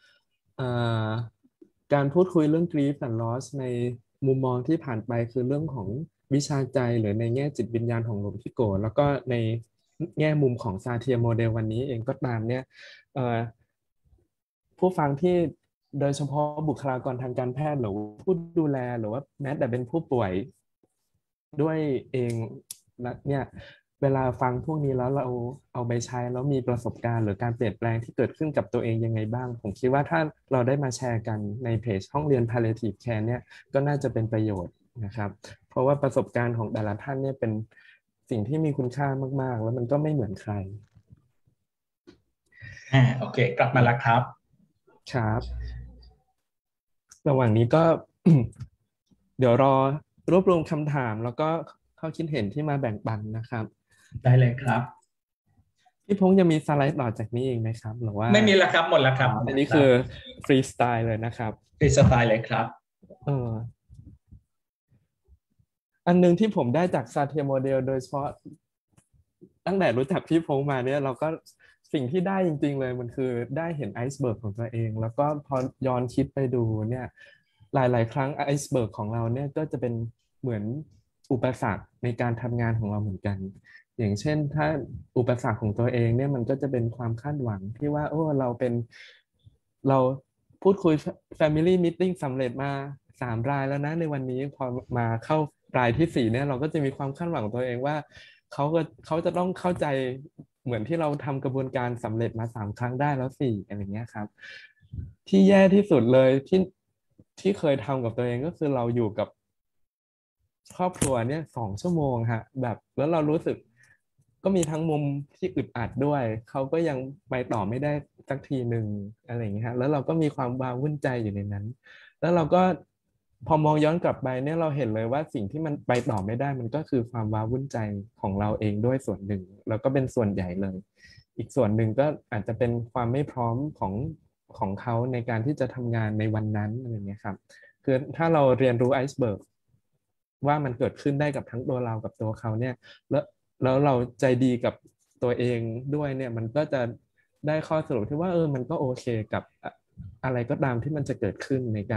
การพูดคุยเรื่อง grief and loss ในมุมมองที่ผ่านไปคือเรื่องของวิชาใจหรือในแง่จิตวิญญาณของหลวงพี่โกแล้วก็ในแง่มุมของซาเทียโมเดลวันนี้เองก็ตามเนี่ยผู้ฟังที่โดยเฉพาะบุคลากรทางการแพทย์หรือผู้ดูแลหรือว่าแม้แต่เป็นผู้ป่วยด้วยเองเนี่ยเวลาฟังพวกนี้แล้วเราเอาไปใช้แล้วมีประสบการณ์หรือการเปลี่ยนแปลงที่เกิดขึ้นกับตัวเองยังไงบ้างผมคิดว่าถ้าเราได้มาแชร์กันในเพจห้องเรียน Palliative Care เนี่ยก็น่าจะเป็นประโยชน์นะครับเพราะว่าประสบการณ์ของแต่ละท่านเนี่ยเป็นสิ่งที่มีคุณค่ามากๆแล้วมันก็ไม่เหมือนใครโอเคกลับมาแล้วครับครับระหว่างนี้ก็ เดี๋ยวรวบรวมคำถามแล้วก็ข้อคิดเห็นที่มาแบ่งปันนะครับได้เลยครับพี่พงษ์จะมีสไลด์ต่อจากนี้เองไหมครับหรือว่าไม่มีแล้วครับหมดแล้วครับอันนี้คือฟรีสไตล์เลยนะครับฟรีสไตล์เลยครับอันนึงที่ผมได้จากซาเทียโมเดลโดยเฉพาะตั้งแต่รู้จักพี่พงษ์มาเนี่ยเราก็สิ่งที่ได้จริงๆเลยมันคือได้เห็นไอซ์เบิร์กของตัวเองแล้วก็พอย้อนคิดไปดูเนี่ยหลายๆครั้งไอซ์เบิร์กของเราเนี่ยก็จะเป็นเหมือนอุปสรรคในการทำงานของเราเหมือนกันอย่างเช่นถ้าอุปสรรคของตัวเองเนี่ยมันก็จะเป็นความคาดหวังที่ว่าเราพูดคุย Family Meeting สำเร็จมา3 รายแล้วนะในวันนี้พอมาเข้ารายที่4เนี่ยเราก็จะมีความคาดหวังของตัวเองว่าเขาจะต้องเข้าใจเหมือนที่เราทำกระบวนการสำเร็จมา3 ครั้งได้แล้วสิอะไรเงี้ยครับที่แย่ที่สุดเลยที่เคยทำกับตัวเองก็คือเราอยู่กับครอบครัวเนี่ย2 ชั่วโมงฮะแบบแล้วเรารู้สึกก็มีทั้งมุมที่อึดอัดด้วยเขาก็ยังไปต่อไม่ได้สักทีหนึ่งอะไรอย่างเงี้ยฮะแล้วเราก็มีความว้าวุ่นใจอยู่ในนั้นแล้วเราก็พอมองย้อนกลับไปเนี่ยเราเห็นเลยว่าสิ่งที่มันไปต่อไม่ได้มันก็คือความว้าวุ่นใจของเราเองด้วยส่วนหนึ่งแล้วก็เป็นส่วนใหญ่เลยอีกส่วนหนึ่งก็อาจจะเป็นความไม่พร้อมของเขาในการที่จะทำงานในวันนั้นอะไรอย่างเงี้ยครับคือถ้าเราเรียนรู้ไอซ์เบิร์กว่ามันเกิดขึ้นได้กับทั้งตัวเรากับตัวเขาเนี่ยแล้วเราใจดีกับตัวเองด้วยเนี่ยมันก็จะได้ข้อสรุปที่ว่ามันก็โอเคกับอะไรก็ตามที่มันจะเกิดขึ้นในการ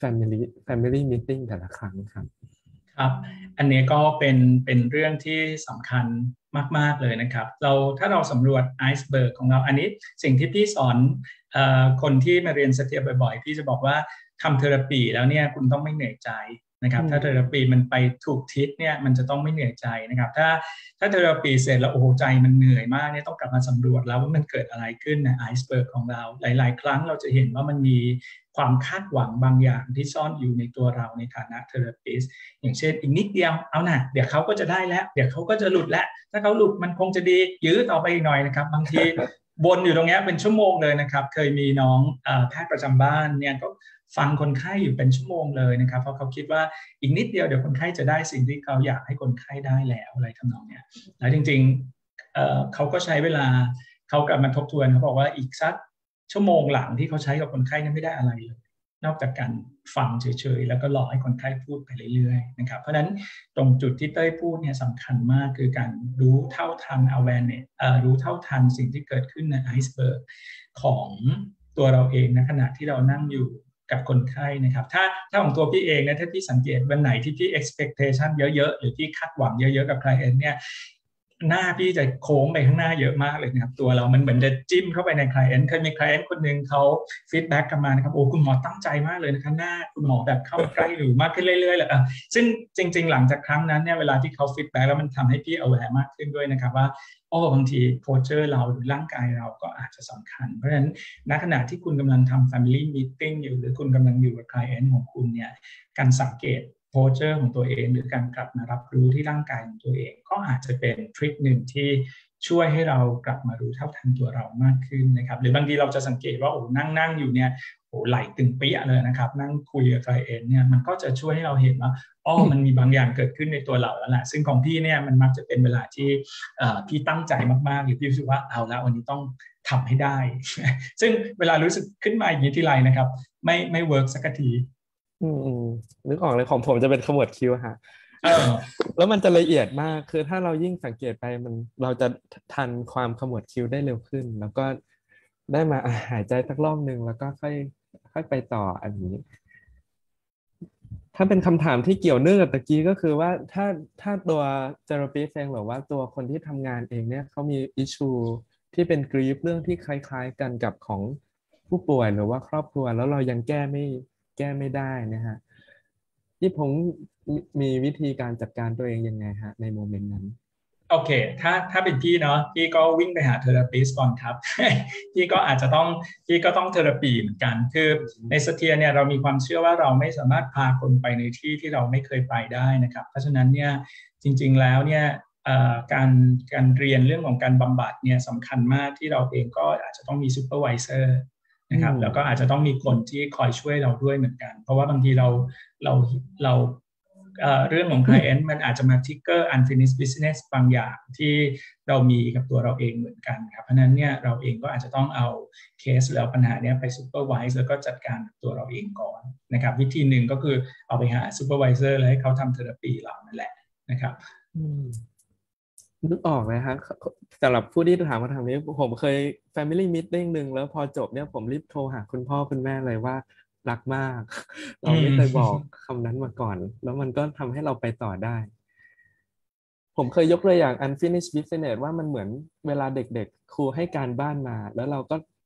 family meeting แต่ละครั้งครับครับอันนี้ก็เป็นเรื่องที่สำคัญมากๆเลยนะครับถ้าเราสำรวจไอซ์เบิร์กของเราอันนี้สิ่งที่พี่สอนคนที่มาเรียนสเตียบ่อยๆพี่จะบอกว่าทำเทอราปีแล้วเนี่ยคุณต้องไม่เหนื่อยใจนะครับถ้าเทอราปีมันไปถูกทิศเนี่ยมันจะต้องไม่เหนื่อยใจนะครับถ้าเทอราปีเสร็จแล้วโอ้โหใจมันเหนื่อยมากเนี่ยต้องกลับมาสำรวจแล้วว่ามันเกิดอะไรขึ้นในไอซ์เบิร์กของเราหลายๆครั้งเราจะเห็นว่ามันมีความคาดหวังบางอย่างที่ซ่อนอยู่ในตัวเราในฐานะเทอราปิสต์อย่างเช่นอีกนิดเดียวเอานะเดี๋ยวเขาก็จะได้แล้วเดี๋ยวเขาก็จะหลุดแล้วถ้าเขาหลุดมันคงจะดียื้อต่อไปอีกหน่อยนะครับบางทีบนอยู่ตรงนี้เป็นชั่วโมงเลยนะครับเคยมีน้องแพทย์ประจำบ้านเนี่ยก็ฟังคนไข้อยู่เป็นชั่วโมงเลยนะครับเพราะเขาคิดว่าอีกนิดเดียวเดี๋ยวคนไข้จะได้สิ่งที่เขาอยากให้คนไข้ได้แล้วอะไรทำนองเนี้ยแล้วจริงๆเขาก็ใช้เวลาเขากลับมาทบทวนเขาบอกว่าอีกสักชั่วโมงหลังที่เขาใช้กับคนไข้นี่ไม่ได้อะไรเลยนอกจากการฟังเฉยๆแล้วก็รอให้คนไข้พูดไปเรื่อยๆนะครับเพราะฉะนั้นตรงจุดที่เต้ยพูดเนี่ยสำคัญมากคือการรู้เท่าทัน awareness รู้เท่าทันสิ่งที่เกิดขึ้นในไอซ์เบิร์กของตัวเราเองในขณะที่เรานั่งอยู่กับคนไข้นะครับถ้าของตัวพี่เองนะถ้าพี่สังเกตวันไหนที่พี่ expectation เยอะๆหรือพี่คาดหวังเยอะๆกับ client เนี่ยหน้าพี่จะโค้งไปข้างหน้าเยอะมากเลยนะครับตัวเรามันเหมือนจะจิ้มเข้าไปใน client เคยมี client คนหนึ่งเขาฟีดแบ็กกลับมานะครับโอ้คุณหมอตั้งใจมากเลยนะคะหน้าคุณหมอแบบเข้าใกล้หรือมากขึ้นเรื่อยๆเลยซึ่งจริงๆหลังจากครั้งนั้นเนี่ยเวลาที่เขาฟีดแบ็กแล้วมันทำให้พี่ aware มากขึ้นด้วยนะครับว่าบางทีโพสเจอร์เราหรือร่างกายเราก็อาจจะสำคัญเพราะฉะนั้นณขณะที่คุณกำลังทำ family meeting อยู่หรือคุณกำลังอยู่กับ client ของคุณเนี่ยการสังเกตโพสเจอร์ของตัวเองหรือการกลับมารับรู้ที่ร่างกายของตัวเองก็อาจจะเป็นทริคหนึ่งที่ช่วยให้เรากลับมารู้เท่าทันตัวเรามากขึ้นนะครับหรือบางทีเราจะสังเกตว่านั่งอยู่เนี่ยไหลตึงเปี้ยเลยนะครับนั่งคุยกับใครเองเนี่ยมันก็จะช่วยให้เราเห็นว่ามันมีบางอย่างเกิดขึ้นในตัวเราแล้วแหละซึ่งของพี่เนี่ยมันมักจะเป็นเวลาที่พี่ตั้งใจมากๆหรือพี่รู้สึกว่าเอาละวันนี้ต้องทำให้ได้ ซึ่งเวลารู้สึกขึ้นมาอย่างนี้ทีไรนะครับไม่เวิร์กสักทีนึกออกเลยของผมจะเป็นขมวดคิ้วฮะแล้วมันจะละเอียดมากคือถ้าเรายิ่งสังเกตไปเราจะทันความขมวดคิ้วได้เร็วขึ้นแล้วก็ได้มาหายใจสักรอบหนึ่งแล้วก็ค่อยไปต่ออันนี้ถ้าเป็นคำถามที่เกี่ยวเนื่องกับตะกี้ก็คือว่าถ้าตัวเทอราปิสต์เองหรือว่าตัวคนที่ทำงานเองเนี่ยเขามีอิชชูที่เป็นกรีฟเรื่องที่คล้ายๆกันกับของผู้ป่วยหรือว่าครอบครัวแล้วเรายังแก้ไม่ได้นะฮะที่ผมมีวิธีการจัดการตัวเองยังไงฮะในโมเมนต์นั้นโอเคถ้าเป็นพี่เนาะพี่ก็วิ่งไปหาเทอราปิสต์ก่อนครับ พี่ก็ต้องเทอราปีเหมือนกันคือในสเตียเนี่ยเรามีความเชื่อว่าเราไม่สามารถพาคนไปในที่เราไม่เคยไปได้นะครับเพราะฉะนั้นเนี่ยจริงๆแล้วเนี่ยการเรียนเรื่องของการบำบัดเนี่ยสำคัญมากที่เราเองก็อาจจะต้องมีซูเปอร์วิเซอร์นะครับแล้วก็อาจจะต้องมีคนที่คอยช่วยเราด้วยเหมือนกันเพราะว่าบางทีเราเรื่องของ client มันอาจจะมา trigger unfinished business บางอย่างที่เรามีกับตัวเราเองเหมือนกันครับเพราะนั้นเนี่ยเราเองก็อาจจะต้องเอาเคสแล้วปัญหาเนี้ยไป supervise แล้วก็จัดการกับตัวเราเองก่อนนะครับวิธีหนึ่งก็คือเอาไปหา supervisor แล้วให้เขาทำเทอราปีเรานั่นแหละนะครับนึกออกเลยครับสำหรับผู้ที่ถามคำถามนี้ผมเคย family meeting หนึ่งแล้วพอจบเนี่ยผมรีบโทรหาคุณพ่อคุณแม่เลยว่ารักมากเราไม่เคยบอกคำนั้นมาก่อนแล้วมันก็ทำให้เราไปต่อได้ผมเคยยกตัวอย่าง unfinished business ว่ามันเหมือนเวลาเด็กๆครูให้การบ้านมาแล้วเราก็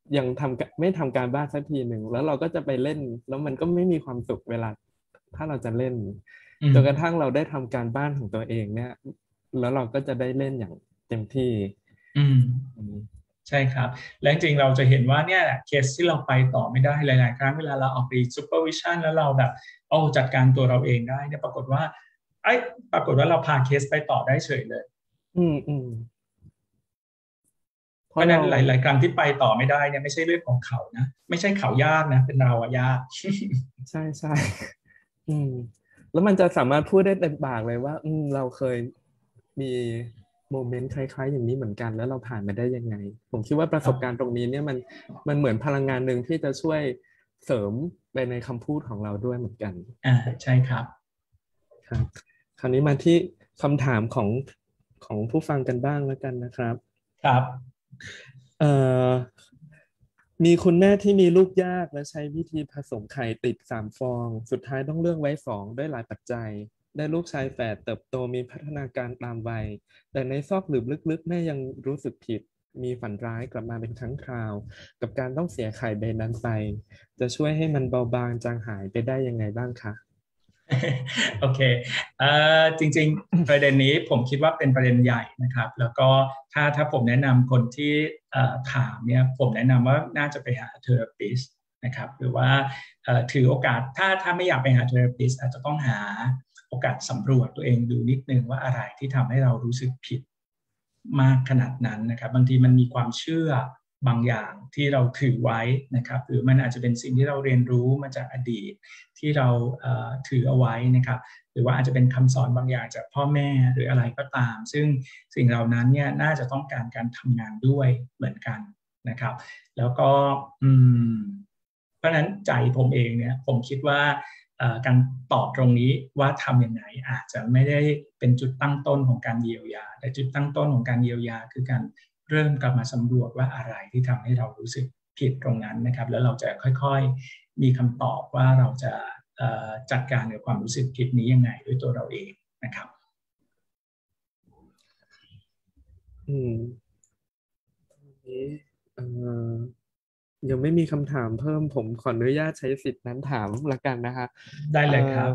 ยังไม่ทำการบ้านสักทีหนึ่งแล้วเราก็จะไปเล่นแล้วมันก็ไม่มีความสุขเวลาถ้าเราจะเล่นจนกระทั่งเราได้ทำการบ้านของตัวเองเนี่ยแล้วเราก็จะได้เล่นอย่างเต็มที่อืมใช่ครับและจริงๆเราจะเห็นว่าเนี่ยเคสที่เราไปต่อไม่ได้หลายๆครั้งเวลาเราออกไปซูเปอร์วิชั่นแล้วเราแบบจัดการตัวเราเองได้เนี่ยปรากฏว่าปรากฏว่าเราพาเคสไปต่อได้เฉยเลยเพราะนั้นหลายๆครั้งที่ไปต่อไม่ได้เนี่ยไม่ใช่เรื่องของเขานะไม่ใช่เขายากนะเป็นเราอะยากใช่ใช่แล้วมันจะสามารถพูดได้เต็มปากเลยว่าเราเคยมีโมเมนต์คล้ายๆอย่างนี้เหมือนกันแล้วเราผ่านมาได้ยังไงผมคิดว่าประสบการณ์ตรงนี้เนี่ยมันเหมือนพลังงานหนึ่งที่จะช่วยเสริมไปในคำพูดของเราด้วยเหมือนกันใช่ครับครับคราวนี้มาที่คำถามของผู้ฟังกันบ้างแล้วกันนะครับครับมีคุณแม่ที่มีลูกยากและใช้วิธีผสมไข่ติด3 ฟองสุดท้ายต้องเลือกไว้2ด้วยหลายปัจจัยได้ลูกชายแฝดเติบโตมีพัฒนาการตามวัยแต่ในซอกหลืบลึกๆแม่ยังรู้สึกผิดมีฝันร้ายกลับมาเป็นครั้งคราวกับการต้องเสียไข่ใบนั้นไปจะช่วยให้มันเบาบางจางหายไปได้ยังไงบ้างคะโอเคจริงๆประเด็นนี้ผมคิดว่าเป็นประเด็นใหญ่นะครับแล้วก็ถ้าผมแนะนำคนที่ถามเนี่ยผมแนะนำว่าน่าจะไปหาเทอราปิสนะครับหรือว่าถือโอกาสถ้าไม่อยากไปหาเทอราปิสอาจจะต้องหาโอกาสสำรวจตัวเองดูนิดนึงว่าอะไรที่ทำให้เรารู้สึกผิดมากขนาดนั้นนะครับบางทีมันมีความเชื่อบางอย่างที่เราถือไว้นะครับหรือมันอาจจะเป็นสิ่งที่เราเรียนรู้มาจากอดีตที่เราถือเอาไว้นะครับหรือว่าอาจจะเป็นคำสอนบางอย่างจากพ่อแม่หรืออะไรก็ตาม ซึ่งสิ่งเหล่านั้นเนี่ยน่าจะต้องการทำงานด้วยเหมือนกันนะครับแล้วก็เพราะฉะนั้นใจผมเองเนี่ยผมคิดว่าการตอบตรงนี้ว่าทำยังไงอาจจะไม่ได้เป็นจุดตั้งต้นของการเยียวยาแต่จุดตั้งต้นของการเยียวยาคือการเริ่มกลับมาสำรวจว่าอะไรที่ทำให้เรารู้สึกผิดตรงนั้นนะครับแล้วเราจะค่อยๆมีคำตอบว่าเราจะจัดการกับความรู้สึกผิดนี้ยังไงด้วยตัวเราเองนะครับยังไม่มีคำถามเพิ่มผมขออนุญาตใช้สิทธินั้นถามละกันนะคะได้เลยครับ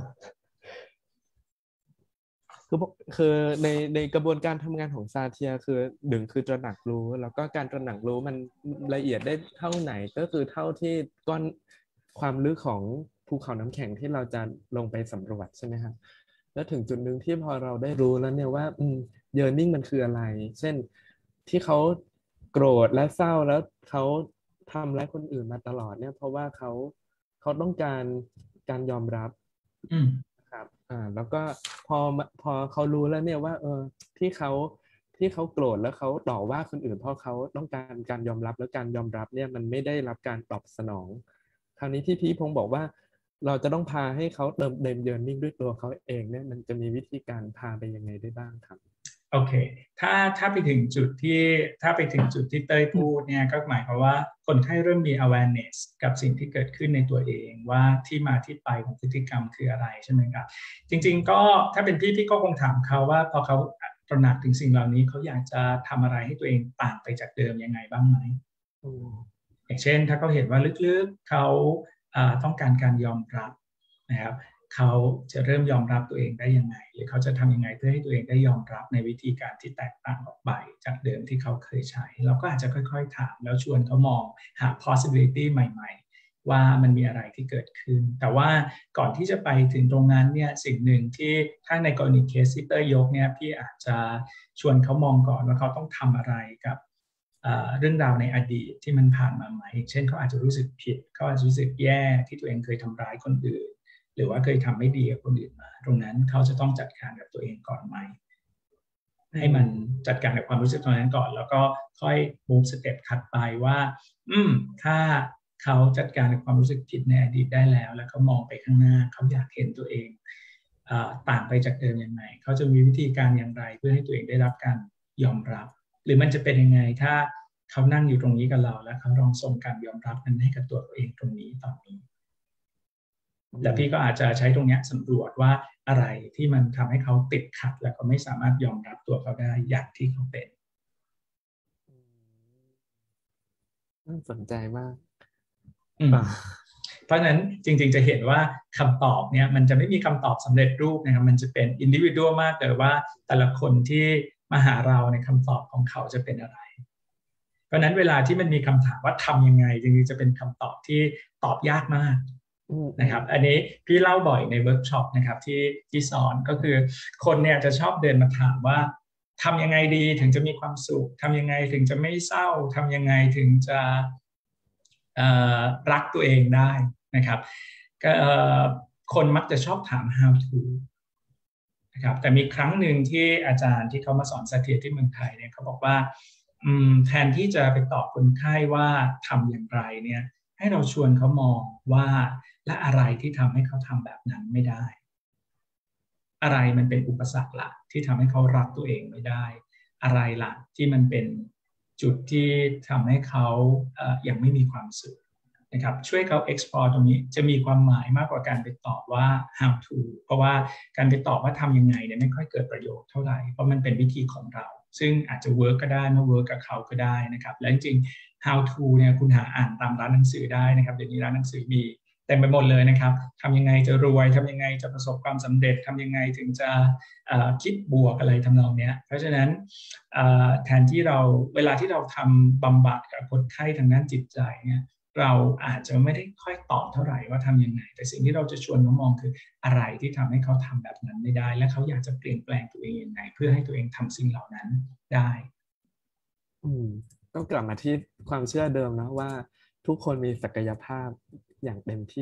คือในกระบวนการทำงานของซาเทียคือหนึ่งคือตระหนักรู้แล้วก็การตระหนักรู้มันละเอียดได้เท่าไหนก็คือเท่าที่ก้อนความลึกของภูเขาน้ำแข็งที่เราจะลงไปสำรวจใช่ไหมครับแล้วถึงจุดหนึ่งที่พอเราได้รู้แล้วเนี่ยว่าyearning มันคืออะไรเช่นที่เขาโกรธและเศร้าแล้วเขาทำร้ายคนอื่นมาตลอดเนี่ยเพราะว่าเขาต้องการยอมรับครับแล้วก็พอเขารู้แล้วเนี่ยว่าที่เขาโกรธแล้วเขาต่อว่าคนอื่นเพราะเขาต้องการยอมรับแล้วการยอมรับเนี่ยมันไม่ได้รับการตอบสนองคราวนี้ที่พี่พงศ์บอกว่าเราจะต้องพาให้เขาเดิมเยินนิ่งด้วยตัวเขาเองเนี่ยมันจะมีวิธีการพาไปยังไงได้บ้างครับโอเคถ้าไปถึงจุดที่เต้ยพูดเนี่ยก็หมายความว่าคนไข้เริ่มมี awareness กับสิ่งที่เกิดขึ้นในตัวเองว่าที่มาที่ไปของพฤติกรรมคืออะไรใช่ไหมครับจริงๆก็ถ้าเป็นพี่ก็คงถามเขาว่าพอเขาตระหนักถึงสิ่งเหล่านี้เขาอยากจะทำอะไรให้ตัวเองต่างไปจากเดิมยังไงบ้างไหมอย่างเช่นถ้าเขาเห็นว่าลึกๆเขาต้องการยอมรับนะครับเขาจะเริ่มยอมรับตัวเองได้ยังไงหรือเขาจะทำยังไงเพื่อให้ตัวเองได้ยอมรับในวิธีการที่แตกต่างออกไปจากเดิมที่เขาเคยใช้เราก็อาจจะค่อยๆถามแล้วชวนเขามองหา possibility ใหม่ๆว่ามันมีอะไรที่เกิดขึ้นแต่ว่าก่อนที่จะไปถึงตรงนั้นเนี่ยสิ่งหนึ่งที่ถ้าในกรณีเคสที่เตอร์ยกเนี่ยพี่อาจจะชวนเขามองก่อนว่าเขาต้องทำอะไรกับเรื่องราวในอดีตที่มันผ่านมาไหมเช่นเขาอาจจะรู้สึกผิดเขาอาจจะรู้สึกแย่ที่ตัวเองเคยทำร้ายคนอื่นหรือว่าเคยทำไม่ดีกับคนอื่นมาตรงนั้นเขาจะต้องจัดการกับตัวเองก่อนไหมให้มันจัดการกับความรู้สึกตรงนั้นก่อนแล้วก็ค่อย move step ถัดไปว่าถ้าเขาจัดการกับความรู้สึกผิดในอดีตได้แล้วแล้วเขามองไปข้างหน้าเขาอยากเห็นตัวเองต่างไปจากเดิมยังไงเขาจะมีวิธีการอย่างไรเพื่อให้ตัวเองได้รับการยอมรับหรือมันจะเป็นยังไงถ้าเขานั่งอยู่ตรงนี้กับเราแล้วเขาลองส่งการยอมรับนั้นให้กับตัวเองตรงนี้ตอนนี้แล้วพี่ก็อาจจะใช้ตรงนี้สำรวจว่าอะไรที่มันทำให้เขาติดขัดแล้วก็ไม่สามารถยอมรับตัวเขาได้อย่างที่เขาเป็นน่าสนใจมากอืมเพราะฉะนั้นจริงๆจะเห็นว่าคำตอบเนี่ยมันจะไม่มีคำตอบสำเร็จรูปนะครับมันจะเป็นอินดิวิ u a l มากเลยว่าแต่ละคนที่มาหาเราในคำตอบของเขาจะเป็นอะไรเพราะฉะนั้นเวลาที่มันมีคำถามว่าทำยังไงจริงๆจะเป็นคำตอบที่ตอบยากมากนะครับอันนี้พี่เล่าบ่อยในเวิร์กช็อปนะครับที่สอนก็คือคนเนี่ยจะชอบเดินมาถามว่าทำยังไงดีถึงจะมีความสุขทำยังไงถึงจะไม่เศร้าทำยังไงถึงจะรักตัวเองได้นะครับคนมักจะชอบถาม how to นะครับแต่มีครั้งหนึ่งที่อาจารย์ที่เขามาสอนสถิตที่เมืองไทยเนี่ยเขาบอกว่าแทนที่จะไปตอบคนไข้ว่าทำอย่างไรเนี่ยให้เราชวนเขามองว่าและอะไรที่ทำให้เขาทำแบบนั้นไม่ได้อะไรมันเป็นอุปสรรคล่ะที่ทำให้เขารักตัวเองไม่ได้อะไรล่ะที่มันเป็นจุดที่ทำให้เขายังไม่มีความสุขนะครับช่วยเขา explore ตรงนี้จะมีความหมายมากกว่าการไปตอบว่า how to เพราะว่าการไปตอบว่าทำยังไงเนี่ยไม่ค่อยเกิดประโยชน์เท่าไหร่เพราะมันเป็นวิธีของเราซึ่งอาจจะ work ก็ได้ไม่ work กับเขาก็ได้นะครับและจริง how to เนี่ยคุณหาอ่านตามร้านหนังสือได้นะครับเดี๋ยวนี้ร้านหนังสือมีเต็มไปหมดเลยนะครับทำยังไงจะรวยทำยังไงจะประสบความสำเร็จทำยังไงถึงจะคิดบวกอะไรทำนองนี้เพราะฉะนั้นแทนที่เราเวลาที่เราทำบำบัดกับคนไข้ทางด้านจิตใจเนี่ยเราอาจจะไม่ได้ค่อยตอบเท่าไหร่ว่าทำยังไงแต่สิ่งที่เราจะชวนเขามองคืออะไรที่ทำให้เขาทำแบบนั้นไม่ได้และเขาอยากจะเปลี่ยนแปลงตัวเองยังไงเพื่อให้ตัวเองทำสิ่งเหล่านั้นได้ต้องกลับมาที่ความเชื่อเดิมนะว่าทุกคนมีศักยภาพอย่างเต็มที่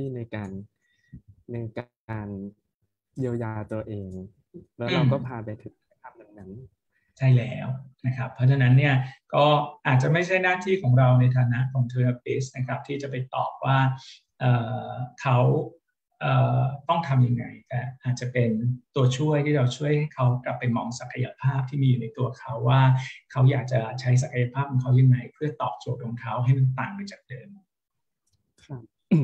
ในการเยียวยาตัวเองแล้วเราก็พาไปถึงทำแบบนั้นใช่แล้วนะครับเพราะฉะนั้นเนี่ยก็อาจจะไม่ใช่หน้าที่ของเราในฐานะของเทอราปิสนะครับที่จะไปตอบว่าเขาต้องทำยังไงแต่อาจจะเป็นตัวช่วยที่เราช่วยให้เขากลับไปมองศักยภาพที่มีอยู่ในตัวเขาว่าเขาอยากจะใช้ศักยภาพของเขายังไงเพื่อตอบโจทย์ของเขาให้มันต่างไปจากเดิมครับ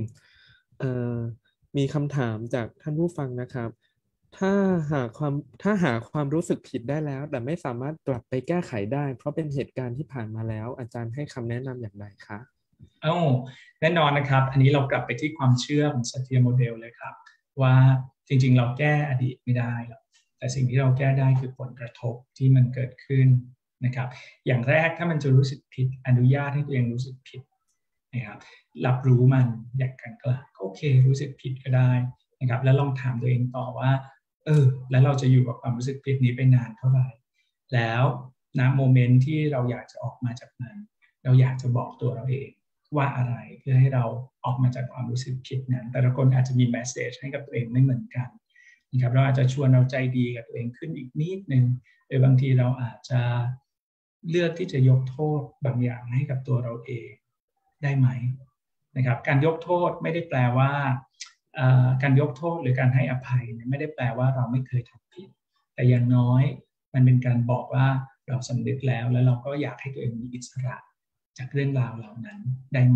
มีคำถามจากท่านผู้ฟังนะครับถ้าหาความรู้สึกผิดได้แล้วแต่ไม่สามารถกลับไปแก้ไขได้เพราะเป็นเหตุการณ์ที่ผ่านมาแล้วอาจารย์ให้คำแนะนำอย่างไรคะแน่นอนนะครับอันนี้เรากลับไปที่ความเชื่อของสัตยโมเดลเลยครับว่าจริงๆเราแก้อดีตไม่ได้หรอกแต่สิ่งที่เราแก้ได้คือผลกระทบที่มันเกิดขึ้นนะครับอย่างแรกถ้ามันจะรู้สึกผิดอนุญาตให้ตัวเองรู้สึกผิดนะครับรับรู้มันอย่างกลางๆก็โอเครู้สึกผิดก็ได้นะครับแล้วลองถามตัวเองต่อว่าแล้วเราจะอยู่กับความรู้สึกผิดนี้ไปนานเท่าไหร่แล้วณโมเมนต์ที่เราอยากจะออกมาจากมันเราอยากจะบอกตัวเราเองว่าอะไรเพื่อให้เราออกมาจากความรู้สึกผิดนั้นแต่ละคนอาจจะมีแมสเซจให้กับตัวเองไม่เหมือนกันนะครับเราอาจจะชวนเราใจดีกับตัวเองขึ้นอีกนิดนึงหรือบางทีเราอาจจะเลือกที่จะยกโทษบางอย่างให้กับตัวเราเองได้ไหมนะครับการยกโทษไม่ได้แปลว่าการยกโทษหรือการให้อภัยไม่ได้แปลว่าเราไม่เคยทำผิดแต่อย่างน้อยมันเป็นการบอกว่าเราสำนึกแล้วเราก็อยากให้ตัวเองมีอิสระจากเรื่องราวเหล่านั้นได้ไหม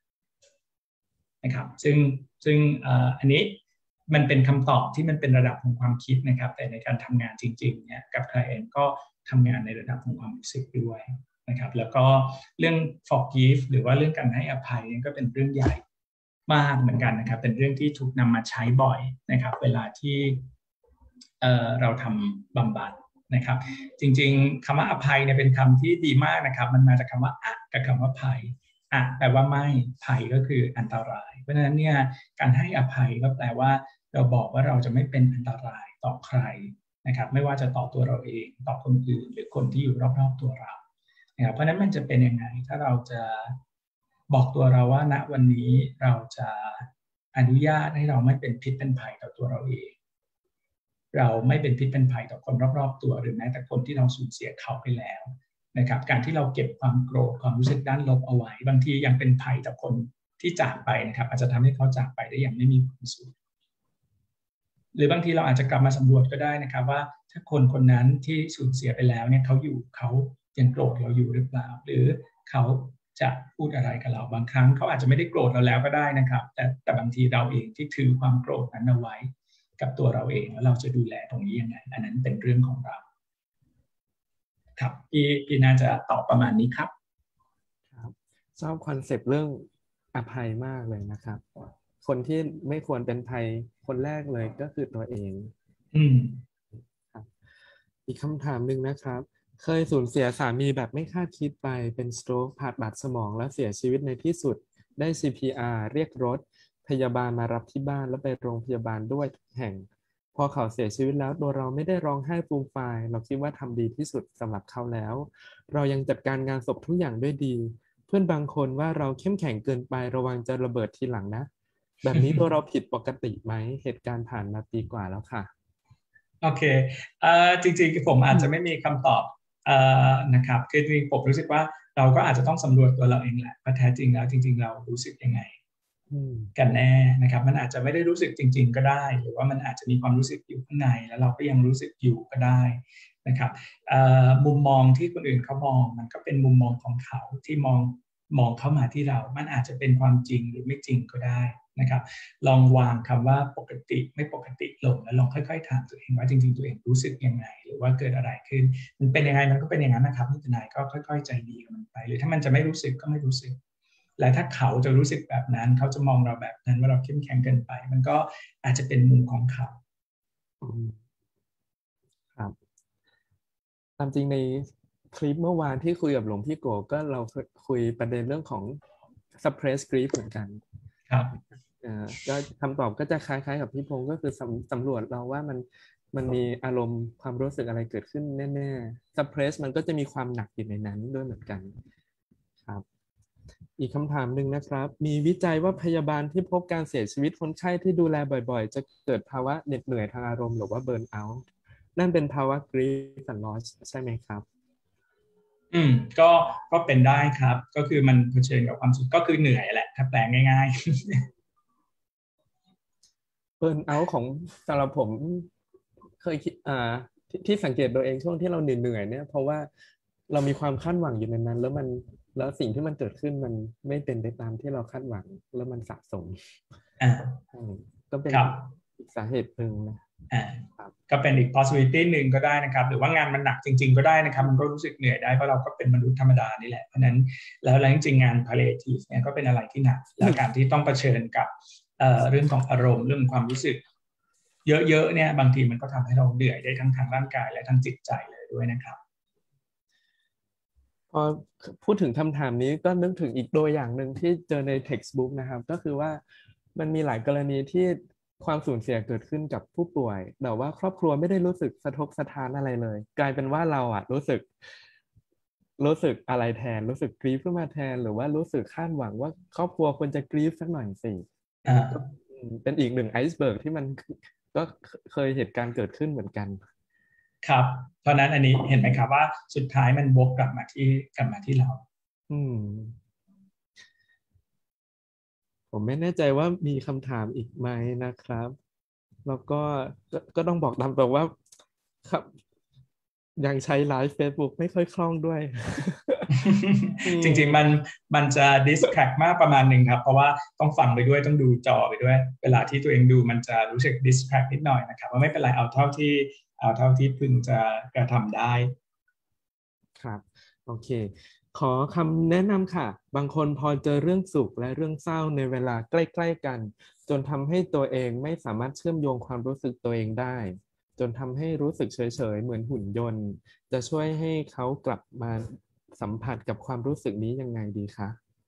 นะครับซึ่งอันนี้มันเป็นคำตอบที่มันเป็นระดับของความคิดนะครับแต่ในการทำงานจริงๆเนี่ยกับใครเองก็ทำงานในระดับของความรู้สึกด้วยนะครับแล้วก็เรื่อง forgive หรือว่าเรื่องการให้อภัยก็เป็นเรื่องใหญ่มากเหมือนกันนะครับเป็นเรื่องที่ถูกนำมาใช้บ่อยนะครับเวลาที่เราทำบำบัดนะครับจริงๆคำว่าอภัยเนี่ยเป็นคำที่ดีมากนะครับมันมาจากคำว่าอะกับคำว่าภัยอะแปลว่าไม่ภัยก็คืออันตรายเพราะฉะนั้นเนี่ยการให้อภัยก็แปลว่าเราบอกว่าเราจะไม่เป็นอันตรายต่อใครนะครับไม่ว่าจะต่อตัวเราเองต่อคนอื่นหรือคนที่อยู่รอบๆตัวเราเพราะนั้นมันจะเป็นยังไงถ้าเราจะบอกตัวเราว่าณวันนี้เราจะอนุญาตให้เราไม่เป็นพิษเป็นภัยต่อตัวเราเองเราไม่เป็นพิษเป็นภัยต่อคนรอบๆตัวหรือแม้แต่คนที่เราสูญเสียเขาไปแล้วนะครับการที่เราเก็บความโกรธความรู้สึกด้านลบเอาไว้บางทียังเป็นภัยต่อคนที่จากไปนะครับอาจจะทำให้เขาจากไปได้อย่างไม่มีความสุขหรือบางทีเราอาจจะกลับมาสำรวจก็ได้นะครับว่าถ้าคนคนนั้นที่สูญเสียไปแล้วเนี่ยเขายังโกรธเราอยู่หรือเปล่าหรือเขาจะพูดอะไรกับเราบางครั้งเขาอาจจะไม่ได้โกรธเราแล้วก็ได้นะครับแต่บางทีเราเองที่ถือความโกรธนั้นเอาไว้กับตัวเราเองแล้วเราจะดูแลตรงนี้ยังไงอันนั้นเป็นเรื่องของเราครับพี่น่าจะตอบประมาณนี้ครับชอบคอนเซปต์เรื่องอภัยมากเลยนะครับคนที่ไม่ควรเป็นภัยคนแรกเลยก็คือตัวเองอืมครับอีกคำถามหนึ่งนะครับเคยสูญเสียสามีแบบไม่คาดคิดไปเป็นสโตรกผ่าตัดสมองแล้วเสียชีวิตในที่สุดได้ CPR เรียกรถพยาบาลมารับที่บ้านแล้วไปโรงพยาบาลด้วยทุกแห่งพอเขาเสียชีวิตแล้วตัวเราไม่ได้ร้องไห้ฟูมฟายเราคิดว่าทำดีที่สุดสำหรับเขาแล้วเรายังจัดการงานศพทุกอย่างด้วยดี เพื่อนบางคนว่าเราเข้มแข็งเกินไประวังจะระเบิดทีหลังนะแบบนี้ตัวเราผิดปกติไหมเหตุการณ์ผ่านมาปีกว่าแล้วค่ะโอเคจริงๆผมอาจจะไม่มีคำตอบนะครับคือจริงๆผมรู้สึกว่าเราก็อาจจะต้องสำรวจตัวเราเองแหละว่าแท้จริงแล้วจริงๆเรารู้สึกยังไงกันแน่นะครับมันอาจจะไม่ได้รู้สึกจริงๆก็ได้หรือว่ามันอาจจะมีความรู้สึกอยู่ข้างในแล้วเราก็ยังรู้สึกอยู่ก็ได้นะครับมุมมองที่คนอื่นเขามองมันก็เป็นมุมมองของเขาที่มองเข้ามาที่เรามันอาจจะเป็นความจริงหรือไม่จริงก็ได้นะครับลองวางคำว่าปกติไม่ปกติลงแล้วลองค่อยๆถามตัวเองว่าจริงๆตัวเองรู้สึกยังไงหรือว่าเกิดอะไรขึ้นมันเป็นยังไงมันก็เป็นอย่างนั้นนะครับนี่ทนายก็ค่อยๆใจดีกับมันไปหรือถ้ามันจะไม่รู้สึกก็ไม่รู้สึกและถ้าเขาจะรู้สึกแบบนั้นเขาจะมองเราแบบนั้นว่าเราเข้มแข็งเกินไปมันก็อาจจะเป็นมุมของเขาครับตามจริงในคลิปเมื่อวานที่คุยกับหลวงพี่โกก็เราคุยประเด็นเรื่องของ suppress grief เหมือนกันครับก็คำตอบก็จะคล้ายๆกับพี่พงศ์ก็คือสำรวจเราว่ามันมีอารมณ์ความรู้สึกอะไรเกิดขึ้นแน่ๆ suppress มันก็จะมีความหนักอยู่ในนั้นด้วยเหมือนกันครับอีกคำถามหนึ่งนะครับมีวิจัยว่าพยาบาลที่พบการเสียชีวิตคนไข้ที่ดูแลบ่อยๆจะเกิดภาวะเหน็ดเหนื่อยทางอารมณ์หรือว่าเบิร์นเอาท์นั่นเป็นภาวะ grief and loss ใช่ไหมครับอืมก็ก็เป็นได้ครับก็คือมันเผชิญกับความสุขก็คือเหนื่อยแหละถ้าแปลง่ายเบิร์นเอาท์ของสำหรับผมเคยคิดที่สังเกตตัวเองช่วงที่เราเหนื่อยเนี่ยเพราะว่าเรามีความคาดหวังอยู่ในนั้นแล้วสิ่งที่มันเกิดขึ้นมันไม่เป็นไปตามที่เราคาดหวังแล้วมันสะสมๆก็เป็นครับอีกสาเหตุหนึ่งนะอ่าครับก็เป็นอีก possibility หนึ่งก็ได้นะครับหรือว่างานมันหนักจริงๆก็ได้นะครับมันก็รู้สึกเหนื่อยได้เพราะเราก็เป็นมนุษย์ธรรมดานี่แหละเพราะนั้นแล้วจริงๆงาน palliative เนี่ยก็เป็นอะไรที่หนักและการที่ต้องเผชิญกับเรื่องของอารมณ์เรื่องความรู้สึกเยอะๆเนี่ยบางทีมันก็ทำให้เราเหนื่อยได้ทั้งทางร่างกายและทางจิตใจเลยด้วยนะครับพอพูดถึงคำถามนี้ก็นึกถึงอีกตัวอย่างหนึ่งที่เจอใน textbook นะครับก็คือว่ามันมีหลายกรณีที่ความสูญเสียเกิดขึ้นกับผู้ป่วยแต่ว่าครอบครัวไม่ได้รู้สึกสะทกสะท้านอะไรเลยกลายเป็นว่าเราอะรู้สึกอะไรแทนรู้สึกกรี๊ดขึ้นมาแทนหรือว่ารู้สึกคาดหวังว่าครอบครัวควรจะกรี๊ดสักหน่อยสิอันนี้ก็เป็นอีกหนึ่งไอซ์เบิร์กที่มันก็เคยเหตุการณ์เกิดขึ้นเหมือนกันครับเพราะนั้นอันนี้เห็นไหมครับว่าสุดท้ายมันวกกลับมาที่เราอืม ผมไม่แน่ใจว่ามีคำถามอีกไหมนะครับ แล้วก็ต้องบอกตามตรงว่าครับยังใช้ไลฟ์ Facebook ไม่ค่อยคล่องด้วยจริงๆมันจะ distract มากประมาณหนึ่งครับเพราะว่าต้องฟังไปด้วยต้องดูจอไปด้วยเวลาที่ตัวเองดูมันจะรู้สึก distract นิดหน่อยนะครับว่าไม่เป็นไรเอาเท่าที่พึงจะกระทำได้ครับโอเคขอคำแนะนำค่ะบางคนพอเจอเรื่องสุขและเรื่องเศร้าในเวลาใกล้ๆกันจนทำให้ตัวเองไม่สามารถเชื่อมโยงความรู้สึกตัวเองได้จนทำให้รู้สึกเฉยๆเหมือนหุ่นยนต์จะช่วยให้เขากลับมาสัมผัสกับความรู้สึกนี้ยังไงดีคะ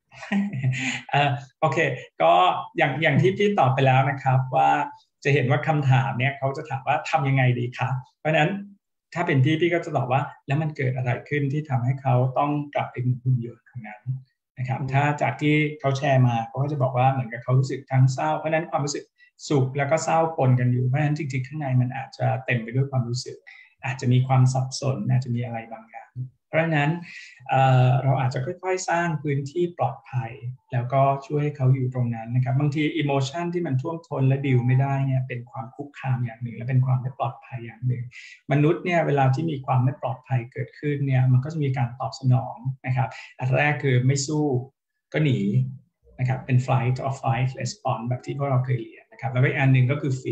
โอเคก็อย่างที่พี่ตอบไปแล้วนะครับว่าจะเห็นว่าคำถามเนี่ยเขาจะถามว่าทำยังไงดีคะเพราะฉะนั้นถ้าเป็นพี่ก็จะตอบว่าแล้วมันเกิดอะไรขึ้นที่ทำให้เขาต้องกลับไปเป็นหุ่นยนต์ตรงนั้นนะครับถ้าจากที่เขาแชร์มาเขาก็จะบอกว่าเหมือนกับเขารู้สึกทั้งเศร้าเพราะฉะนั้นความรู้สึกสุขแล้วก็เศร้าปนกันอยู่เพราะฉะนั้นจริงๆข้างในมันอาจจะเต็มไปด้วยความรู้สึกอาจจะมีความสับสนอาจจะมีอะไรบางอย่างเพราะฉะนั้นเราอาจจะค่อยๆสร้างพื้นที่ปลอดภัยแล้วก็ช่วยให้เขาอยู่ตรงนั้นนะครับบางทีอิโมชันที่มันท่วมท้นและดิวไม่ได้เนี่ยเป็นความคุกคามอย่างหนึ่งและเป็นความไม่ปลอดภัยอย่างหนึ่งมนุษย์เนี่ยเวลาที่มีความไม่ปลอดภัยเกิดขึ้นเนี่ยมันก็จะมีการตอบสนองนะครับอันแรกคือไม่สู้ก็หนีนะครับเป็น flight or fight response แบบที่พวกเราเคยเรียนนะครับแล้วก็อีกอันหนึ่งก็คือ feast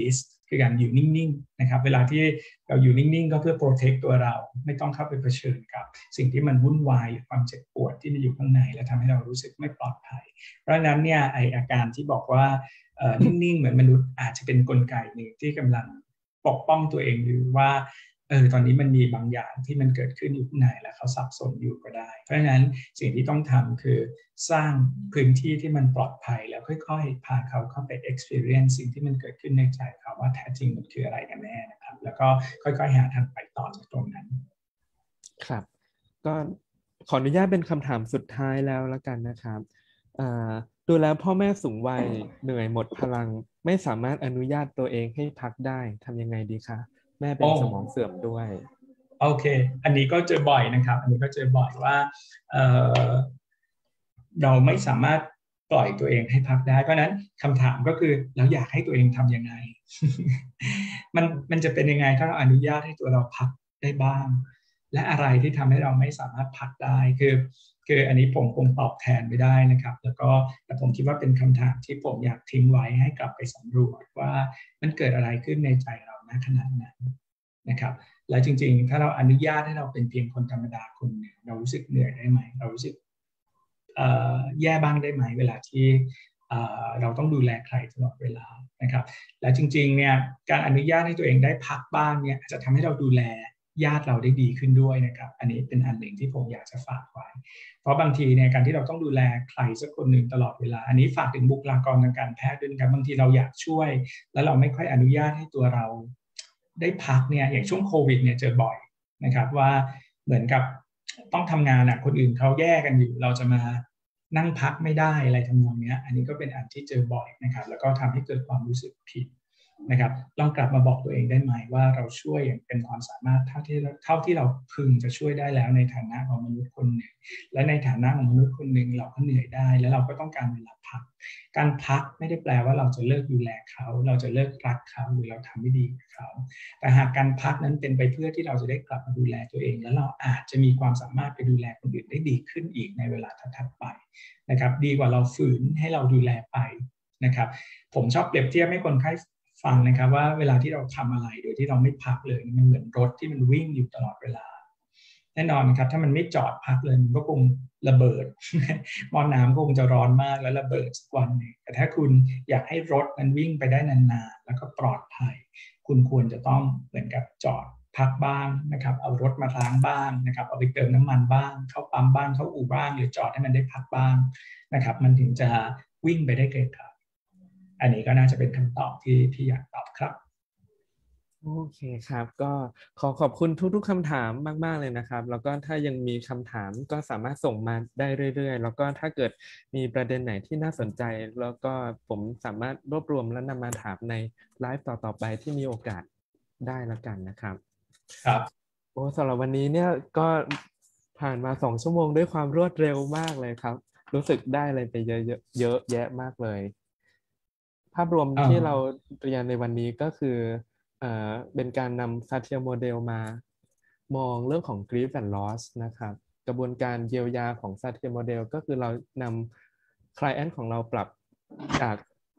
คือการอยู่นิ่งๆนะครับเวลาที่เราอยู่นิ่งๆก็เพื่อ protect ตัวเราไม่ต้องเข้าไปเผชิญกับสิ่งที่มันวุ่นวายหรือความเจ็บปวดที่มันอยู่ข้างในและทำให้เรารู้สึกไม่ปลอดภัยเพราะฉะนั้นเนี่ยไออาการที่บอกว่านิ่งๆเหมือนมนุษย์อาจจะเป็นกลไกหนึ่งที่กำลังปกป้องตัวเองหรือว่าตอนนี้มันมีบางอย่างที่มันเกิดขึ้นอยู่ข้างในและเขาสับสนอยู่ก็ได้เพราะฉะนั้นสิ่งที่ต้องทำคือสร้างพื้นที่ที่มันปลอดภัยแล้วค่อยๆพาเขาเข้าไป experience สิ่งที่มันเกิดขึ้นในใจเขาว่าแท้จริงมันคืออะไรกันแน่นะครับแล้วก็ค่อยๆหาทางไปต่อจากตรงนั้นครับก็ขออนุญาตเป็นคำถามสุดท้ายแล้วละกันนะครับดูแล้วพ่อแม่สูงวัยเหนื่อยหมดพลังไม่สามารถอนุญาตตัวเองให้พักได้ทำยังไงดีคะแม่เป็นสมองเสื่อมด้วยโอเคอันนี้ก็เจอบ่อยนะครับอันนี้ก็เจอบ่อยว่าเเราไม่สามารถปล่อยตัวเองให้พักได้เพราะนั้นคำถามก็คือเราอยากให้ตัวเองทำยังไง มันจะเป็นยังไงถ้าเราอนุญาตให้ตัวเราพักได้บ้างและอะไรที่ทำให้เราไม่สามารถพักได้คืออันนี้ผมคงตอบแทนไม่ได้นะครับแล้วก็แต่ผมคิดว่าเป็นคำถามที่ผมอยากทิ้งไว้ให้กลับไปสำรวจว่ามันเกิดอะไรขึ้นในใจเราณขณะนั้นนะครับและจริงๆถ้าเราอนุญาตให้เราเป็นเพียงคนธรรมดาคนหนึ่งเรารู้สึกเหนื่อยได้ไหมเรารู้สึกแย่บ้างได้ไหมเวลาที่เราต้องดูแลใครตลอดเวลานะครับและจริงๆเนี่ยการอนุญาตให้ตัวเองได้พักบ้างเนี่ยอาจจะทำให้เราดูแลญาติเราได้ดีขึ้นด้วยนะครับอันนี้เป็นอันหนึ่งที่ผมอยากจะฝากไว้เพราะบางทีเนี่ยการที่เราต้องดูแลใครสักคนหนึ่งตลอดเวลาอันนี้ฝากถึงบุคลากรทางการแพทย์ด้วยครับบางทีเราอยากช่วยแล้วเราไม่ค่อยอนุญาตให้ตัวเราได้พักเนี่ยอย่างช่วงโควิดเนี่ยเจอบ่อยนะครับว่าเหมือนกับต้องทำงานอ่ะคนอื่นเขาแย่กันอยู่เราจะมานั่งพักไม่ได้อะไรทำนองนี้อันนี้ก็เป็นอันที่เจอบ่อยนะครับแล้วก็ทำให้เกิดความรู้สึกผิดนะครับลองกลับมาบอกตัวเองได้ไหมว่าเราช่วยอย่างเป็นความสามารถเท่าที่เราพึงจะช่วยได้แล้วในฐานะของมนุษย์คนหนึ่งและในฐานะของมนุษย์คนหนึ่งเราก็เหนื่อยได้แล้วเราก็ต้องการเวลาพักการพักไม่ได้แปลว่าเราจะเลิกดูแลเขาเราจะเลิกรักเขาหรือเราทำไม่ดีกับเขาแต่หากการพักนั้นเป็นไปเพื่อที่เราจะได้กลับมาดูแลตัวเองแล้วเราอาจจะมีความสามารถไปดูแลคนอื่นได้ดีขึ้นอีกในเวลาถัดไปนะครับดีกว่าเราฝืนให้เราดูแลไปนะครับผมชอบเปรียบเทียบให้คนไข้ฟังนะครับว่าเวลาที่เราทำอะไรโดยที่เราไม่พักเลยมันเหมือนรถที่มันวิ่งอยู่ตลอดเวลาแน่นอนครับถ้ามันไม่จอดพักเลยมันก็คงระเบิด หม้อน้ำคงจะร้อนมากแล้วระเบิดสักวันหนึ่งแต่ถ้าคุณอยากให้รถมันวิ่งไปได้นานๆแล้วก็ปลอดภัยคุณควรจะต้องเหมือนกับจอดพักบ้างนะครับเอารถมาล้างบ้างนะครับเอาไปเติมน้ำมันบ้างเข้าปั๊มบ้างเข้าอู่บ้างหรือจอดให้มันได้พักบ้างนะครับมันถึงจะวิ่งไปได้ไกลๆอันนี้ก็น่าจะเป็นคำตอบที่อยากตอบครับโอเคครับก็ขอบคุณทุกๆคำถามมากๆเลยนะครับแล้วก็ถ้ายังมีคำถามก็สามารถส่งมาได้เรื่อยๆแล้วก็ถ้าเกิดมีประเด็นไหนที่น่าสนใจแล้วก็ผมสามารถรวบรวมและนำมาถามในไลฟ์ต่อๆไปที่มีโอกาสได้ละกันนะครับครับโอ้สำหรับวันนี้เนี่ยก็ผ่านมา2 ชั่วโมงด้วยความรวดเร็วมากเลยครับรู้สึกได้อะไรไปเยอะแยะมากเลยภาพรวมที่เราเรียนในวันนี้ก็คือเป็นการนำซาเทียโมเดลมามองเรื่องของ grief and loss นะครับกระบวนการเยียวยาของซาเทียโมเดลก็คือเรานำ client ของเราปรับจาก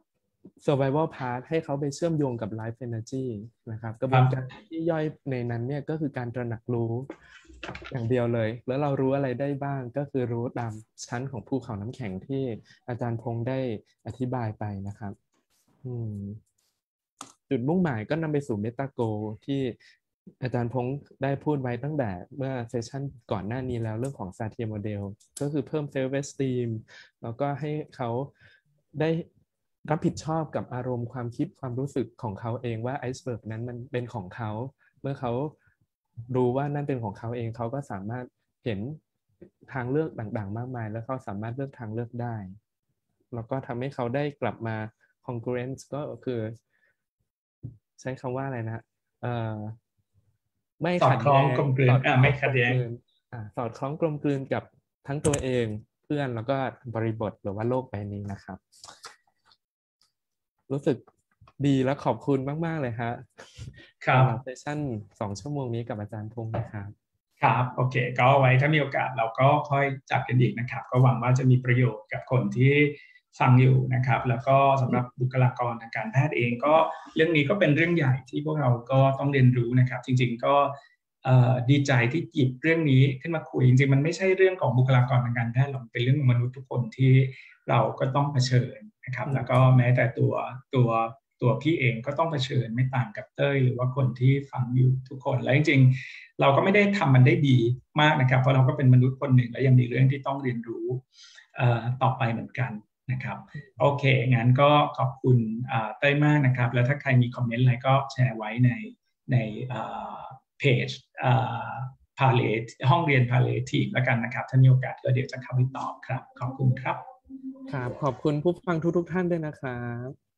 survival part ให้เขาไปเชื่อมโยงกับ life energy นะครับกระบวนการที่ย่อยในนั้นเนี่ยก็คือการตระหนักรู้อย่างเดียวเลยแล้วเรารู้อะไรได้บ้างก็คือรู้ตามชั้นของภูเขาน้ำแข็งที่อาจารย์พงษ์ได้อธิบายไปนะครับจุดมุ่งหมายก็นำไปสู่เมตาโกที่อาจารย์พงษ์ได้พูดไว้ตั้งแต่เมื่อเซสชันก่อนหน้านี้แล้วเรื่องของซาเทียโมเดลก็คือเพิ่มเซลฟ์เอสตีมแล้วก็ให้เขาได้รับผิดชอบกับอารมณ์ความคิดความรู้สึกของเขาเองว่าไอซ์เบิร์กนั้นมันเป็นของเขาเมื่อเขารู้ว่านั่นเป็นของเขาเองเขาก็สามารถเห็นทางเลือกต่างๆมากมายแล้วเขาสามารถเลือกทางเลือกได้แล้วก็ทำให้เขาได้กลับมา congruence ก็คือใช้คำว่าอะไรนะไม่สอดขัดคล้องแย้งกลมกลืนไม่ขัดแย้งสอดคล้องกลมกลืนกับทั้งตัวเองเพื่อนแล้วก็บริบทหรือว่าโลกใบนี้นะครับรู้สึกดีและขอบคุณมากๆเลยฮะสำหรับเซสชั่น2 ชั่วโมงนี้กับอาจารย์พงษ์นะครับครับโอเคก็ไว้ถ้ามีโอกาสเราก็ค่อยจัดกันอีกนะครับก็หวังว่าจะมีประโยชน์กับคนที่ฟังอยู่นะครับแล้วก็สำหรับบุคลากรทางการแพทย์เองก็เรื่องนี้ก็เป็นเรื่องใหญ่ที่พวกเราก็ต้องเรียนรู้นะครับจริงๆก็ดีใจที่หยิบเรื่องนี้ขึ้นมาคุยจริงๆมันไม่ใช่เรื่องของบุคลากรทางการแพทย์หรอกเป็นเรื่องของมนุษย์ทุกคนที่เราก็ต้องเผชิญนะครับแล้วก็แม้แต่ตัวพี่เองก็ต้องเผชิญไม่ต่างกับเต้ยหรือว่าคนที่ฟังอยู่ทุกคนแล้วจริงๆเราก็ไม่ได้ทำมันได้ดีมากนะครับเพราะเราก็เป็นมนุษย์คนหนึ่งและยังมีเรื่องที่ต้องเรียนรู้ต่อไปเหมือนกันนะครับโอเคงั้นก็ขอบคุณเต้ยมากนะครับแล้วถ้าใครมีคอมเมนต์อะไรก็แชร์ไว้ในเพจพาเลทห้องเรียนพาเลทีฟแล้วกันนะครับถ้ามีโอกาสก็เดี๋ยวจะเข้าไปตอบครับขอบคุณครับครับขอบคุณผู้ฟังทุกท่านด้วยนะครับ